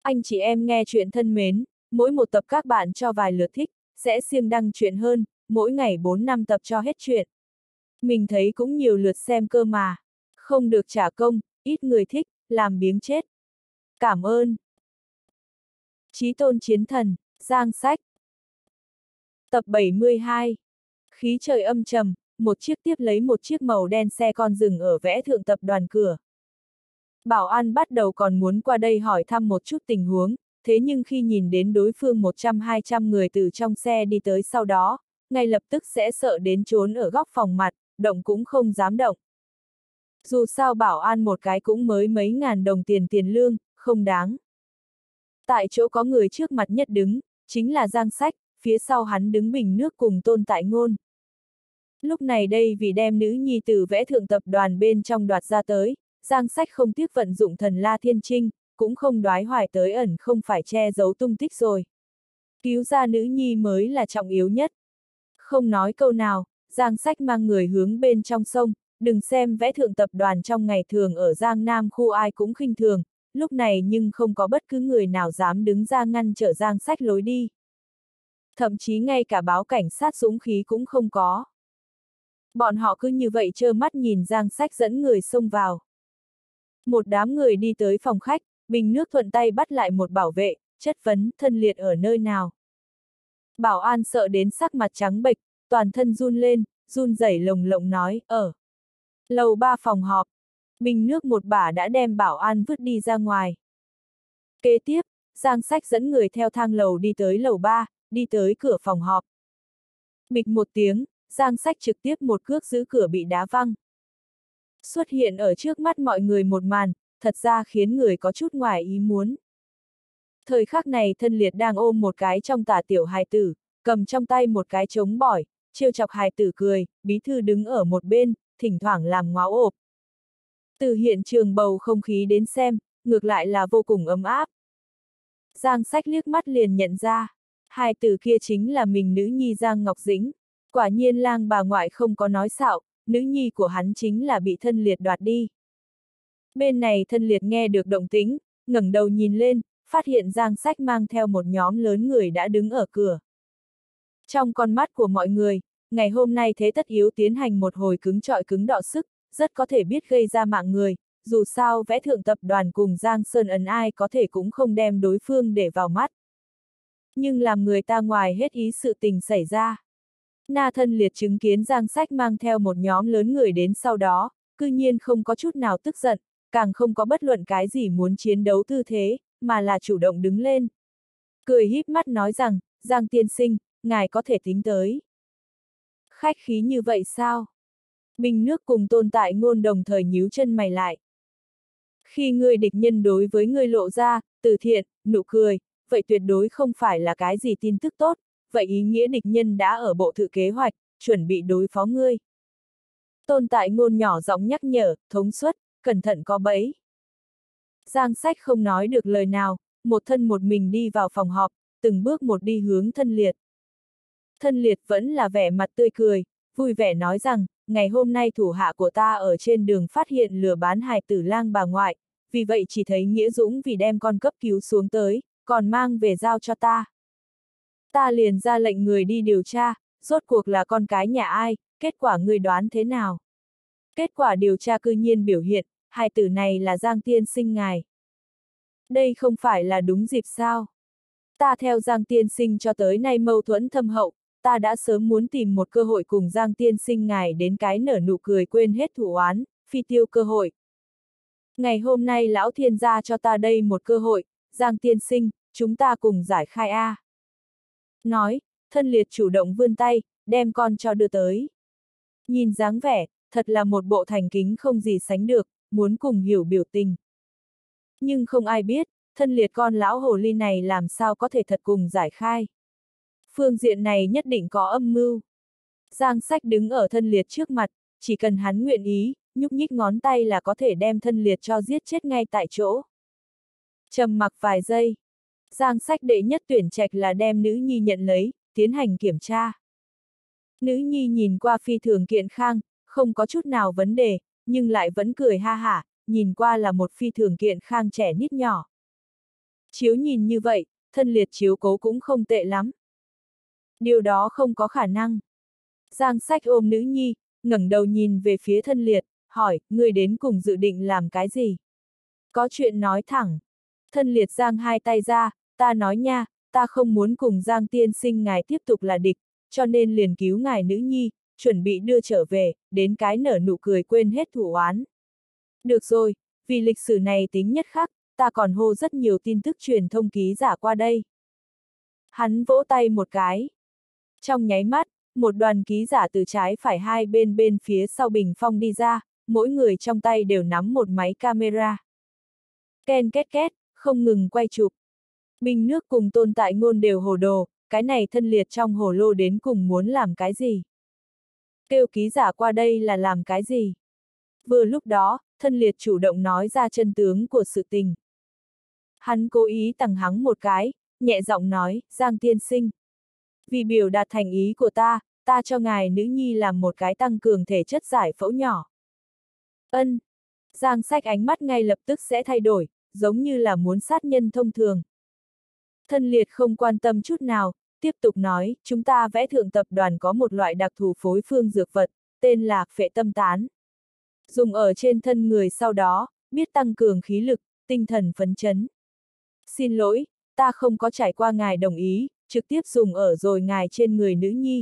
Anh chị em nghe chuyện thân mến, mỗi một tập các bạn cho vài lượt thích, sẽ siêng đăng chuyện hơn, mỗi ngày 4-5 tập cho hết chuyện. Mình thấy cũng nhiều lượt xem cơ mà. Không được trả công, ít người thích, làm biếng chết. Cảm ơn. Chí tôn chiến thần, Giang Sách. Tập 72. Khí trời âm trầm, một chiếc tiếp lấy một chiếc màu đen xe con dừng ở vẽ thượng tập đoàn cửa. Bảo an bắt đầu còn muốn qua đây hỏi thăm một chút tình huống, thế nhưng khi nhìn đến đối phương 100-200 người từ trong xe đi tới sau đó, ngay lập tức sẽ sợ đến trốn ở góc phòng mặt, động cũng không dám động. Dù sao bảo an một cái cũng mới mấy ngàn đồng tiền lương, không đáng. Tại chỗ có người trước mặt nhất đứng, chính là Giang Sách, phía sau hắn đứng Bình Nước cùng Tôn Tại Ngôn. Lúc này đây vì đem nữ nhi từ vẽ thượng tập đoàn bên trong đoạt ra tới, Giang Sách không tiếc vận dụng thần La Thiên Trinh, cũng không đoái hoài tới ẩn không phải che giấu tung tích rồi. Cứu ra nữ nhi mới là trọng yếu nhất. Không nói câu nào, Giang Sách mang người hướng bên trong sông, đừng xem vẽ thượng tập đoàn trong ngày thường ở Giang Nam khu ai cũng khinh thường, lúc này nhưng không có bất cứ người nào dám đứng ra ngăn trở Giang Sách lối đi. Thậm chí ngay cả báo cảnh sát dũng khí cũng không có. Bọn họ cứ như vậy trơ mắt nhìn Giang Sách dẫn người xông vào. Một đám người đi tới phòng khách, Bình Nước thuận tay bắt lại một bảo vệ, chất vấn thân liệt ở nơi nào. Bảo an sợ đến sắc mặt trắng bệch, toàn thân run lên, run rẩy lồng lộng nói, ở lầu 3 phòng họp. Bình Nước một bả đã đem bảo an vứt đi ra ngoài. Kế tiếp, Giang Sách dẫn người theo thang lầu đi tới lầu 3, đi tới cửa phòng họp. Bịch một tiếng, Giang Sách trực tiếp một cước giữ cửa bị đá văng. Xuất hiện ở trước mắt mọi người một màn, thật ra khiến người có chút ngoài ý muốn. Thời khắc này thân liệt đang ôm một cái trong tả tiểu hài tử, cầm trong tay một cái trống bỏi, trêu chọc hài tử cười, bí thư đứng ở một bên, thỉnh thoảng làm ngáo ộp. Từ hiện trường bầu không khí đến xem, ngược lại là vô cùng ấm áp. Giang Sách liếc mắt liền nhận ra, hài tử kia chính là mình nữ nhi Giang Ngọc Dĩnh. Quả nhiên lang bà ngoại không có nói xạo, nữ nhi của hắn chính là bị thân liệt đoạt đi. Bên này thân liệt nghe được động tĩnh, ngẩng đầu nhìn lên, phát hiện Giang Sách mang theo một nhóm lớn người đã đứng ở cửa. Trong con mắt của mọi người, ngày hôm nay thế tất yếu tiến hành một hồi cứng trọi cứng đọ sức, rất có thể biết gây ra mạng người, dù sao vẽ thượng tập đoàn cùng Giang Sơn Ấn ai có thể cũng không đem đối phương để vào mắt. Nhưng làm người ta ngoài hết ý sự tình xảy ra. Na thân liệt chứng kiến Giang Sách mang theo một nhóm lớn người đến sau đó, cư nhiên không có chút nào tức giận, càng không có bất luận cái gì muốn chiến đấu tư thế, mà là chủ động đứng lên. Cười híp mắt nói rằng, Giang tiên sinh, ngài có thể tính tới. Khách khí như vậy sao? Bình Nước cùng Tôn Tại Ngôn đồng thời nhíu chân mày lại. Khi người địch nhân đối với người lộ ra, từ thiện, nụ cười, vậy tuyệt đối không phải là cái gì tin tức tốt, vậy ý nghĩa địch nhân đã ở bộ thự kế hoạch, chuẩn bị đối phó ngươi. Tôn Tại Ngôn nhỏ giọng nhắc nhở, thống suất, cẩn thận có bẫy. Giang Sách không nói được lời nào, một thân một mình đi vào phòng họp, từng bước một đi hướng thân liệt. Thân liệt vẫn là vẻ mặt tươi cười, vui vẻ nói rằng, ngày hôm nay thủ hạ của ta ở trên đường phát hiện lừa bán hài tử lang bà ngoại, vì vậy chỉ thấy Nghĩa Dũng vì đem con cấp cứu xuống tới, còn mang về giao cho ta. Ta liền ra lệnh người đi điều tra, rốt cuộc là con cái nhà ai, kết quả người đoán thế nào? Kết quả điều tra cư nhiên biểu hiện, hài tử này là Giang tiên sinh ngài. Đây không phải là đúng dịp sao? Ta theo Giang tiên sinh cho tới nay mâu thuẫn thâm hậu, ta đã sớm muốn tìm một cơ hội cùng Giang tiên sinh ngài đến cái nở nụ cười quên hết thù oán, phi tiêu cơ hội. Ngày hôm nay lão thiên gia cho ta đây một cơ hội, Giang tiên sinh, chúng ta cùng giải khai a. Nói, thân liệt chủ động vươn tay, đem con cho đưa tới. Nhìn dáng vẻ, thật là một bộ thành kính không gì sánh được, muốn cùng hiểu biểu tình. Nhưng không ai biết, thân liệt con lão hồ ly này làm sao có thể thật cùng giải khai. Phương diện này nhất định có âm mưu. Giang Sách đứng ở thân liệt trước mặt, chỉ cần hắn nguyện ý, nhúc nhích ngón tay là có thể đem thân liệt cho giết chết ngay tại chỗ. Trầm mặc vài giây. Giang Sách đệ nhất tuyển trạch là đem nữ nhi nhận lấy, tiến hành kiểm tra. Nữ nhi nhìn qua phi thường kiện khang, không có chút nào vấn đề, nhưng lại vẫn cười ha hả, nhìn qua là một phi thường kiện khang trẻ nít nhỏ. Chiếu nhìn như vậy, thân liệt chiếu cố cũng không tệ lắm. Điều đó không có khả năng. Giang Sách ôm nữ nhi, ngẩng đầu nhìn về phía thân liệt, hỏi, ngươi đến cùng dự định làm cái gì? Có chuyện nói thẳng. Thân liệt giang hai tay ra, ta nói nha, ta không muốn cùng Giang tiên sinh ngài tiếp tục là địch, cho nên liền cứu ngài nữ nhi, chuẩn bị đưa trở về, đến cái nở nụ cười quên hết thù oán. Được rồi, vì lịch sử này tính nhất khắc, ta còn hô rất nhiều tin tức truyền thông ký giả qua đây. Hắn vỗ tay một cái. Trong nháy mắt, một đoàn ký giả từ trái phải hai bên phía sau bình phong đi ra, mỗi người trong tay đều nắm một máy camera. Ken két két, không ngừng quay chụp. Bình nước cùng Tôn Tại Ngôn đều hồ đồ, cái này thân liệt trong hồ lô đến cùng muốn làm cái gì? Kêu ký giả qua đây là làm cái gì? Vừa lúc đó, thân liệt chủ động nói ra chân tướng của sự tình. Hắn cố ý tằng hắng một cái, nhẹ giọng nói, Giang tiên sinh. Vì biểu đạt thành ý của ta cho ngài nữ nhi làm một cái tăng cường thể chất giải phẫu nhỏ. Ân. Giang Sách ánh mắt ngay lập tức sẽ thay đổi, giống như là muốn sát nhân thông thường. Thân liệt không quan tâm chút nào, tiếp tục nói, chúng ta vẽ thượng tập đoàn có một loại đặc thù phối phương dược vật, tên là phệ tâm tán. Dùng ở trên thân người sau đó, biết tăng cường khí lực, tinh thần phấn chấn. Xin lỗi, ta không có trải qua ngài đồng ý, trực tiếp dùng ở rồi ngài trên người nữ nhi.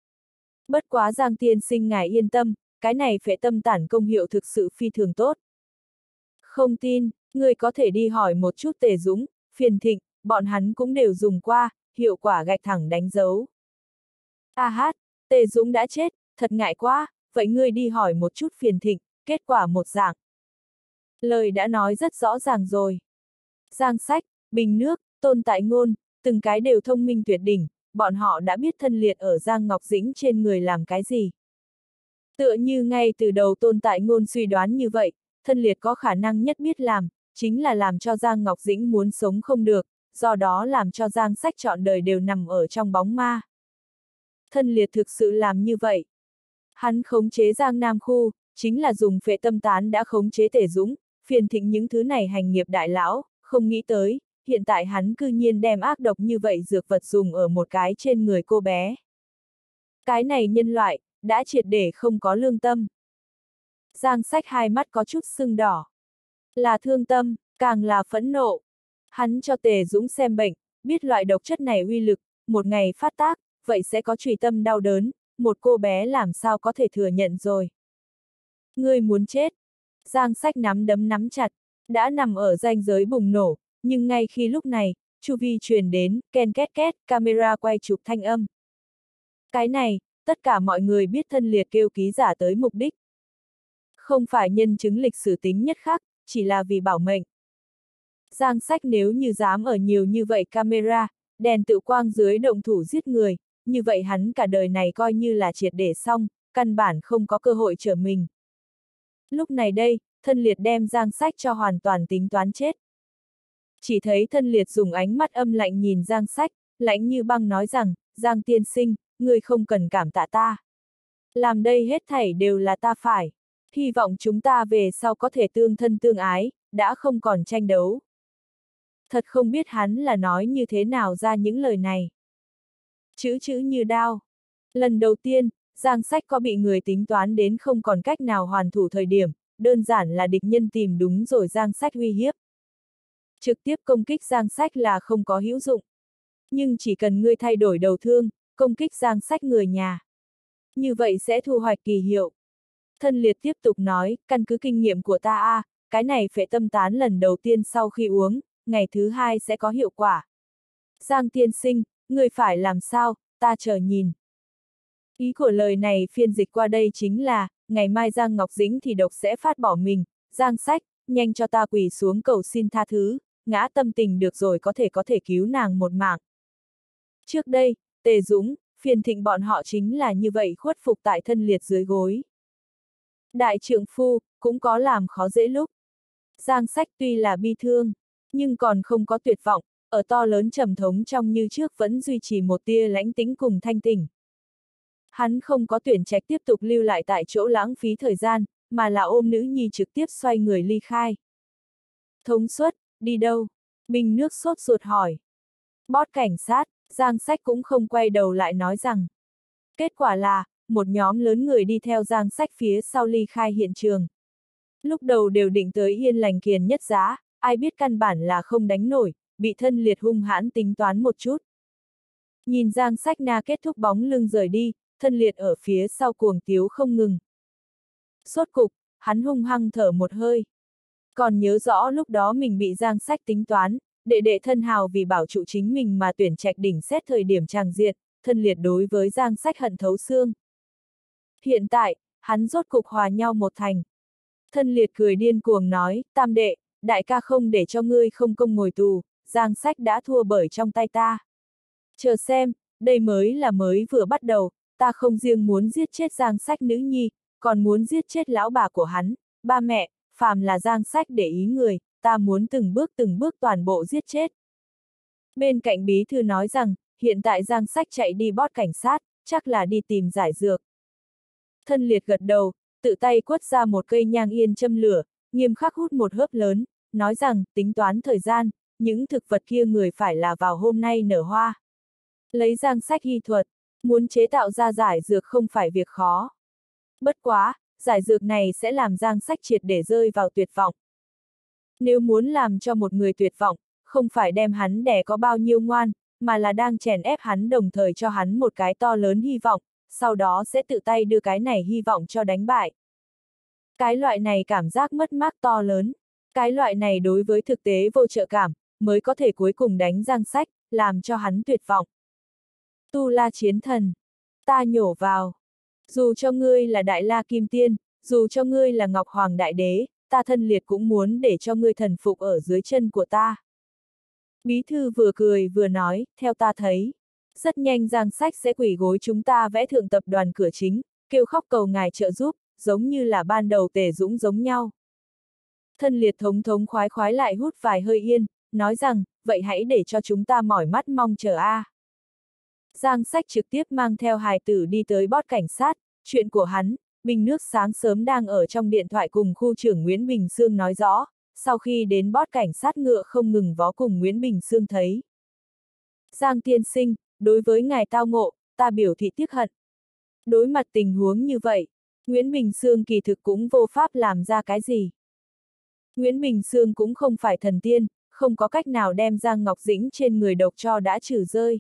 Bất quá Giang tiên sinh ngài yên tâm, cái này phệ tâm tản công hiệu thực sự phi thường tốt. Không tin, người có thể đi hỏi một chút Tề Dũng, Phiền Thịnh, bọn hắn cũng đều dùng qua, hiệu quả gạch thẳng đánh dấu. A hát, Tề Dũng đã chết, thật ngại quá, vậy ngươi đi hỏi một chút Phiền Thịnh, kết quả một dạng. Lời đã nói rất rõ ràng rồi. Giang Sách, Bình Nước, Tôn Tại Ngôn, từng cái đều thông minh tuyệt đỉnh, bọn họ đã biết thân liệt ở Giang Ngọc Dĩnh trên người làm cái gì. Tựa như ngay từ đầu Tôn Tại Ngôn suy đoán như vậy, thân liệt có khả năng nhất biết làm, chính là làm cho Giang Ngọc Dĩnh muốn sống không được, do đó làm cho Giang Sách trọn đời đều nằm ở trong bóng ma. Thân liệt thực sự làm như vậy. Hắn khống chế Giang Nam Khu, chính là dùng phệ tâm tán đã khống chế Tề Dũng, Phiền Thịnh những thứ này hành nghiệp đại lão, không nghĩ tới, hiện tại hắn cư nhiên đem ác độc như vậy dược vật dùng ở một cái trên người cô bé. Cái này nhân loại, đã triệt để không có lương tâm. Giang Sách hai mắt có chút sưng đỏ. Là thương tâm, càng là phẫn nộ. Hắn cho Tề Dũng xem bệnh, biết loại độc chất này uy lực, một ngày phát tác, vậy sẽ có trùy tâm đau đớn, một cô bé làm sao có thể thừa nhận rồi. Ngươi muốn chết. Giang Sách nắm đấm nắm chặt, đã nằm ở ranh giới bùng nổ, nhưng ngay khi lúc này, chu vi truyền đến, ken két két, camera quay chụp thanh âm. Cái này, tất cả mọi người biết thân liệt kêu ký giả tới mục đích. Không phải nhân chứng lịch sử tính nhất khắc, chỉ là vì bảo mệnh. Giang Sách nếu như dám ở nhiều như vậy camera, đèn tự quang dưới động thủ giết người, như vậy hắn cả đời này coi như là triệt để xong, căn bản không có cơ hội trở mình. Lúc này đây, thân liệt đem Giang Sách cho hoàn toàn tính toán chết. Chỉ thấy thân liệt dùng ánh mắt âm lạnh nhìn Giang Sách, lạnh như băng nói rằng, Giang tiên sinh, ngươi không cần cảm tạ ta. Làm đây hết thảy đều là ta phải. Hy vọng chúng ta về sau có thể tương thân tương ái, đã không còn tranh đấu. Thật không biết hắn là nói như thế nào ra những lời này. Chữ chữ như đao. Lần đầu tiên, Giang Sách có bị người tính toán đến không còn cách nào hoàn thủ thời điểm, đơn giản là địch nhân tìm đúng rồi Giang Sách uy hiếp. Trực tiếp công kích Giang Sách là không có hữu dụng. Nhưng chỉ cần ngươi thay đổi đầu thương, công kích Giang Sách người nhà. Như vậy sẽ thu hoạch kỳ hiệu. Thân liệt tiếp tục nói, căn cứ kinh nghiệm của ta cái này phệ tâm tán lần đầu tiên sau khi uống, ngày thứ hai sẽ có hiệu quả. Giang tiên sinh, người phải làm sao, ta chờ nhìn. Ý của lời này phiên dịch qua đây chính là, ngày mai Giang Ngọc Dĩnh thì độc sẽ phát bỏ mình, Giang Sách, nhanh cho ta quỳ xuống cầu xin tha thứ, ngã tâm tình được rồi có thể cứu nàng một mạng. Trước đây, Tề Dũng, Phiền Thịnh bọn họ chính là như vậy khuất phục tại thân liệt dưới gối. Đại trượng phu, cũng có làm khó dễ lúc. Giang Sách tuy là bi thương, nhưng còn không có tuyệt vọng, ở to lớn trầm thống trong như trước vẫn duy trì một tia lãnh tĩnh cùng thanh tỉnh. Hắn không có tuyển trạch tiếp tục lưu lại tại chỗ lãng phí thời gian, mà là ôm nữ nhi trực tiếp xoay người ly khai. Thống suất, đi đâu? Bình nước sốt ruột hỏi. Bót cảnh sát, Giang Sách cũng không quay đầu lại nói rằng. Kết quả là, một nhóm lớn người đi theo Giang Sách phía sau ly khai hiện trường. Lúc đầu đều định tới Yên Lành Kiền Nhất Giá, ai biết căn bản là không đánh nổi, bị thân liệt hung hãn tính toán một chút. Nhìn Giang Sách Na kết thúc bóng lưng rời đi, thân liệt ở phía sau cuồng tiếu không ngừng. Sốt cục, hắn hung hăng thở một hơi. Còn nhớ rõ lúc đó mình bị Giang Sách tính toán, đệ đệ thân hào vì bảo trụ chính mình mà tuyển trạch đỉnh xét thời điểm tràng diện, thân liệt đối với Giang Sách hận thấu xương. Hiện tại, hắn rốt cục hòa nhau một thành. Thân liệt cười điên cuồng nói, tam đệ, đại ca không để cho ngươi không công ngồi tù, Giang Sách đã thua bởi trong tay ta. Chờ xem, đây mới vừa bắt đầu, ta không riêng muốn giết chết Giang Sách nữ nhi, còn muốn giết chết lão bà của hắn, ba mẹ, phàm là Giang Sách để ý người, ta muốn từng bước toàn bộ giết chết. Bên cạnh bí thư nói rằng, hiện tại Giang Sách chạy đi bót cảnh sát, chắc là đi tìm giải dược. Thân liệt gật đầu, tự tay quất ra một cây nhang yên châm lửa, nghiêm khắc hút một hớp lớn, nói rằng, tính toán thời gian, những thực vật kia người phải là vào hôm nay nở hoa. Lấy Giang Sách y thuật, muốn chế tạo ra giải dược không phải việc khó. Bất quá, giải dược này sẽ làm Giang Sách triệt để rơi vào tuyệt vọng. Nếu muốn làm cho một người tuyệt vọng, không phải đem hắn đẻ có bao nhiêu ngoan, mà là đang chèn ép hắn đồng thời cho hắn một cái to lớn hy vọng, sau đó sẽ tự tay đưa cái này hy vọng cho đánh bại. Cái loại này cảm giác mất mát to lớn, cái loại này đối với thực tế vô trợ cảm, mới có thể cuối cùng đánh Giang Sách, làm cho hắn tuyệt vọng. Tu La chiến thần, ta nhổ vào. Dù cho ngươi là Đại La Kim Tiên, dù cho ngươi là Ngọc Hoàng Đại Đế, ta thân liệt cũng muốn để cho ngươi thần phục ở dưới chân của ta. Bí thư vừa cười vừa nói, theo ta thấy, rất nhanh Giang Sách sẽ quỳ gối chúng ta vẽ thượng tập đoàn cửa chính, kêu khóc cầu ngài trợ giúp, giống như là ban đầu Tề Dũng giống nhau. Thân liệt thống khoái khoái lại hút vài hơi yên, nói rằng, vậy hãy để cho chúng ta mỏi mắt mong chờ a. Giang Sách trực tiếp mang theo hài tử đi tới bót cảnh sát, chuyện của hắn, Bình Nước sáng sớm đang ở trong điện thoại cùng khu trưởng Nguyễn Bình Sương nói rõ, sau khi đến bót cảnh sát ngựa không ngừng vó cùng Nguyễn Bình Sương thấy. Giang tiên sinh, đối với ngài tao ngộ, ta biểu thị tiếc hận. Đối mặt tình huống như vậy, Nguyễn Bình Sương kỳ thực cũng vô pháp làm ra cái gì. Nguyễn Bình Sương cũng không phải thần tiên, không có cách nào đem Giang Ngọc Dĩnh trên người độc cho đã trừ rơi.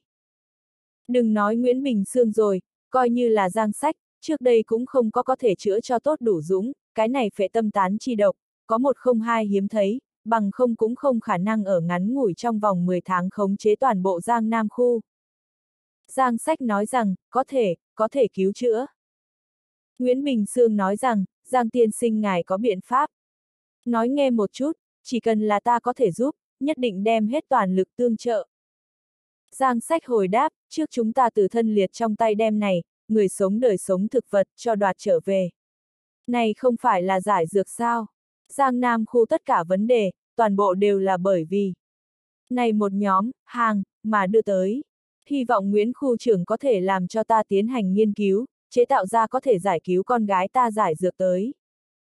Đừng nói Nguyễn Bình Sương rồi, coi như là Giang Sách, trước đây cũng không có thể chữa cho tốt đủ dũng, cái này phệ tâm tán chi độc, có một không hai hiếm thấy, bằng không cũng không khả năng ở ngắn ngủi trong vòng 10 tháng khống chế toàn bộ Giang Nam khu. Giang Sách nói rằng, có thể cứu chữa. Nguyễn Bình Sương nói rằng, Giang tiên sinh ngài có biện pháp. Nói nghe một chút, chỉ cần là ta có thể giúp, nhất định đem hết toàn lực tương trợ. Giang Sách hồi đáp, trước chúng ta từ thân liệt trong tay đem này, người sống đời sống thực vật cho đoạt trở về. Này không phải là giải dược sao? Giang Nam khu tất cả vấn đề, toàn bộ đều là bởi vì này một nhóm, hàng, mà đưa tới. Hy vọng Nguyễn khu trưởng có thể làm cho ta tiến hành nghiên cứu, chế tạo ra có thể giải cứu con gái ta giải dược tới.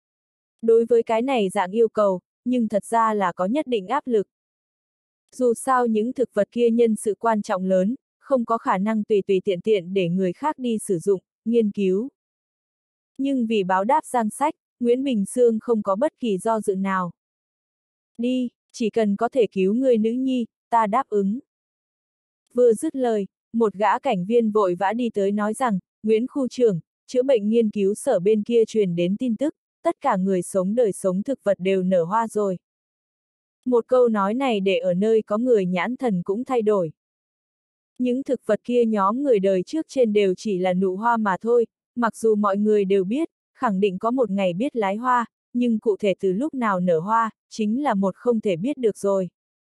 Đối với cái này dạng yêu cầu, nhưng thật ra là có nhất định áp lực. Dù sao những thực vật kia nhân sự quan trọng lớn, không có khả năng tùy tiện để người khác đi sử dụng, nghiên cứu. Nhưng vì báo đáp Giang Sách, Nguyễn Bình Sương không có bất kỳ do dự nào. Đi, chỉ cần có thể cứu người nữ nhi, ta đáp ứng. Vừa dứt lời, một gã cảnh viên vội vã đi tới nói rằng, Nguyễn khu trưởng, chữa bệnh nghiên cứu sở bên kia truyền đến tin tức, tất cả người sống đời sống thực vật đều nở hoa rồi. Một câu nói này để ở nơi có người nhãn thần cũng thay đổi. Những thực vật kia nhóm người đời trước trên đều chỉ là nụ hoa mà thôi, mặc dù mọi người đều biết, khẳng định có một ngày biết lái hoa, nhưng cụ thể từ lúc nào nở hoa, chính là một không thể biết được rồi.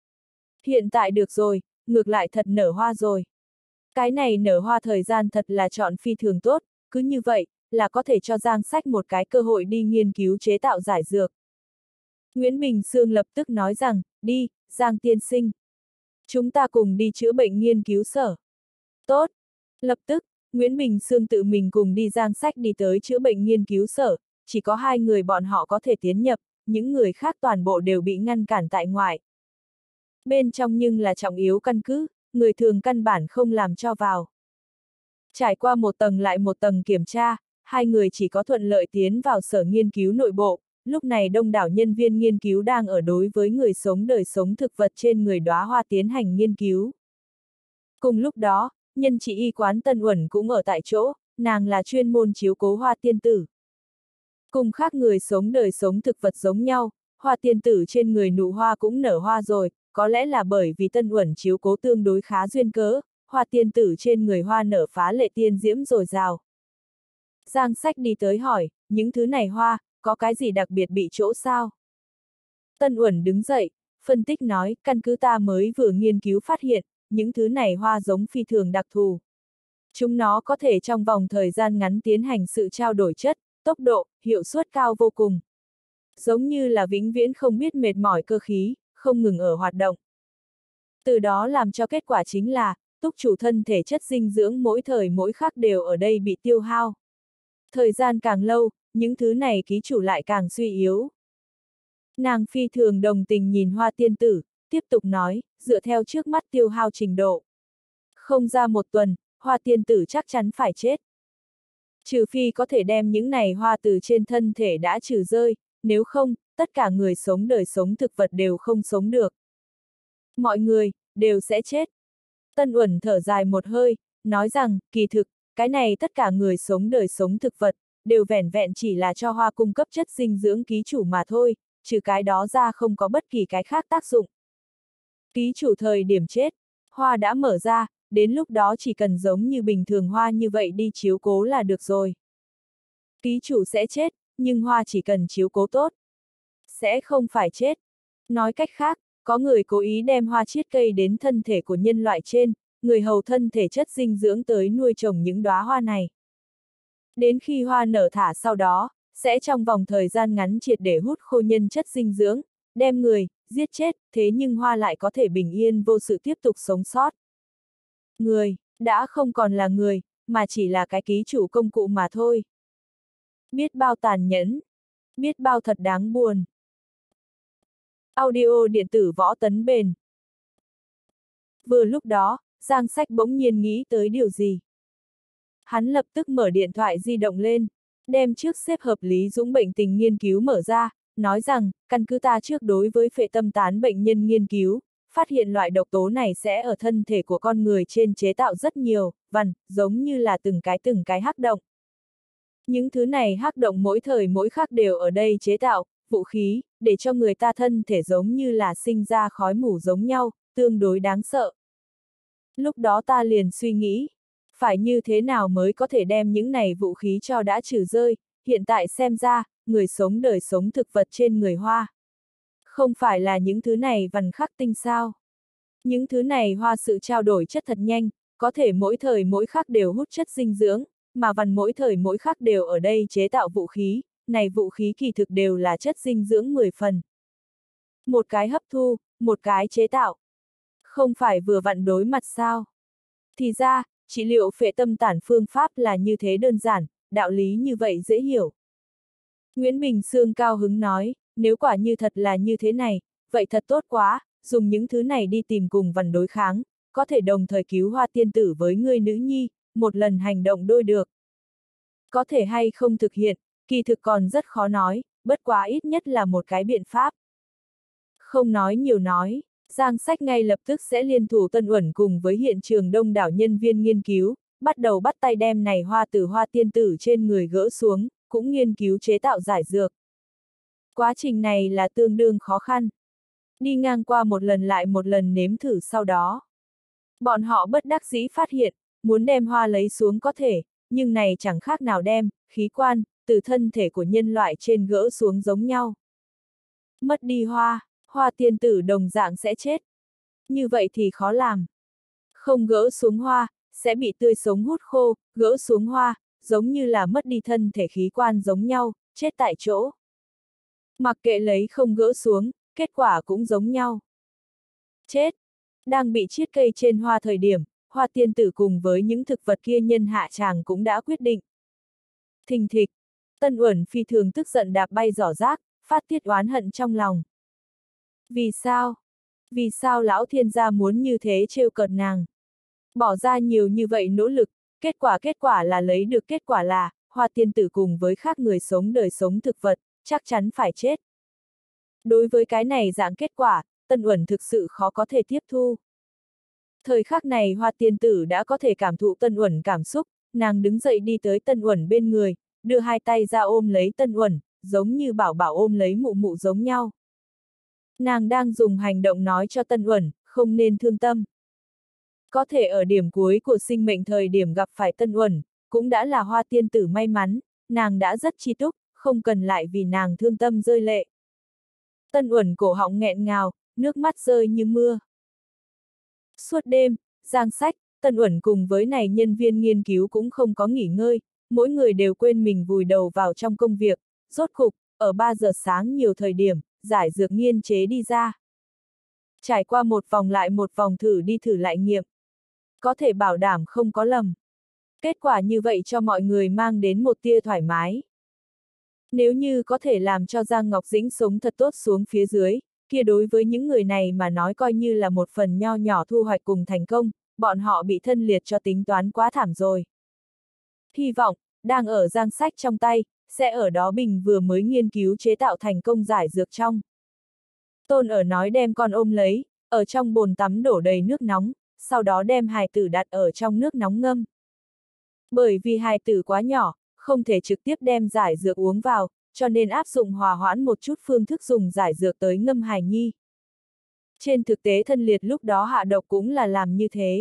Hiện tại được rồi, ngược lại thật nở hoa rồi. Cái này nở hoa thời gian thật là chọn phi thường tốt, cứ như vậy, là có thể cho Giang Sách một cái cơ hội đi nghiên cứu chế tạo giải dược. Nguyễn Bình Sương lập tức nói rằng, đi, Giang tiên sinh. Chúng ta cùng đi chữa bệnh nghiên cứu sở. Tốt. Lập tức, Nguyễn Bình Sương tự mình cùng đi Giang Sách đi tới chữa bệnh nghiên cứu sở, chỉ có 2 người bọn họ có thể tiến nhập, những người khác toàn bộ đều bị ngăn cản tại ngoại. Bên trong nhưng là trọng yếu căn cứ, người thường căn bản không làm cho vào. Trải qua một tầng lại một tầng kiểm tra, hai người chỉ có thuận lợi tiến vào sở nghiên cứu nội bộ, lúc này đông đảo nhân viên nghiên cứu đang ở đối với người sống đời sống thực vật trên người đóa hoa tiến hành nghiên cứu. Cùng lúc đó, nhân trị y quán Tân Uẩn cũng ở tại chỗ, nàng là chuyên môn chiếu cố hoa tiên tử. Cùng khác người sống đời sống thực vật giống nhau, hoa tiên tử trên người nụ hoa cũng nở hoa rồi, có lẽ là bởi vì Tân Uẩn chiếu cố tương đối khá duyên cớ, hoa tiên tử trên người hoa nở phá lệ tiên diễm dồi dào. Giang Sách đi tới hỏi, những thứ này hoa, có cái gì đặc biệt bị chỗ sao? Tân Uẩn đứng dậy, phân tích nói, căn cứ ta mới vừa nghiên cứu phát hiện, những thứ này hoa giống phi thường đặc thù. Chúng nó có thể trong vòng thời gian ngắn tiến hành sự trao đổi chất, tốc độ, hiệu suất cao vô cùng. Giống như là vĩnh viễn không biết mệt mỏi cơ khí, không ngừng ở hoạt động. Từ đó làm cho kết quả chính là, túc chủ thân thể chất dinh dưỡng mỗi thời mỗi khắc đều ở đây bị tiêu hao. Thời gian càng lâu, những thứ này ký chủ lại càng suy yếu. Nàng phi thường đồng tình nhìn hoa tiên tử, tiếp tục nói, dựa theo trước mắt tiêu hao trình độ. Không ra một tuần, hoa tiên tử chắc chắn phải chết. Trừ phi có thể đem những này hoa từ trên thân thể đã trừ rơi, nếu không, tất cả người sống đời sống thực vật đều không sống được. Mọi người, đều sẽ chết. Tân Uẩn thở dài một hơi, nói rằng, kỳ thực, cái này tất cả người sống đời sống thực vật, đều vẻn vẹn chỉ là cho hoa cung cấp chất dinh dưỡng ký chủ mà thôi, trừ cái đó ra không có bất kỳ cái khác tác dụng. Ký chủ thời điểm chết, hoa đã mở ra, đến lúc đó chỉ cần giống như bình thường hoa như vậy đi chiếu cố là được rồi. Ký chủ sẽ chết, nhưng hoa chỉ cần chiếu cố tốt. Sẽ không phải chết. Nói cách khác, có người cố ý đem hoa chiết cây đến thân thể của nhân loại trên, người hầu thân thể chất dinh dưỡng tới nuôi trồng những đóa hoa này. Đến khi hoa nở thả sau đó, sẽ trong vòng thời gian ngắn triệt để hút khô nhân chất dinh dưỡng, đem người, giết chết, thế nhưng hoa lại có thể bình yên vô sự tiếp tục sống sót. Người, đã không còn là người, mà chỉ là cái ký chủ công cụ mà thôi. Biết bao tàn nhẫn, biết bao thật đáng buồn. Audio điện tử Võ Tấn Bền. Vừa lúc đó, Giang Sách bỗng nhiên nghĩ tới điều gì. Hắn lập tức mở điện thoại di động lên, đem trước xếp hợp Lý Dũng bệnh tình nghiên cứu mở ra, nói rằng, căn cứ ta trước đối với phệ tâm tán bệnh nhân nghiên cứu, phát hiện loại độc tố này sẽ ở thân thể của con người trên chế tạo rất nhiều, giống như là từng cái hắc động. Những thứ này hắc động mỗi thời mỗi khắc đều ở đây chế tạo, vũ khí, để cho người ta thân thể giống như là sinh ra khói mù giống nhau, tương đối đáng sợ. Lúc đó ta liền suy nghĩ, phải như thế nào mới có thể đem những này vũ khí cho đã trừ rơi, hiện tại xem ra, người sống đời sống thực vật trên người hoa. Không phải là những thứ này vằn khắc tinh sao. Những thứ này hoa sự trao đổi chất thật nhanh, có thể mỗi thời mỗi khắc đều hút chất dinh dưỡng, mà vằn mỗi thời mỗi khắc đều ở đây chế tạo vũ khí, này vũ khí kỳ thực đều là chất dinh dưỡng 10 phần. Một cái hấp thu, một cái chế tạo. Không phải vừa vặn đối mặt sao? Thì ra, trị liệu phệ tâm tản phương pháp là như thế đơn giản, đạo lý như vậy dễ hiểu. Nguyễn Bình Sương cao hứng nói, nếu quả như thật là như thế này, vậy thật tốt quá, dùng những thứ này đi tìm cùng vằn đối kháng, có thể đồng thời cứu hoa tiên tử với người nữ nhi, một lần hành động đôi được. Có thể hay không thực hiện, kỳ thực còn rất khó nói, bất quá ít nhất là một cái biện pháp. Không nói nhiều nói, Giang Sách ngay lập tức sẽ liên thủ Tân Uẩn cùng với hiện trường đông đảo nhân viên nghiên cứu, bắt đầu bắt tay đem này hoa từ hoa tiên tử trên người gỡ xuống, cũng nghiên cứu chế tạo giải dược. Quá trình này là tương đương khó khăn. Đi ngang qua một lần lại một lần nếm thử sau đó. Bọn họ bất đắc dĩ phát hiện, muốn đem hoa lấy xuống có thể, nhưng này chẳng khác nào đem, khí quan, từ thân thể của nhân loại trên gỡ xuống giống nhau. Mất đi hoa, hoa tiên tử đồng dạng sẽ chết. Như vậy thì khó làm. Không gỡ xuống hoa, sẽ bị tươi sống hút khô, gỡ xuống hoa, giống như là mất đi thân thể khí quan giống nhau, chết tại chỗ. Mặc kệ lấy không gỡ xuống, kết quả cũng giống nhau. Chết. Đang bị chiết cây trên hoa thời điểm, hoa tiên tử cùng với những thực vật kia nhân hạ tràng cũng đã quyết định. Thình thịch. Tân Uẩn phi thường tức giận đạp bay giỏ rác, phát tiết oán hận trong lòng. Vì sao? Vì sao lão thiên gia muốn như thế trêu cợt nàng? Bỏ ra nhiều như vậy nỗ lực, kết quả là lấy được kết quả là, Hoa tiên tử cùng với khác người sống đời sống thực vật, chắc chắn phải chết. Đối với cái này dạng kết quả, Tân Uẩn thực sự khó có thể tiếp thu. Thời khắc này Hoa tiên tử đã có thể cảm thụ Tân Uẩn cảm xúc, nàng đứng dậy đi tới Tân Uẩn bên người, đưa hai tay ra ôm lấy Tân Uẩn, giống như bảo bảo ôm lấy mụ mụ giống nhau. Nàng đang dùng hành động nói cho Tân Uẩn, không nên thương tâm. Có thể ở điểm cuối của sinh mệnh thời điểm gặp phải Tân Uẩn, cũng đã là Hoa tiên tử may mắn, nàng đã rất chi túc, không cần lại vì nàng thương tâm rơi lệ. Tân Uẩn cổ họng nghẹn ngào, nước mắt rơi như mưa. Suốt đêm, Giang Sách, Tân Uẩn cùng với này nhân viên nghiên cứu cũng không có nghỉ ngơi, mỗi người đều quên mình vùi đầu vào trong công việc, rốt cục, ở 3 giờ sáng nhiều thời điểm, giải dược nghiên chế đi ra. Trải qua một vòng lại một vòng thử đi thử lại nghiệm. Có thể bảo đảm không có lầm. Kết quả như vậy cho mọi người mang đến một tia thoải mái. Nếu như có thể làm cho Giang Ngọc Dĩnh sống thật tốt xuống phía dưới, kia đối với những người này mà nói coi như là một phần nho nhỏ thu hoạch cùng thành công, bọn họ bị thân liệt cho tính toán quá thảm rồi. Hy vọng, đang ở Giang Sách trong tay, sẽ ở đó Bình vừa mới nghiên cứu chế tạo thành công giải dược trong. Tôn ở nói đem con ôm lấy, ở trong bồn tắm đổ đầy nước nóng, sau đó đem hài tử đặt ở trong nước nóng ngâm. Bởi vì hài tử quá nhỏ, không thể trực tiếp đem giải dược uống vào, cho nên áp dụng hòa hoãn một chút phương thức dùng giải dược tới ngâm hài nhi. Trên thực tế thân liệt lúc đó hạ độc cũng là làm như thế.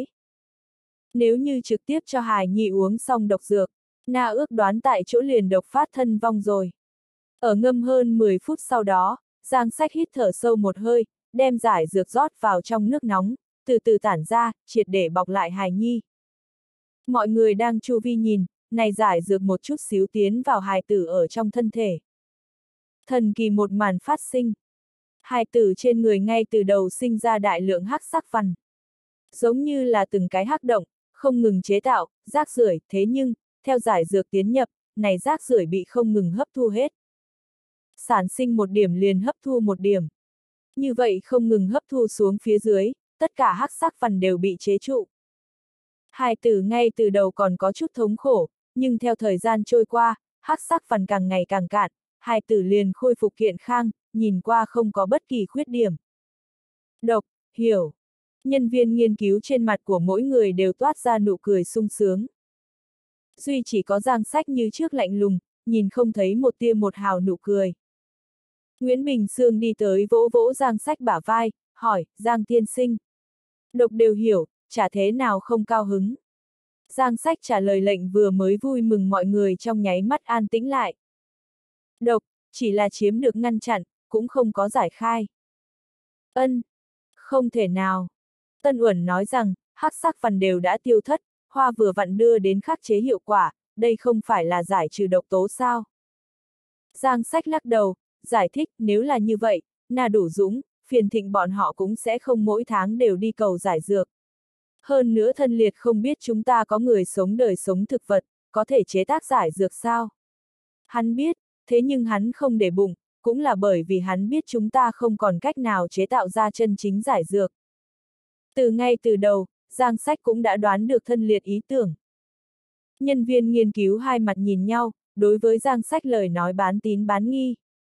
Nếu như trực tiếp cho hài nhi uống xong độc dược, na ước đoán tại chỗ liền độc phát thân vong rồi. Ở ngâm hơn 10 phút sau đó, Giang Sách hít thở sâu một hơi, đem giải dược rót vào trong nước nóng, từ từ tản ra, triệt để bọc lại hài nhi. Mọi người đang chu vi nhìn, này giải dược một chút xíu tiến vào hài tử ở trong thân thể. Thần kỳ một màn phát sinh. Hài tử trên người ngay từ đầu sinh ra đại lượng hắc sắc văn. Giống như là từng cái hắc động, không ngừng chế tạo, rác rưởi, thế nhưng, theo giải dược tiến nhập, này rác rưởi bị không ngừng hấp thu hết. Sản sinh một điểm liền hấp thu một điểm. Như vậy không ngừng hấp thu xuống phía dưới, tất cả hắc sắc văn đều bị chế trụ. Hài tử ngay từ đầu còn có chút thống khổ, nhưng theo thời gian trôi qua, hắc sắc văn càng ngày càng cạn, hài tử liền khôi phục kiện khang, nhìn qua không có bất kỳ khuyết điểm. Độc, hiểu. Nhân viên nghiên cứu trên mặt của mỗi người đều toát ra nụ cười sung sướng. Duy chỉ có Giang Sách như trước lạnh lùng, nhìn không thấy một tia một hào nụ cười. Nguyễn Bình Sương đi tới vỗ vỗ Giang Sách bả vai, hỏi, Giang tiên sinh. Độc đều hiểu, chả thế nào không cao hứng. Giang Sách trả lời lệnh vừa mới vui mừng mọi người trong nháy mắt an tĩnh lại. Độc, chỉ là chiếm được ngăn chặn, cũng không có giải khai. Ân, không thể nào. Tân Uẩn nói rằng, hắc sắc văn đều đã tiêu thất, hoa vừa vặn đưa đến khắc chế hiệu quả, đây không phải là giải trừ độc tố sao. Giang Sách lắc đầu, giải thích nếu là như vậy, Na Đủ Dũng, Phiền Thịnh bọn họ cũng sẽ không mỗi tháng đều đi cầu giải dược. Hơn nữa thân liệt không biết chúng ta có người sống đời sống thực vật, có thể chế tác giải dược sao. Hắn biết, thế nhưng hắn không để bụng, cũng là bởi vì hắn biết chúng ta không còn cách nào chế tạo ra chân chính giải dược. Ngay từ đầu, Giang Sách cũng đã đoán được thân liệt ý tưởng. Nhân viên nghiên cứu hai mặt nhìn nhau, đối với Giang Sách lời nói bán tín bán nghi.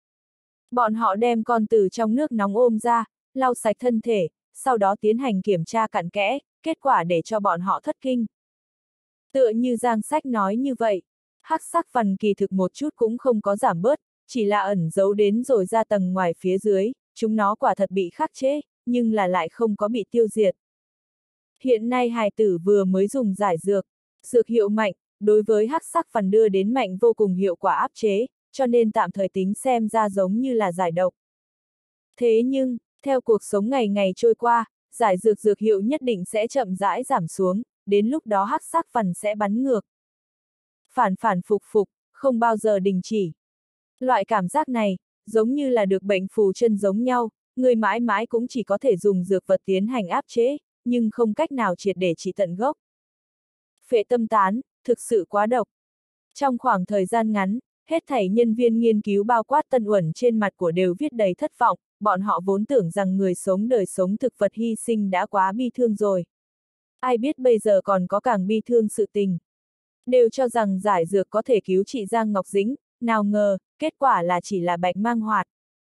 Bọn họ đem con từ trong nước nóng ôm ra, lau sạch thân thể, sau đó tiến hành kiểm tra cặn kẽ, kết quả để cho bọn họ thất kinh. Tựa như Giang Sách nói như vậy, hắc sắc văn kỳ thực một chút cũng không có giảm bớt, chỉ là ẩn giấu đến rồi ra tầng ngoài phía dưới, chúng nó quả thật bị khắc chế, nhưng là lại không có bị tiêu diệt. Hiện nay hài tử vừa mới dùng giải dược, dược hiệu mạnh, đối với hắc sắc văn đưa đến mạnh vô cùng hiệu quả áp chế, cho nên tạm thời tính xem ra giống như là giải độc. Thế nhưng, theo cuộc sống ngày ngày trôi qua, giải dược dược hiệu nhất định sẽ chậm rãi giảm xuống, đến lúc đó hắc sắc văn sẽ bắn ngược. Phản phản phục phục, không bao giờ đình chỉ. Loại cảm giác này, giống như là được bệnh phù chân giống nhau, người mãi mãi cũng chỉ có thể dùng dược vật tiến hành áp chế, nhưng không cách nào triệt để trị tận gốc. Phệ tâm tán, thực sự quá độc. Trong khoảng thời gian ngắn, hết thảy nhân viên nghiên cứu bao quát Tân Uẩn trên mặt của đều viết đầy thất vọng, bọn họ vốn tưởng rằng người sống đời sống thực vật hy sinh đã quá bi thương rồi. Ai biết bây giờ còn có càng bi thương sự tình. Đều cho rằng giải dược có thể cứu trị Giang Ngọc Dĩnh, nào ngờ, kết quả là chỉ là bạch mang hoạt.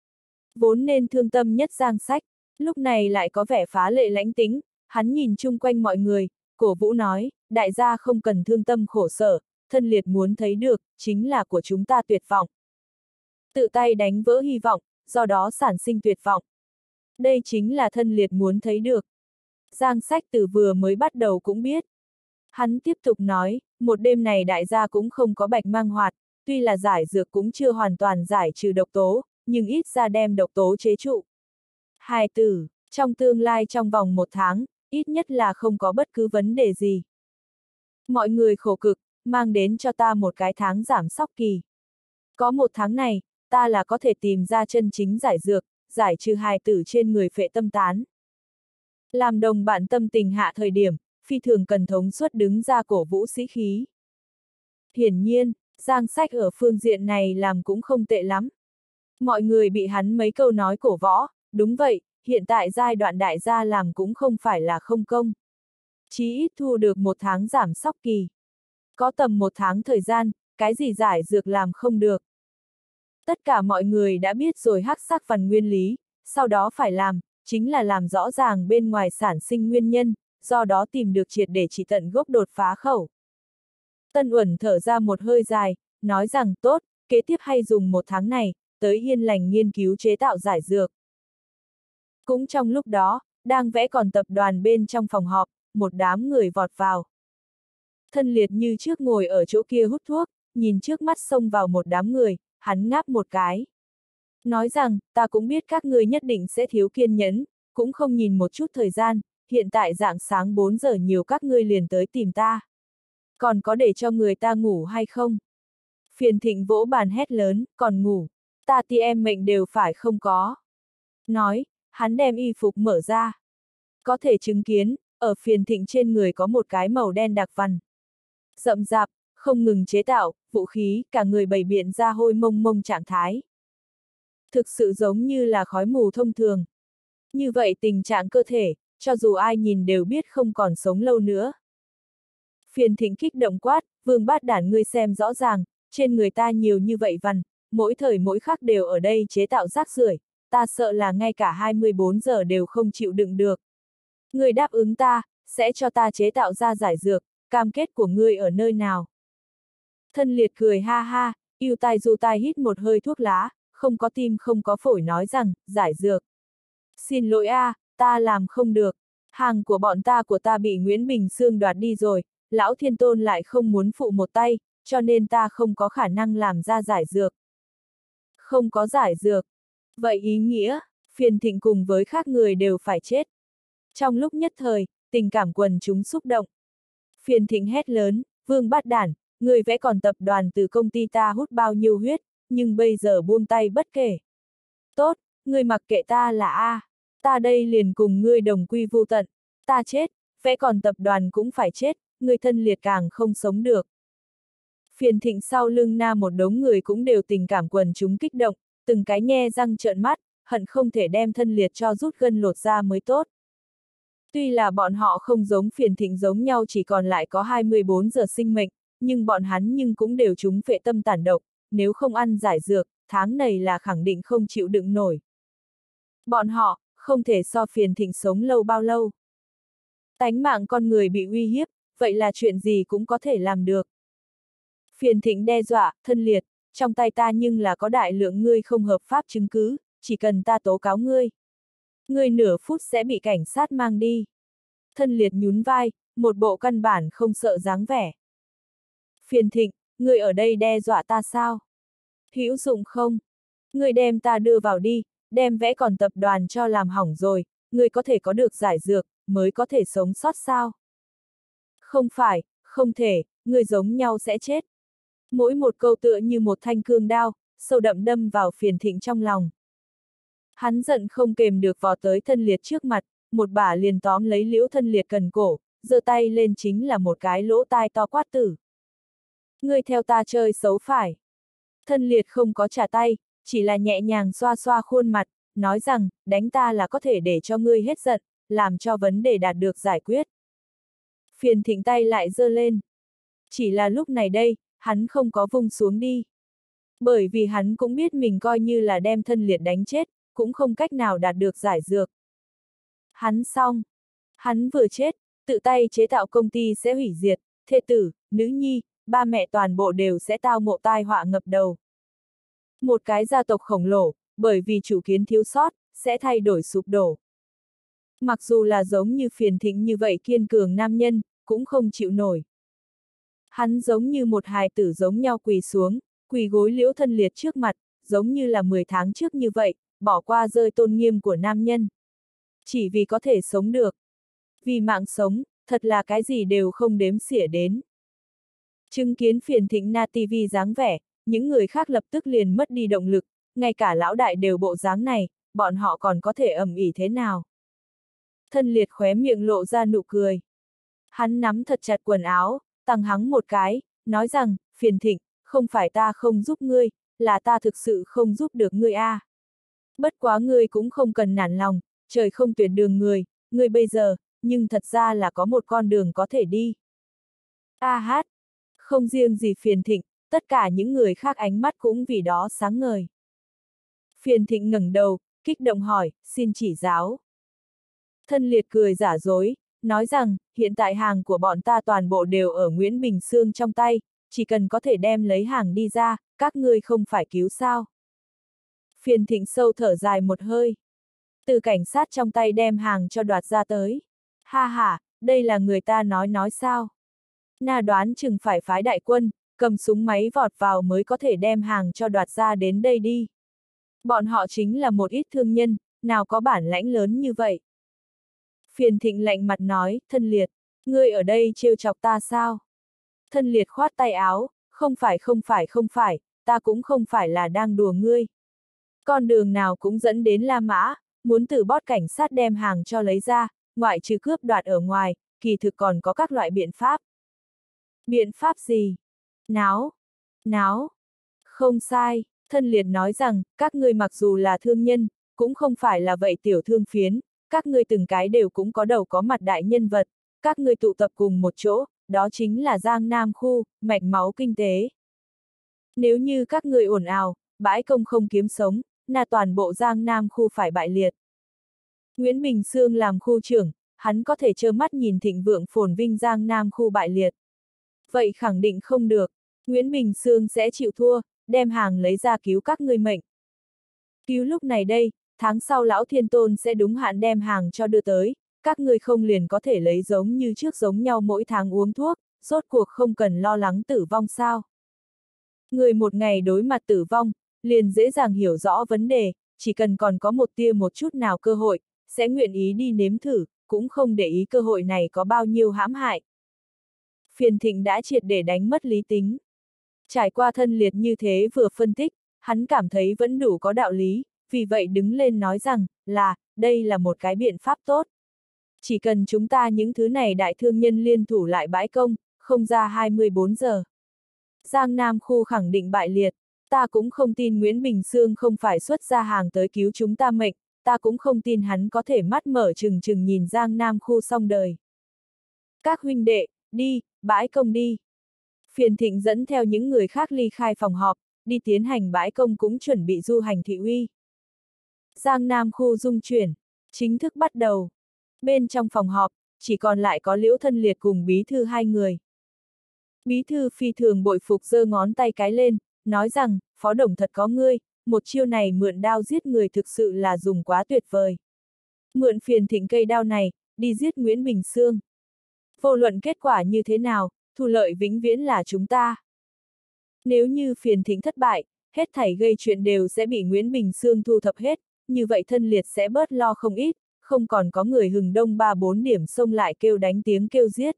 Vốn nên thương tâm nhất Giang Sách, lúc này lại có vẻ phá lệ lãnh tĩnh, hắn nhìn chung quanh mọi người, cổ vũ nói, đại gia không cần thương tâm khổ sở, thân liệt muốn thấy được, chính là của chúng ta tuyệt vọng. Tự tay đánh vỡ hy vọng, do đó sản sinh tuyệt vọng. Đây chính là thân liệt muốn thấy được. Giang Sách từ vừa mới bắt đầu cũng biết. Hắn tiếp tục nói, một đêm này đại gia cũng không có bạch mang hoạt, tuy là giải dược cũng chưa hoàn toàn giải trừ độc tố, nhưng ít ra đem độc tố chế trụ. Hài tử, trong tương lai trong vòng 1 tháng, ít nhất là không có bất cứ vấn đề gì. Mọi người khổ cực, mang đến cho ta một cái tháng giảm sóc kỳ. Có 1 tháng này, ta là có thể tìm ra chân chính giải dược, giải trừ hài tử trên người phệ tâm tán. Làm đồng bạn tâm tình hạ thời điểm, phi thường cần thống suất đứng ra cổ vũ sĩ khí. Hiển nhiên, Giang Sách ở phương diện này làm cũng không tệ lắm. Mọi người bị hắn mấy câu nói cổ võ, đúng vậy, hiện tại giai đoạn đại gia làm cũng không phải là không công. Chí ít thu được 1 tháng giảm sóc kỳ. Có tầm 1 tháng thời gian, cái gì giải dược làm không được. Tất cả mọi người đã biết rồi hắc sắc phần nguyên lý, sau đó phải làm, chính là làm rõ ràng bên ngoài sản sinh nguyên nhân, do đó tìm được triệt để trị tận gốc đột phá khẩu. Tân Uẩn thở ra một hơi dài, nói rằng tốt, kế tiếp hay dùng 1 tháng này, tới yên lành nghiên cứu chế tạo giải dược. Cũng trong lúc đó, đang vẽ còn tập đoàn bên trong phòng họp, một đám người vọt vào. Thân liệt như trước ngồi ở chỗ kia hút thuốc, nhìn trước mắt xông vào một đám người, hắn ngáp một cái. Nói rằng, ta cũng biết các ngươi nhất định sẽ thiếu kiên nhẫn, cũng không nhìn một chút thời gian, hiện tại rạng sáng 4 giờ nhiều các ngươi liền tới tìm ta. Còn có để cho người ta ngủ hay không? Phiền Thịnh vỗ bàn hét lớn, còn ngủ, ta thì em mệnh đều phải không có. Nói, hắn đem y phục mở ra. Có thể chứng kiến, ở Phiền Thịnh trên người có một cái màu đen đặc vằn. Rậm rạp, không ngừng chế tạo, vũ khí, cả người bày biện ra hôi mông mông trạng thái. Thực sự giống như là khói mù thông thường. Như vậy tình trạng cơ thể, cho dù ai nhìn đều biết không còn sống lâu nữa. Phiền Thịnh kích động quát, Vương Bát Đản ngươi xem rõ ràng, trên người ta nhiều như vậy vằn, mỗi thời mỗi khắc đều ở đây chế tạo rác rưởi, ta sợ là ngay cả 24 giờ đều không chịu đựng được. Ngươi đáp ứng ta, sẽ cho ta chế tạo ra giải dược, cam kết của ngươi ở nơi nào? Thân liệt cười ha ha, yêu tai du tai hít một hơi thuốc lá, không có tim không có phổi nói rằng, giải dược. Xin lỗi a, ta làm không được, hàng của bọn ta bị Nguyễn Bình Sương đoạt đi rồi, Lão Thiên Tôn lại không muốn phụ một tay, cho nên ta không có khả năng làm ra giải dược. Không có giải dược. Vậy ý nghĩa, Phiền Thịnh cùng với khác người đều phải chết. Trong lúc nhất thời, tình cảm quần chúng xúc động. Phiền Thịnh hét lớn, Vương Bát Đản, người vẽ còn tập đoàn từ công ty ta hút bao nhiêu huyết, nhưng bây giờ buông tay bất kể. Tốt, ngươi mặc kệ ta là A, ta đây liền cùng ngươi đồng quy vu tận, ta chết, vẽ còn tập đoàn cũng phải chết, người thân liệt càng không sống được. Phiền Thịnh sau lưng na một đống người cũng đều tình cảm quần chúng kích động, từng cái nhe răng trợn mắt, hận không thể đem thân liệt cho rút gân lột ra mới tốt. Tuy là bọn họ không giống Phiền Thịnh giống nhau chỉ còn lại có 24 giờ sinh mệnh, nhưng bọn hắn nhưng cũng đều trúng phệ tâm tản độc, nếu không ăn giải dược, tháng này là khẳng định không chịu đựng nổi. Bọn họ, không thể so Phiền Thịnh sống lâu bao lâu. Tánh mạng con người bị uy hiếp, vậy là chuyện gì cũng có thể làm được. Phiền Thịnh đe dọa, thân liệt, trong tay ta nhưng là có đại lượng ngươi không hợp pháp chứng cứ, chỉ cần ta tố cáo ngươi. Ngươi nửa phút sẽ bị cảnh sát mang đi. Thân liệt nhún vai, một bộ căn bản không sợ dáng vẻ. Phiền Thịnh, ngươi ở đây đe dọa ta sao? Hữu dụng không? Ngươi đem ta đưa vào đi, đem vẽ còn tập đoàn cho làm hỏng rồi, ngươi có thể có được giải dược, mới có thể sống sót sao? Không phải, không thể, ngươi giống nhau sẽ chết. Mỗi một câu tựa như một thanh cương đao, sâu đậm đâm vào Phiền Thịnh trong lòng. Hắn giận không kềm được vò tới thân liệt trước mặt, một bả liền tóm lấy liễu thân liệt cần cổ, giơ tay lên chính là một cái lỗ tai to quát tử. Ngươi theo ta chơi xấu phải. Thân liệt không có trả tay, chỉ là nhẹ nhàng xoa xoa khuôn mặt, nói rằng, đánh ta là có thể để cho ngươi hết giận, làm cho vấn đề đạt được giải quyết. Phiền Thịnh tay lại giơ lên. Chỉ là lúc này đây, hắn không có vung xuống đi. Bởi vì hắn cũng biết mình coi như là đem Thân Liệt đánh chết, cũng không cách nào đạt được giải dược. Hắn xong. Hắn vừa chết, tự tay chế tạo công ty sẽ hủy diệt, thê tử, nữ nhi, ba mẹ toàn bộ đều sẽ tao ngộ tai họa ngập đầu. Một cái gia tộc khổng lồ, bởi vì chủ kiến thiếu sót, sẽ thay đổi sụp đổ. Mặc dù là giống như Phiền Thịnh như vậy kiên cường nam nhân, cũng không chịu nổi. Hắn giống như một hài tử giống nhau quỳ xuống, quỳ gối Liễu Thân Liệt trước mặt, giống như là 10 tháng trước như vậy, bỏ qua rơi tôn nghiêm của nam nhân. Chỉ vì có thể sống được. Vì mạng sống, thật là cái gì đều không đếm xỉa đến. Chứng kiến Phiền Thịnh na TV dáng vẻ, những người khác lập tức liền mất đi động lực, ngay cả lão đại đều bộ dáng này, bọn họ còn có thể ầm ĩ thế nào. Thân Liệt khóe miệng lộ ra nụ cười. Hắn nắm thật chặt quần áo, tăng hắng một cái, nói rằng, Phiền Thịnh, không phải ta không giúp ngươi, là ta thực sự không giúp được ngươi a. Bất quá ngươi cũng không cần nản lòng, trời không tuyệt đường người, ngươi bây giờ, nhưng thật ra là có một con đường có thể đi. A hát, không riêng gì Phiền Thịnh, tất cả những người khác ánh mắt cũng vì đó sáng ngời. Phiền Thịnh ngẩng đầu, kích động hỏi, xin chỉ giáo. Thân Liệt cười giả dối, nói rằng, hiện tại hàng của bọn ta toàn bộ đều ở Nguyễn Bình Sương trong tay, chỉ cần có thể đem lấy hàng đi ra, các ngươi không phải cứu sao. Phiền Thịnh sâu thở dài một hơi. Từ cảnh sát trong tay đem hàng cho đoạt ra tới. Ha ha, đây là người ta nói sao. Na đoán chừng phải phái đại quân, cầm súng máy vọt vào mới có thể đem hàng cho đoạt ra đến đây đi. Bọn họ chính là một ít thương nhân, nào có bản lãnh lớn như vậy. Phiền Thịnh lạnh mặt nói, Thân Liệt, ngươi ở đây trêu chọc ta sao? Thân Liệt khoát tay áo, không phải, ta cũng không phải là đang đùa ngươi. Con đường nào cũng dẫn đến La Mã, muốn từ bót cảnh sát đem hàng cho lấy ra, ngoại trừ cướp đoạt ở ngoài, kỳ thực còn có các loại biện pháp. Biện pháp gì? Náo. Không sai, Thân Liệt nói rằng, các ngươi mặc dù là thương nhân, cũng không phải là vậy tiểu thương phiến, các ngươi từng cái đều cũng có đầu có mặt đại nhân vật, các ngươi tụ tập cùng một chỗ, đó chính là Giang Nam khu, mạch máu kinh tế. Nếu như các ngươi ồn ào, bãi công không kiếm sống, là toàn bộ Giang Nam khu phải bại liệt. Nguyễn Bình Sương làm khu trưởng, hắn có thể trơ mắt nhìn thịnh vượng phồn vinh Giang Nam khu bại liệt. Vậy khẳng định không được, Nguyễn Bình Sương sẽ chịu thua, đem hàng lấy ra cứu các ngươi mệnh. Cứu lúc này đây, tháng sau Lão Thiên Tôn sẽ đúng hạn đem hàng cho đưa tới, các ngươi không liền có thể lấy giống như trước giống nhau mỗi tháng uống thuốc, rốt cuộc không cần lo lắng tử vong sao. Người một ngày đối mặt tử vong, liền dễ dàng hiểu rõ vấn đề, chỉ cần còn có một tia một chút nào cơ hội, sẽ nguyện ý đi nếm thử, cũng không để ý cơ hội này có bao nhiêu hãm hại. Phiền Thịnh đã triệt để đánh mất lý tính. Trải qua Thân Liệt như thế vừa phân tích, hắn cảm thấy vẫn đủ có đạo lý, vì vậy đứng lên nói rằng, đây là một cái biện pháp tốt. Chỉ cần chúng ta những thứ này đại thương nhân liên thủ lại bãi công, không ra 24 giờ. Giang Nam khu khẳng định bại liệt, ta cũng không tin Nguyễn Bình Sương không phải xuất ra hàng tới cứu chúng ta mệnh, ta cũng không tin hắn có thể mắt mở trừng trừng nhìn Giang Nam khu xong đời. Các huynh đệ, đi, bãi công đi. Phiền Thịnh dẫn theo những người khác ly khai phòng họp, đi tiến hành bãi công cũng chuẩn bị du hành thị uy. Giang Nam khu dung chuyển, chính thức bắt đầu. Bên trong phòng họp, chỉ còn lại có Liễu Thân Liệt cùng bí thư hai người. Bí thư phi thường bội phục giơ ngón tay cái lên, nói rằng, Phó Đồng thật có ngươi, một chiêu này mượn đao giết người thực sự là dùng quá tuyệt vời. Mượn Phiền Thịnh cây đao này, đi giết Nguyễn Bình Sương. Vô luận kết quả như thế nào, thu lợi vĩnh viễn là chúng ta. Nếu như Phiền Thịnh thất bại, hết thảy gây chuyện đều sẽ bị Nguyễn Bình Sương thu thập hết, như vậy Thân Liệt sẽ bớt lo không ít, không còn có người hừng đông 3-4 điểm xông lại kêu đánh tiếng kêu giết.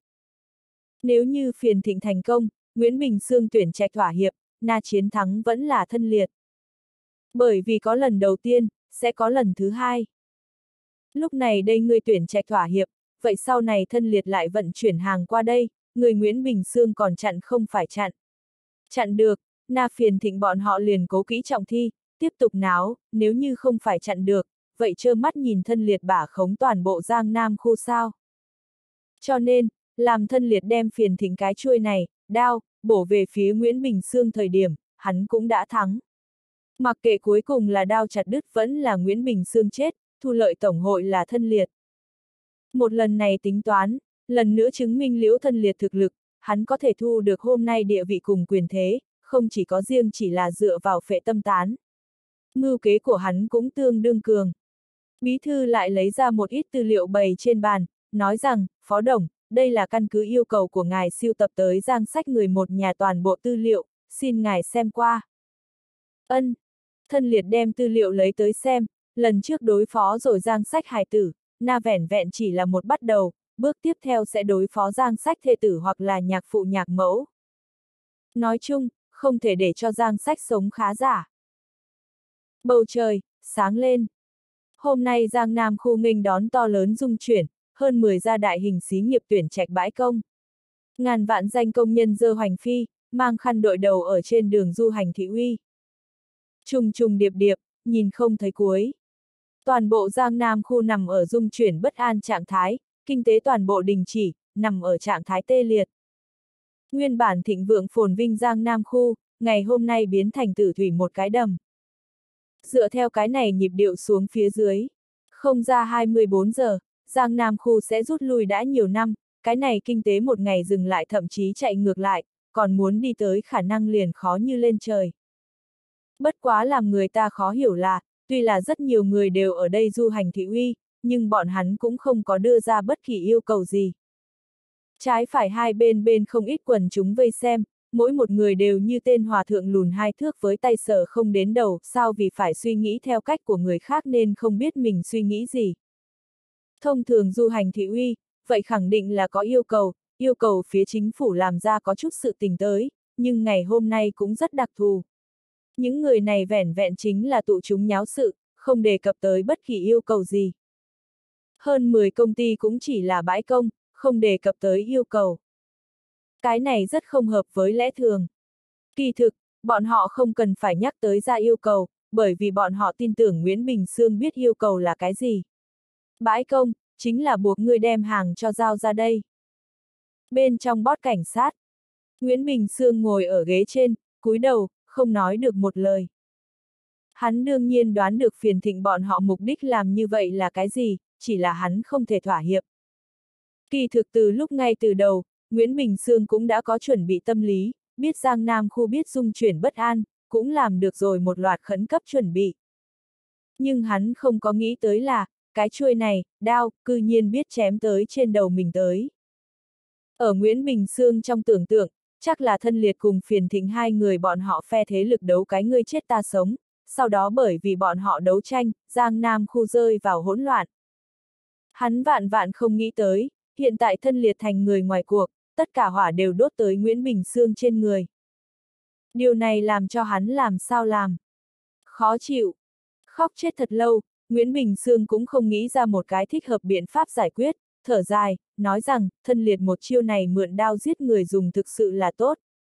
Nếu như Phiền Thịnh thành công, Nguyễn Bình Sương tuyển trạch thỏa hiệp, chiến thắng vẫn là Thân Liệt. Bởi vì có lần đầu tiên, sẽ có lần thứ hai. Lúc này đây người tuyển trạch thỏa hiệp, vậy sau này Thân Liệt lại vận chuyển hàng qua đây, người Nguyễn Bình Sương còn chặn không phải chặn. Chặn được, Phiền Thịnh bọn họ liền cố kỹ trọng thi, tiếp tục náo, nếu như không phải chặn được, vậy trơ mắt nhìn thân liệt bả khống toàn bộ Giang Nam khu sao. Cho nên, làm thân liệt đem phiền thính cái chuôi này, đao, bổ về phía Nguyễn Bình Sương thời điểm, hắn cũng đã thắng. Mặc kệ cuối cùng là đao chặt đứt vẫn là Nguyễn Bình Sương chết, thu lợi tổng hội là thân liệt. Một lần này tính toán, lần nữa chứng minh Liễu thân liệt thực lực, hắn có thể thu được hôm nay địa vị cùng quyền thế, không chỉ có riêng chỉ là dựa vào phệ tâm tán. Mưu kế của hắn cũng tương đương cường. Bí thư lại lấy ra một ít tư liệu bày trên bàn, nói rằng, Phó Đồng, đây là căn cứ yêu cầu của ngài siêu tập tới danh sách người một nhà toàn bộ tư liệu, xin ngài xem qua. Ân. Thân liệt đem tư liệu lấy tới xem, lần trước đối phó rồi danh sách hài tử, na vẻn vẹn chỉ là một bắt đầu, bước tiếp theo sẽ đối phó danh sách thê tử hoặc là nhạc phụ nhạc mẫu. Nói chung, không thể để cho danh sách sống khá giả. Bầu trời, sáng lên. Hôm nay Giang Nam khu nghênh đón to lớn dung chuyển, hơn 10 gia đại hình xí nghiệp tuyển trạch bãi công. Ngàn vạn danh công nhân dơ hoành phi, mang khăn đội đầu ở trên đường du hành thị uy. Trùng trùng điệp điệp, nhìn không thấy cuối. Toàn bộ Giang Nam khu nằm ở dung chuyển bất an trạng thái, kinh tế toàn bộ đình chỉ, nằm ở trạng thái tê liệt. Nguyên bản thịnh vượng phồn vinh Giang Nam khu, ngày hôm nay biến thành tử thủy một cái đầm. Dựa theo cái này nhịp điệu xuống phía dưới, không ra 24 giờ, Giang Nam khu sẽ rút lui đã nhiều năm, cái này kinh tế một ngày dừng lại thậm chí chạy ngược lại, còn muốn đi tới khả năng liền khó như lên trời. Bất quá làm người ta khó hiểu là, tuy là rất nhiều người đều ở đây du hành thị uy, nhưng bọn hắn cũng không có đưa ra bất kỳ yêu cầu gì. Trái phải hai bên không ít quần chúng vây xem, mỗi một người đều như tên hòa thượng lùn hai thước với tay sờ không đến đầu, sao vì phải suy nghĩ theo cách của người khác nên không biết mình suy nghĩ gì. Thông thường du hành thị uy, vậy khẳng định là có yêu cầu phía chính phủ làm ra có chút sự tình tới, nhưng ngày hôm nay cũng rất đặc thù. Những người này vẻn vẹn chính là tụ chúng nháo sự, không đề cập tới bất kỳ yêu cầu gì. Hơn 10 công ty cũng chỉ là bãi công, không đề cập tới yêu cầu. Cái này rất không hợp với lẽ thường. Kỳ thực, bọn họ không cần phải nhắc tới ra yêu cầu, bởi vì bọn họ tin tưởng Nguyễn Bình Sương biết yêu cầu là cái gì. Bãi công, chính là buộc ngươi đem hàng cho giao ra đây. Bên trong bót cảnh sát, Nguyễn Bình Sương ngồi ở ghế trên, cúi đầu, không nói được một lời. Hắn đương nhiên đoán được phiền thịnh bọn họ mục đích làm như vậy là cái gì, chỉ là hắn không thể thỏa hiệp. Kỳ thực từ lúc ngay từ đầu, Nguyễn Bình Sương cũng đã có chuẩn bị tâm lý, biết Giang Nam khu biết dung chuyển bất an, cũng làm được rồi một loạt khẩn cấp chuẩn bị. Nhưng hắn không có nghĩ tới là, cái chuôi này, đao, cư nhiên biết chém tới trên đầu mình tới. Ở Nguyễn Bình Sương trong tưởng tượng, chắc là thân liệt cùng phiền thịnh hai người bọn họ phe thế lực đấu cái ngươi chết ta sống, sau đó bởi vì bọn họ đấu tranh, Giang Nam khu rơi vào hỗn loạn. Hắn vạn vạn không nghĩ tới, hiện tại thân liệt thành người ngoài cuộc, tất cả hỏa đều đốt tới Nguyễn Bình Sương trên người. Điều này làm cho hắn làm sao làm? Khó chịu. Khóc chết thật lâu, Nguyễn Bình Sương cũng không nghĩ ra một cái thích hợp biện pháp giải quyết, thở dài, nói rằng, thân liệt một chiêu này mượn đao giết người dùng thực sự là tốt.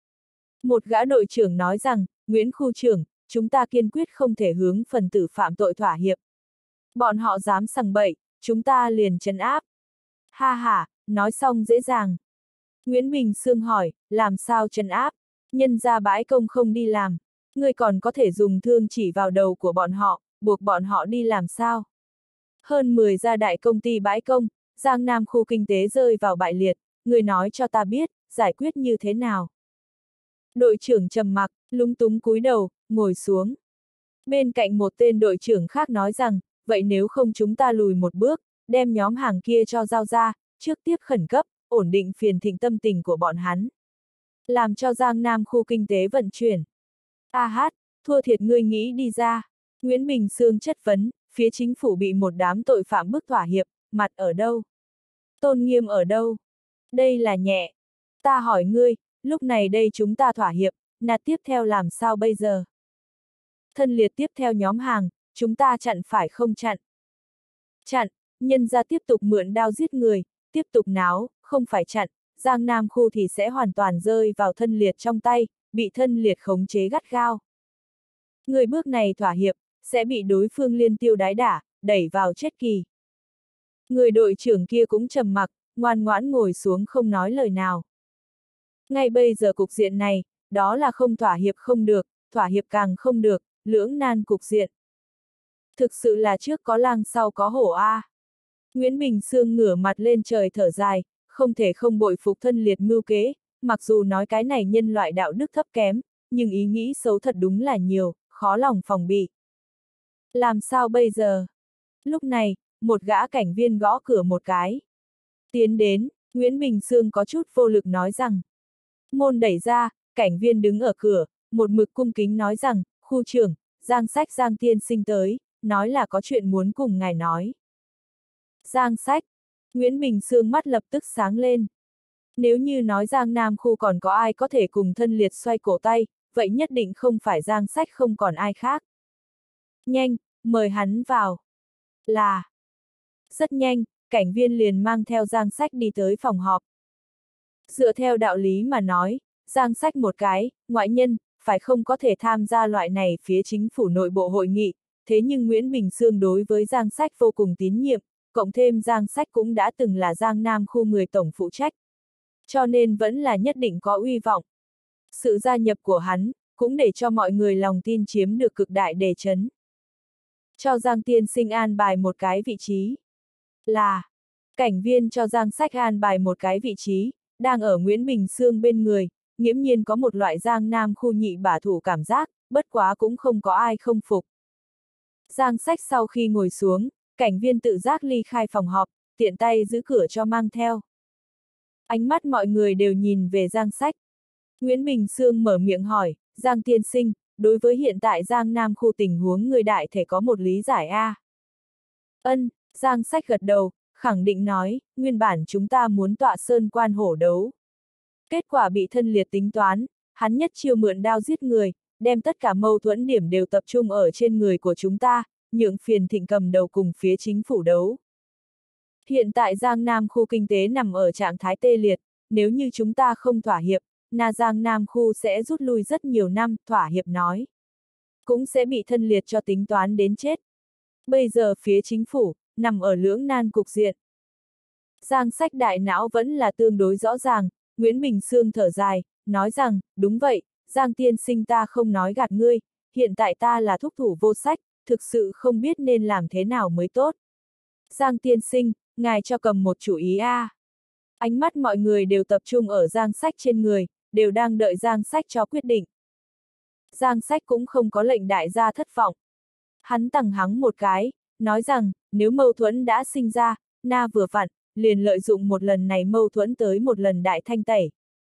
Một gã đội trưởng nói rằng, Nguyễn khu trưởng, chúng ta kiên quyết không thể hướng phần tử phạm tội thỏa hiệp. Bọn họ dám sằng bậy, chúng ta liền trấn áp. Ha ha, nói xong dễ dàng. Nguyễn Bình Sương hỏi, làm sao trấn áp? Nhân ra bãi công không đi làm. Người còn có thể dùng thương chỉ vào đầu của bọn họ, buộc bọn họ đi làm sao? Hơn 10 gia đại công ty bãi công, Giang Nam khu kinh tế rơi vào bại liệt, người nói cho ta biết, giải quyết như thế nào? Đội trưởng trầm mặc, lúng túng cúi đầu, ngồi xuống. Bên cạnh một tên đội trưởng khác nói rằng, vậy nếu không chúng ta lùi một bước, đem nhóm hàng kia cho giao ra, trước tiếp khẩn cấp, ổn định phiền thịnh tâm tình của bọn hắn. Làm cho Giang Nam khu kinh tế vận chuyển. A hát, thua thiệt ngươi nghĩ đi ra. Nguyễn Bình Sương chất vấn, phía chính phủ bị một đám tội phạm bức thỏa hiệp, mặt ở đâu? Tôn nghiêm ở đâu? Đây là nhẹ. Ta hỏi ngươi, lúc này đây chúng ta thỏa hiệp, nạt tiếp theo làm sao bây giờ? Thân liệt tiếp theo nhóm hàng, chúng ta chặn phải không chặn? Chặn, nhân ra tiếp tục mượn đao giết người, tiếp tục náo, không phải chặn, Giang Nam khu thì sẽ hoàn toàn rơi vào thân liệt trong tay, bị thân liệt khống chế gắt gao. Người bước này thỏa hiệp, sẽ bị đối phương liên tiêu đái đả, đẩy vào chết kỳ. Người đội trưởng kia cũng trầm mặc, ngoan ngoãn ngồi xuống không nói lời nào. Ngay bây giờ cục diện này, đó là không thỏa hiệp không được, thỏa hiệp càng không được, lưỡng nan cục diện. Thực sự là trước có lang sau có hổ a. Nguyễn Bình Sương ngửa mặt lên trời thở dài, không thể không bội phục thân liệt mưu kế, mặc dù nói cái này nhân loại đạo đức thấp kém, nhưng ý nghĩ xấu thật đúng là nhiều, khó lòng phòng bị. Làm sao bây giờ? Lúc này, một gã cảnh viên gõ cửa một cái. Tiến đến, Nguyễn Bình Sương có chút vô lực nói rằng. Môn đẩy ra, cảnh viên đứng ở cửa, một mực cung kính nói rằng, khu trưởng, Giang Sách Giang tiên sinh tới, nói là có chuyện muốn cùng ngài nói. Giang Sách, Nguyễn Bình Sương mắt lập tức sáng lên. Nếu như nói Giang Nam khu còn có ai có thể cùng thân liệt xoay cổ tay, vậy nhất định không phải Giang Sách không còn ai khác. Nhanh, mời hắn vào. Là. Rất nhanh, cảnh viên liền mang theo Giang Sách đi tới phòng họp. Dựa theo đạo lý mà nói, Giang Sách một cái, ngoại nhân, phải không có thể tham gia loại này phía chính phủ nội bộ hội nghị, thế nhưng Nguyễn Bình Sương đối với Giang Sách vô cùng tín nhiệm, cộng thêm Giang Sách cũng đã từng là Giang Nam khu người tổng phụ trách. Cho nên vẫn là nhất định có uy vọng. Sự gia nhập của hắn, cũng để cho mọi người lòng tin chiếm được cực đại đề chấn. Cho Giang tiên sinh an bài một cái vị trí. Là, cảnh viên cho Giang Sách an bài một cái vị trí, đang ở Nguyễn Bình Sương bên người, nghiễm nhiên có một loại Giang Nam khu nhị bả thủ cảm giác, bất quá cũng không có ai không phục. Giang Sách sau khi ngồi xuống, cảnh viên tự giác ly khai phòng họp, tiện tay giữ cửa cho mang theo. Ánh mắt mọi người đều nhìn về Giang Sách. Nguyễn Bình Sương mở miệng hỏi, Giang tiên sinh, đối với hiện tại Giang Nam khu tình huống người đại thể có một lý giải a? Ân, Giang Sách gật đầu, khẳng định nói, nguyên bản chúng ta muốn tọa sơn quan hổ đấu. Kết quả bị thân liệt tính toán, hắn nhất chiêu mượn đao giết người, đem tất cả mâu thuẫn điểm đều tập trung ở trên người của chúng ta, nhượng phiền thịnh cầm đầu cùng phía chính phủ đấu. Hiện tại Giang Nam khu kinh tế nằm ở trạng thái tê liệt, nếu như chúng ta không thỏa hiệp, Giang Nam khu sẽ rút lui rất nhiều năm, thỏa hiệp nói. Cũng sẽ bị thân liệt cho tính toán đến chết. Bây giờ phía chính phủ, nằm ở lưỡng nan cục diện. Giang Sách đại não vẫn là tương đối rõ ràng, Nguyễn Bình Sương thở dài, nói rằng, đúng vậy, Giang tiên sinh ta không nói gạt ngươi, hiện tại ta là thúc thủ vô sách, thực sự không biết nên làm thế nào mới tốt. Giang tiên sinh, ngài cho cầm một chủ ý a. Ánh mắt mọi người đều tập trung ở Giang Sách trên người, đều đang đợi Giang Sách cho quyết định. Giang Sách cũng không có lệnh đại gia thất vọng. Hắn tằng hắng một cái, nói rằng, nếu mâu thuẫn đã sinh ra, vừa vặn, liền lợi dụng một lần này mâu thuẫn tới một lần đại thanh tẩy.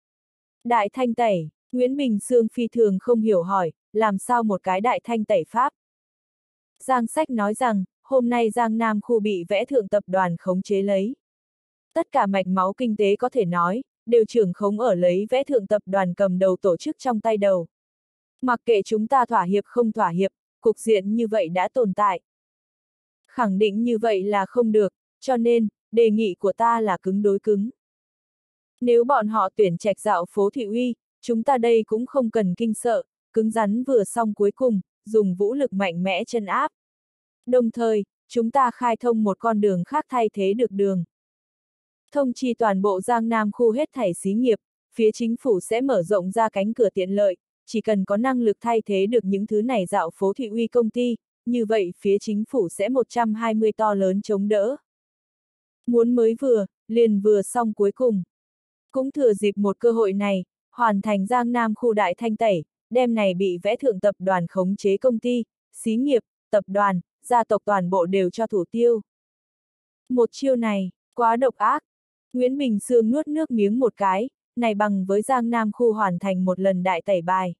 Đại thanh tẩy, Nguyễn Bình Sương phi thường không hiểu hỏi, làm sao một cái đại thanh tẩy pháp? Giang Sách nói rằng, hôm nay Giang Nam khu bị vẽ thượng tập đoàn khống chế lấy. Tất cả mạch máu kinh tế có thể nói, đều trưởng khống ở lấy vẽ thượng tập đoàn cầm đầu tổ chức trong tay đầu. Mặc kệ chúng ta thỏa hiệp không thỏa hiệp, cục diện như vậy đã tồn tại. Khẳng định như vậy là không được, cho nên, đề nghị của ta là cứng đối cứng. Nếu bọn họ tuyển trạch dạo phố thị uy, chúng ta đây cũng không cần kinh sợ, cứng rắn vừa xong cuối cùng, dùng vũ lực mạnh mẽ chân áp. Đồng thời, chúng ta khai thông một con đường khác thay thế được đường. Thông chi toàn bộ Giang Nam khu hết thảy xí nghiệp, phía chính phủ sẽ mở rộng ra cánh cửa tiện lợi, chỉ cần có năng lực thay thế được những thứ này dạo phố thị uy công ty, như vậy phía chính phủ sẽ 120 to lớn chống đỡ. Muốn mới vừa, liền vừa xong cuối cùng. Cũng thừa dịp một cơ hội này, hoàn thành Giang Nam khu đại thanh tẩy, đem này bị vẽ thượng tập đoàn khống chế công ty, xí nghiệp, tập đoàn, gia tộc toàn bộ đều cho thủ tiêu. Một chiêu này, quá độc ác. Nguyễn Bình Sương nuốt nước miếng một cái, này bằng với Giang Nam khu hoàn thành một lần đại tẩy bài.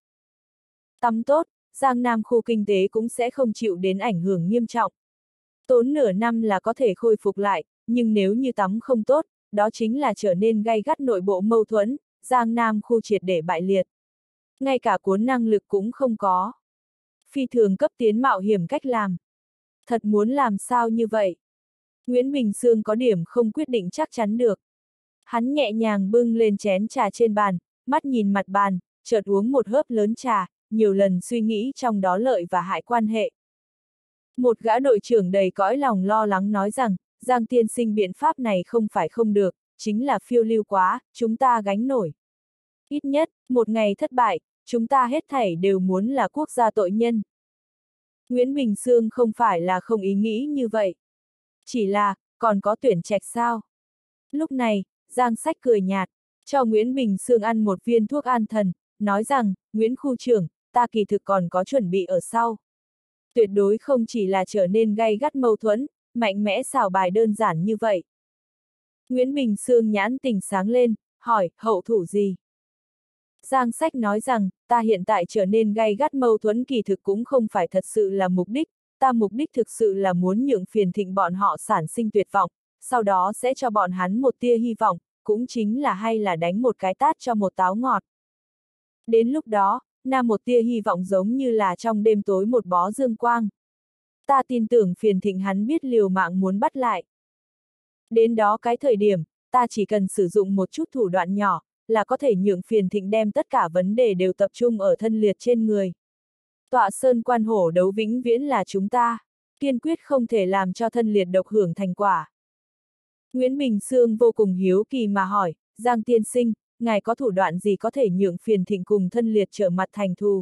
Tắm tốt, Giang Nam khu kinh tế cũng sẽ không chịu đến ảnh hưởng nghiêm trọng. Tốn nửa năm là có thể khôi phục lại, nhưng nếu như tắm không tốt, đó chính là trở nên gay gắt nội bộ mâu thuẫn, Giang Nam khu triệt để bại liệt. Ngay cả cuốn năng lực cũng không có. Phi thường cấp tiến mạo hiểm cách làm. Thật muốn làm sao như vậy? Nguyễn Bình Sương có điểm không quyết định chắc chắn được. Hắn nhẹ nhàng bưng lên chén trà trên bàn, mắt nhìn mặt bàn, chợt uống một hớp lớn trà, nhiều lần suy nghĩ trong đó lợi và hại quan hệ. Một gã đội trưởng đầy cõi lòng lo lắng nói rằng, Giang tiên sinh biện pháp này không phải không được, chính là phiêu lưu quá, chúng ta gánh nổi. Ít nhất, một ngày thất bại, chúng ta hết thảy đều muốn là quốc gia tội nhân. Nguyễn Bình Sương không phải là không ý nghĩ như vậy. Chỉ là, còn có tuyển trạch sao? Lúc này, Giang Sách cười nhạt, cho Nguyễn Bình Sương ăn một viên thuốc an thần, nói rằng, Nguyễn khu trưởng, ta kỳ thực còn có chuẩn bị ở sau. Tuyệt đối không chỉ là trở nên gay gắt mâu thuẫn, mạnh mẽ xảo bài đơn giản như vậy. Nguyễn Bình Sương nhãn tình sáng lên, hỏi, hậu thủ gì? Giang Sách nói rằng, ta hiện tại trở nên gay gắt mâu thuẫn kỳ thực cũng không phải thật sự là mục đích, ta mục đích thực sự là muốn nhượng Phiền Thịnh bọn họ sản sinh tuyệt vọng, sau đó sẽ cho bọn hắn một tia hy vọng, cũng chính là hay là đánh một cái tát cho một táo ngọt. Đến lúc đó, một tia hy vọng giống như là trong đêm tối một bó dương quang. Ta tin tưởng Phiền Thịnh hắn biết liều mạng muốn bắt lại. Đến đó cái thời điểm, ta chỉ cần sử dụng một chút thủ đoạn nhỏ, là có thể nhượng Phiền Thịnh đem tất cả vấn đề đều tập trung ở Thân Liệt trên người. Tọa sơn quan hổ đấu vĩnh viễn là chúng ta, kiên quyết không thể làm cho Thân Liệt độc hưởng thành quả. Nguyễn Bình Sương vô cùng hiếu kỳ mà hỏi, Giang tiên sinh, ngài có thủ đoạn gì có thể nhượng Phiền Thịnh cùng Thân Liệt trở mặt thành thù?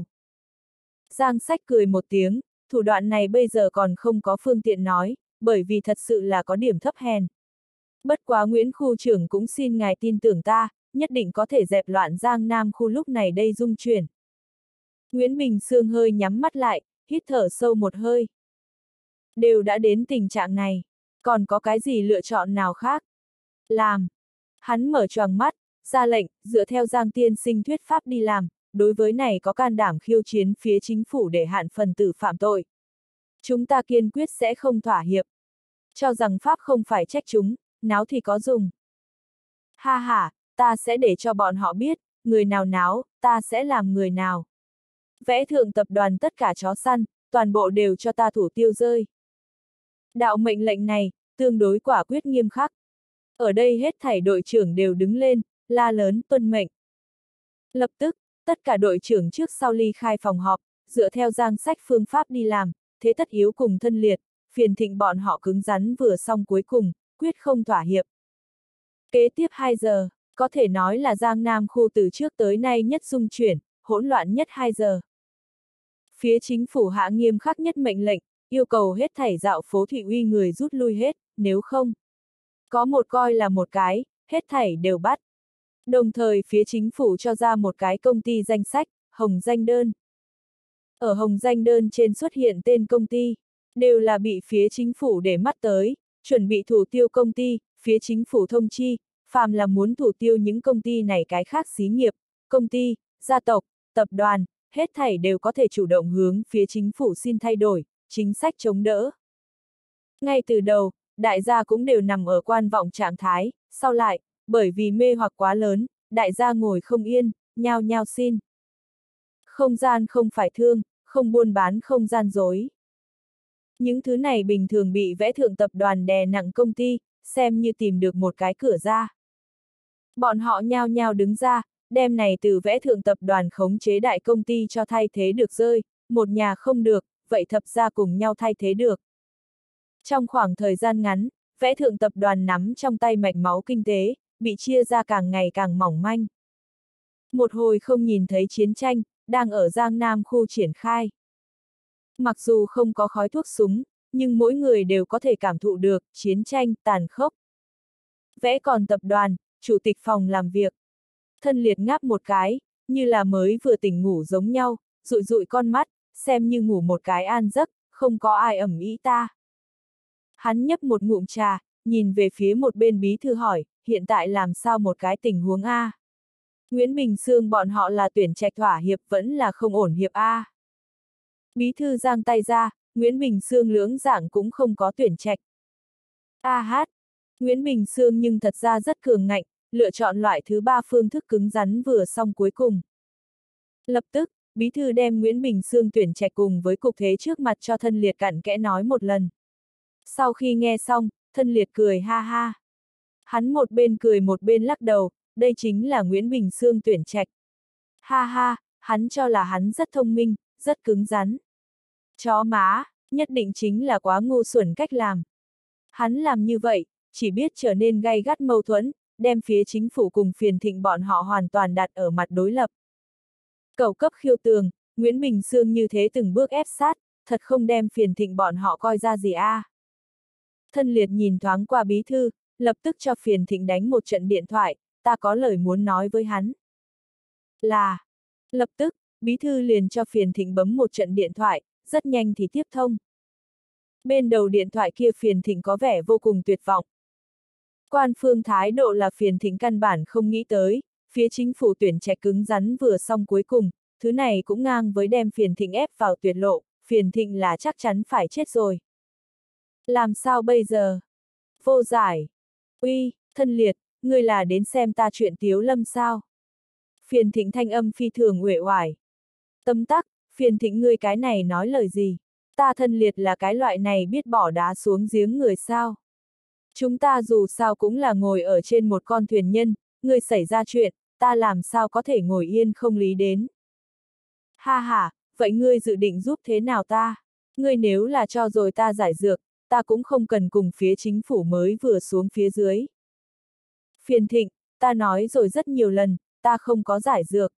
Giang Sách cười một tiếng, thủ đoạn này bây giờ còn không có phương tiện nói, bởi vì thật sự là có điểm thấp hèn. Bất quá Nguyễn khu trưởng cũng xin ngài tin tưởng ta, nhất định có thể dẹp loạn Giang Nam khu lúc này đây dung chuyển. Nguyễn Bình Sương hơi nhắm mắt lại, hít thở sâu một hơi. Đều đã đến tình trạng này, còn có cái gì lựa chọn nào khác? Làm. Hắn mở choàng mắt, ra lệnh, dựa theo Giang tiên sinh thuyết pháp đi làm, đối với này có can đảm khiêu chiến phía chính phủ để hạn phần tử phạm tội. Chúng ta kiên quyết sẽ không thỏa hiệp. Cho rằng pháp không phải trách chúng, náo thì có dùng. Ha ha, ta sẽ để cho bọn họ biết, người nào náo, ta sẽ làm người nào. Vẽ thượng tập đoàn tất cả chó săn, toàn bộ đều cho ta thủ tiêu rơi. Đạo mệnh lệnh này, tương đối quả quyết nghiêm khắc. Ở đây hết thảy đội trưởng đều đứng lên, la lớn tuân mệnh. Lập tức, tất cả đội trưởng trước sau ly khai phòng họp, dựa theo Giang Sách phương pháp đi làm, thế tất yếu cùng Thân Liệt, Phiền Thịnh bọn họ cứng rắn vừa xong cuối cùng, quyết không thỏa hiệp. Kế tiếp 2 giờ, có thể nói là Giang Nam khu từ trước tới nay nhất dung chuyển, hỗn loạn nhất 2 giờ. Phía chính phủ hạ nghiêm khắc nhất mệnh lệnh, yêu cầu hết thảy dạo phố Thụy Uy người rút lui hết, nếu không có một coi là một cái, hết thảy đều bắt. Đồng thời phía chính phủ cho ra một cái công ty danh sách, hồng danh đơn. Ở hồng danh đơn trên xuất hiện tên công ty, đều là bị phía chính phủ để mắt tới, chuẩn bị thủ tiêu công ty, phía chính phủ thông chi, phàm là muốn thủ tiêu những công ty này cái khác xí nghiệp, công ty, gia tộc, tập đoàn, hết thảy đều có thể chủ động hướng phía chính phủ xin thay đổi, chính sách chống đỡ. Ngay từ đầu, đại gia cũng đều nằm ở quan vọng trạng thái, sau lại, bởi vì mê hoặc quá lớn, đại gia ngồi không yên, nhao nhao xin. Không gian không phải thương, không buôn bán không gian dối. Những thứ này bình thường bị vẽ thượng tập đoàn đè nặng công ty, xem như tìm được một cái cửa ra. Bọn họ nhao nhao đứng ra, đem này từ vẽ thượng tập đoàn khống chế đại công ty cho thay thế được rơi, một nhà không được, vậy thập gia cùng nhau thay thế được. Trong khoảng thời gian ngắn, vẽ thượng tập đoàn nắm trong tay mạch máu kinh tế, bị chia ra càng ngày càng mỏng manh. Một hồi không nhìn thấy chiến tranh, đang ở Giang Nam khu triển khai. Mặc dù không có khói thuốc súng, nhưng mỗi người đều có thể cảm thụ được chiến tranh tàn khốc. Vẽ còn tập đoàn, chủ tịch phòng làm việc. Thân Liệt ngáp một cái, như là mới vừa tỉnh ngủ giống nhau, dụi dụi con mắt, xem như ngủ một cái an giấc, không có ai ẩm ý ta. Hắn nhấp một ngụm trà, nhìn về phía một bên bí thư hỏi, hiện tại làm sao một cái tình huống A? Nguyễn Bình Sương bọn họ là tuyển trạch thỏa hiệp vẫn là không ổn hiệp A. Bí thư giang tay ra, Nguyễn Bình Sương lưỡng dạng cũng không có tuyển trạch. A hát, Nguyễn Bình Sương nhưng thật ra rất cường ngạnh, lựa chọn loại thứ 3 phương thức cứng rắn vừa xong cuối cùng. Lập tức, bí thư đem Nguyễn Bình Sương tuyển trạch cùng với cục thế trước mặt cho Thân Liệt cặn kẽ nói một lần. Sau khi nghe xong, Thân Liệt cười ha ha. Hắn một bên cười một bên lắc đầu, đây chính là Nguyễn Bình Sương tuyển trạch. Ha ha, Hắn cho là hắn rất thông minh, rất cứng rắn. Chó má, nhất định chính là quá ngu xuẩn cách làm. Hắn làm như vậy, chỉ biết trở nên gay gắt mâu thuẫn, đem phía chính phủ cùng Phiền Thịnh bọn họ hoàn toàn đặt ở mặt đối lập. Cẩu cấp khiêu tường, Nguyễn Bình Sương như thế từng bước ép sát, thật không đem Phiền Thịnh bọn họ coi ra gì a. Thân Liệt nhìn thoáng qua bí thư, lập tức cho Phiền Thịnh đánh một trận điện thoại, ta có lời muốn nói với hắn. Là, lập tức, bí thư liền cho Phiền Thịnh bấm một trận điện thoại, rất nhanh thì tiếp thông. Bên đầu điện thoại kia Phiền Thịnh có vẻ vô cùng tuyệt vọng. Quan phương thái độ là Phiền Thịnh căn bản không nghĩ tới, phía chính phủ tuyển trẻ cứng rắn vừa xong cuối cùng, thứ này cũng ngang với đem Phiền Thịnh ép vào tuyệt lộ, Phiền Thịnh là chắc chắn phải chết rồi. Làm sao bây giờ? Vô giải. Uy, Thân Liệt, ngươi là đến xem ta chuyện Tiếu Lâm sao? Phiền Thịnh thanh âm phi thường uể oải. Tấm tắc, Phiền Thịnh ngươi cái này nói lời gì? Ta Thân Liệt là cái loại này biết bỏ đá xuống giếng người sao? Chúng ta dù sao cũng là ngồi ở trên một con thuyền nhân, ngươi xảy ra chuyện, ta làm sao có thể ngồi yên không lý đến. Ha ha, vậy ngươi dự định giúp thế nào ta? Ngươi nếu là cho rồi ta giải dược, ta cũng không cần cùng phía chính phủ mới vừa xuống phía dưới. Phiền Thịnh, ta nói rồi rất nhiều lần, ta không có giải dược.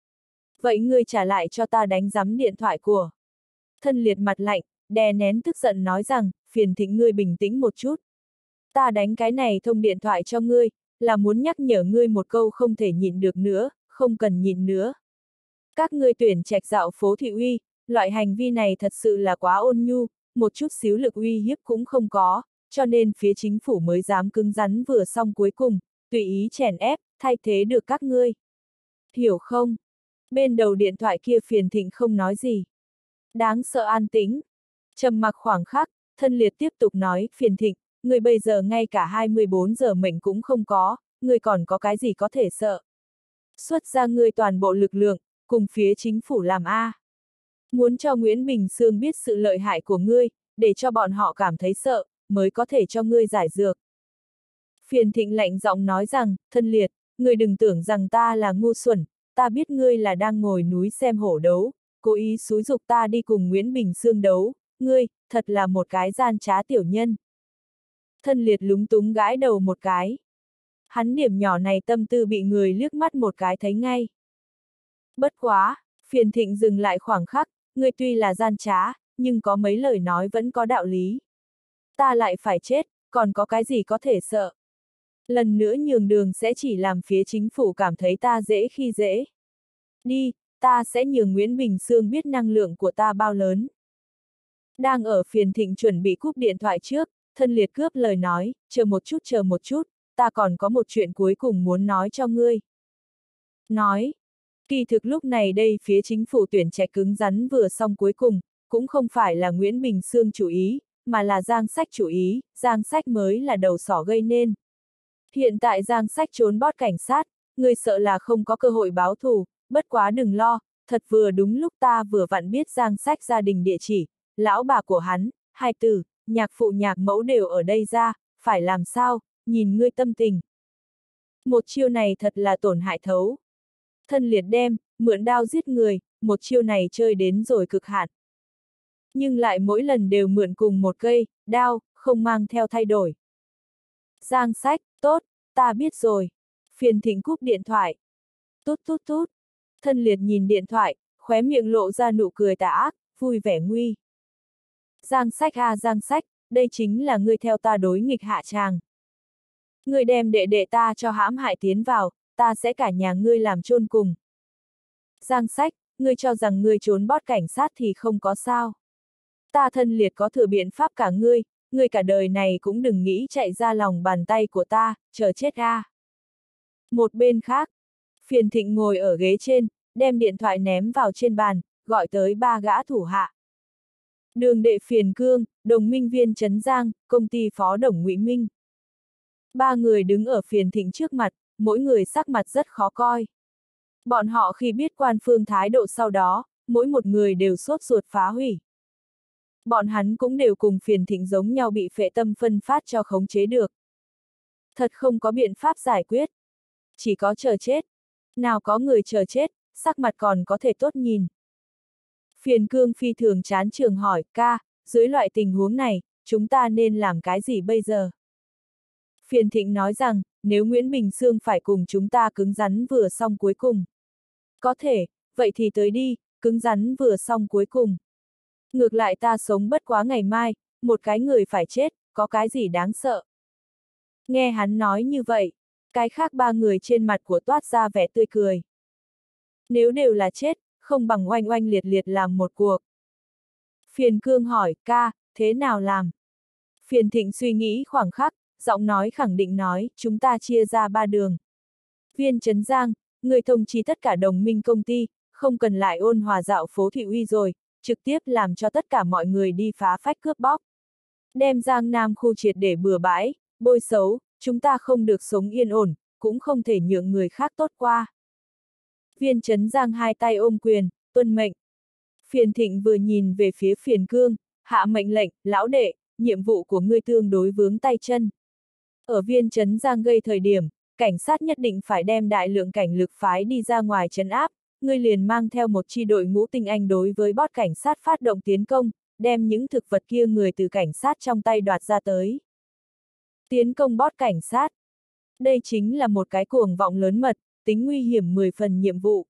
Vậy ngươi trả lại cho ta đánh giấm điện thoại của. Thân Liệt mặt lạnh, đè nén tức giận nói rằng, Phiền Thịnh ngươi bình tĩnh một chút. Ta đánh cái này thông điện thoại cho ngươi, là muốn nhắc nhở ngươi một câu không thể nhịn được nữa, không cần nhịn nữa. Các ngươi tuyển trạch dạo phố thị uy, loại hành vi này thật sự là quá ôn nhu, một chút xíu lực uy hiếp cũng không có, cho nên phía chính phủ mới dám cứng rắn vừa xong cuối cùng, tùy ý chèn ép, thay thế được các ngươi. Hiểu không? Bên đầu điện thoại kia Phiền Thịnh không nói gì. Đáng sợ an tĩnh. Trầm mặc khoảng khắc, Thân Liệt tiếp tục nói, Phiền Thịnh, người bây giờ ngay cả 24 giờ mệnh cũng không có, người còn có cái gì có thể sợ. Xuất ra người toàn bộ lực lượng, cùng phía chính phủ làm A. Muốn cho Nguyễn Bình Sương biết sự lợi hại của ngươi, để cho bọn họ cảm thấy sợ, mới có thể cho ngươi giải dược. Phiền Thịnh lạnh giọng nói rằng, Thân Liệt, ngươi đừng tưởng rằng ta là ngu xuẩn, ta biết ngươi là đang ngồi núi xem hổ đấu, cố ý xúi giục ta đi cùng Nguyễn Bình Sương đấu, ngươi, thật là một cái gian trá tiểu nhân. Thân Liệt lúng túng gãi đầu một cái. Hắn điểm nhỏ này tâm tư bị người liếc mắt một cái thấy ngay. Bất quá, Phiền Thịnh dừng lại khoảng khắc, ngươi tuy là gian trá, nhưng có mấy lời nói vẫn có đạo lý. Ta lại phải chết, còn có cái gì có thể sợ. Lần nữa nhường đường sẽ chỉ làm phía chính phủ cảm thấy ta dễ khi dễ. Đi, ta sẽ nhường Nguyễn Bình Sương biết năng lượng của ta bao lớn. Đang ở Phiền Thịnh chuẩn bị cúp điện thoại trước, Thân Liệt cướp lời nói, chờ một chút, ta còn có một chuyện cuối cùng muốn nói cho ngươi. Nói, kỳ thực lúc này đây phía chính phủ tuyển trẻ cứng rắn vừa xong cuối cùng, cũng không phải là Nguyễn Bình Sương chủ ý, mà là Giang Sách chủ ý, Giang Sách mới là đầu sỏ gây nên. Hiện tại Giang Sách trốn bót cảnh sát, ngươi sợ là không có cơ hội báo thù, bất quá đừng lo, thật vừa đúng lúc ta vừa vặn biết Giang Sách gia đình địa chỉ, lão bà của hắn, hai tử, nhạc phụ nhạc mẫu đều ở đây ra, phải làm sao, nhìn ngươi tâm tình. Một chiêu này thật là tổn hại thấu. Thân Liệt đem, mượn đao giết người, một chiêu này chơi đến rồi cực hạn. Nhưng lại mỗi lần đều mượn cùng một cây, đao, không mang theo thay đổi. Giang Sách, tốt, ta biết rồi. Phiền Thịnh cúp điện thoại. Tút tút tút. Thân Liệt nhìn điện thoại, khóe miệng lộ ra nụ cười tà ác, vui vẻ nguy. Giang Sách à Giang Sách, đây chính là ngươi theo ta đối nghịch hạ tràng. Ngươi đem đệ đệ ta cho hãm hại tiến vào, ta sẽ cả nhà ngươi làm chôn cùng. Giang Sách, ngươi cho rằng ngươi trốn bót cảnh sát thì không có sao. Ta Thân Liệt có thừa biện pháp cả ngươi cả đời này cũng đừng nghĩ chạy ra lòng bàn tay của ta, chờ chết a. Một bên khác, Phiền Thịnh ngồi ở ghế trên, đem điện thoại ném vào trên bàn, gọi tới 3 gã thủ hạ. Đường đệ Phiền Cương, đồng minh viên Trấn Giang, công ty phó đồng Ngụy Minh. 3 người đứng ở Phiền Thịnh trước mặt, mỗi người sắc mặt rất khó coi. Bọn họ khi biết quan phương thái độ sau đó, mỗi một người đều sốt ruột phá hủy. Bọn hắn cũng đều cùng Phiền Thịnh giống nhau bị phệ tâm phân phát cho khống chế được. Thật không có biện pháp giải quyết. Chỉ có chờ chết. Nào có người chờ chết, sắc mặt còn có thể tốt nhìn. Phiền Cương phi thường chán trường hỏi, ca, dưới loại tình huống này, chúng ta nên làm cái gì bây giờ? Phiền Thịnh nói rằng, nếu Nguyễn Bình Sương phải cùng chúng ta cứng rắn vừa xong cuối cùng. Có thể, vậy thì tới đi, cứng rắn vừa xong cuối cùng. Ngược lại ta sống bất quá ngày mai, một cái người phải chết, có cái gì đáng sợ. Nghe hắn nói như vậy, cái khác ba người trên mặt của toát ra vẻ tươi cười. Nếu đều là chết, không bằng oanh oanh liệt liệt làm một cuộc. Phiền Cương hỏi, ca, thế nào làm? Phiền Thịnh suy nghĩ khoảng khắc, giọng nói khẳng định nói, chúng ta chia ra ba đường. Viên Trấn Giang, người thông chi tất cả đồng minh công ty, không cần lại ôn hòa dạo phố thị uy rồi, trực tiếp làm cho tất cả mọi người đi phá phách cướp bóc. Đem Giang Nam khu triệt để bừa bãi, bôi xấu, chúng ta không được sống yên ổn, cũng không thể nhượng người khác tốt qua. Viên Trấn Giang hai tay ôm quyền, tuân mệnh. Phiền Thịnh vừa nhìn về phía Phiền Cương, hạ mệnh lệnh, lão đệ, nhiệm vụ của ngươi tương đối vướng tay chân. Ở Viên Trấn Giang gây thời điểm, cảnh sát nhất định phải đem đại lượng cảnh lực phái đi ra ngoài trấn áp, ngươi liền mang theo một chi đội ngũ tinh anh đối với bot cảnh sát phát động tiến công, đem những thực vật kia người từ cảnh sát trong tay đoạt ra tới. Tiến công bot cảnh sát. Đây chính là một cái cuồng vọng lớn mật, tính nguy hiểm 10 phần nhiệm vụ.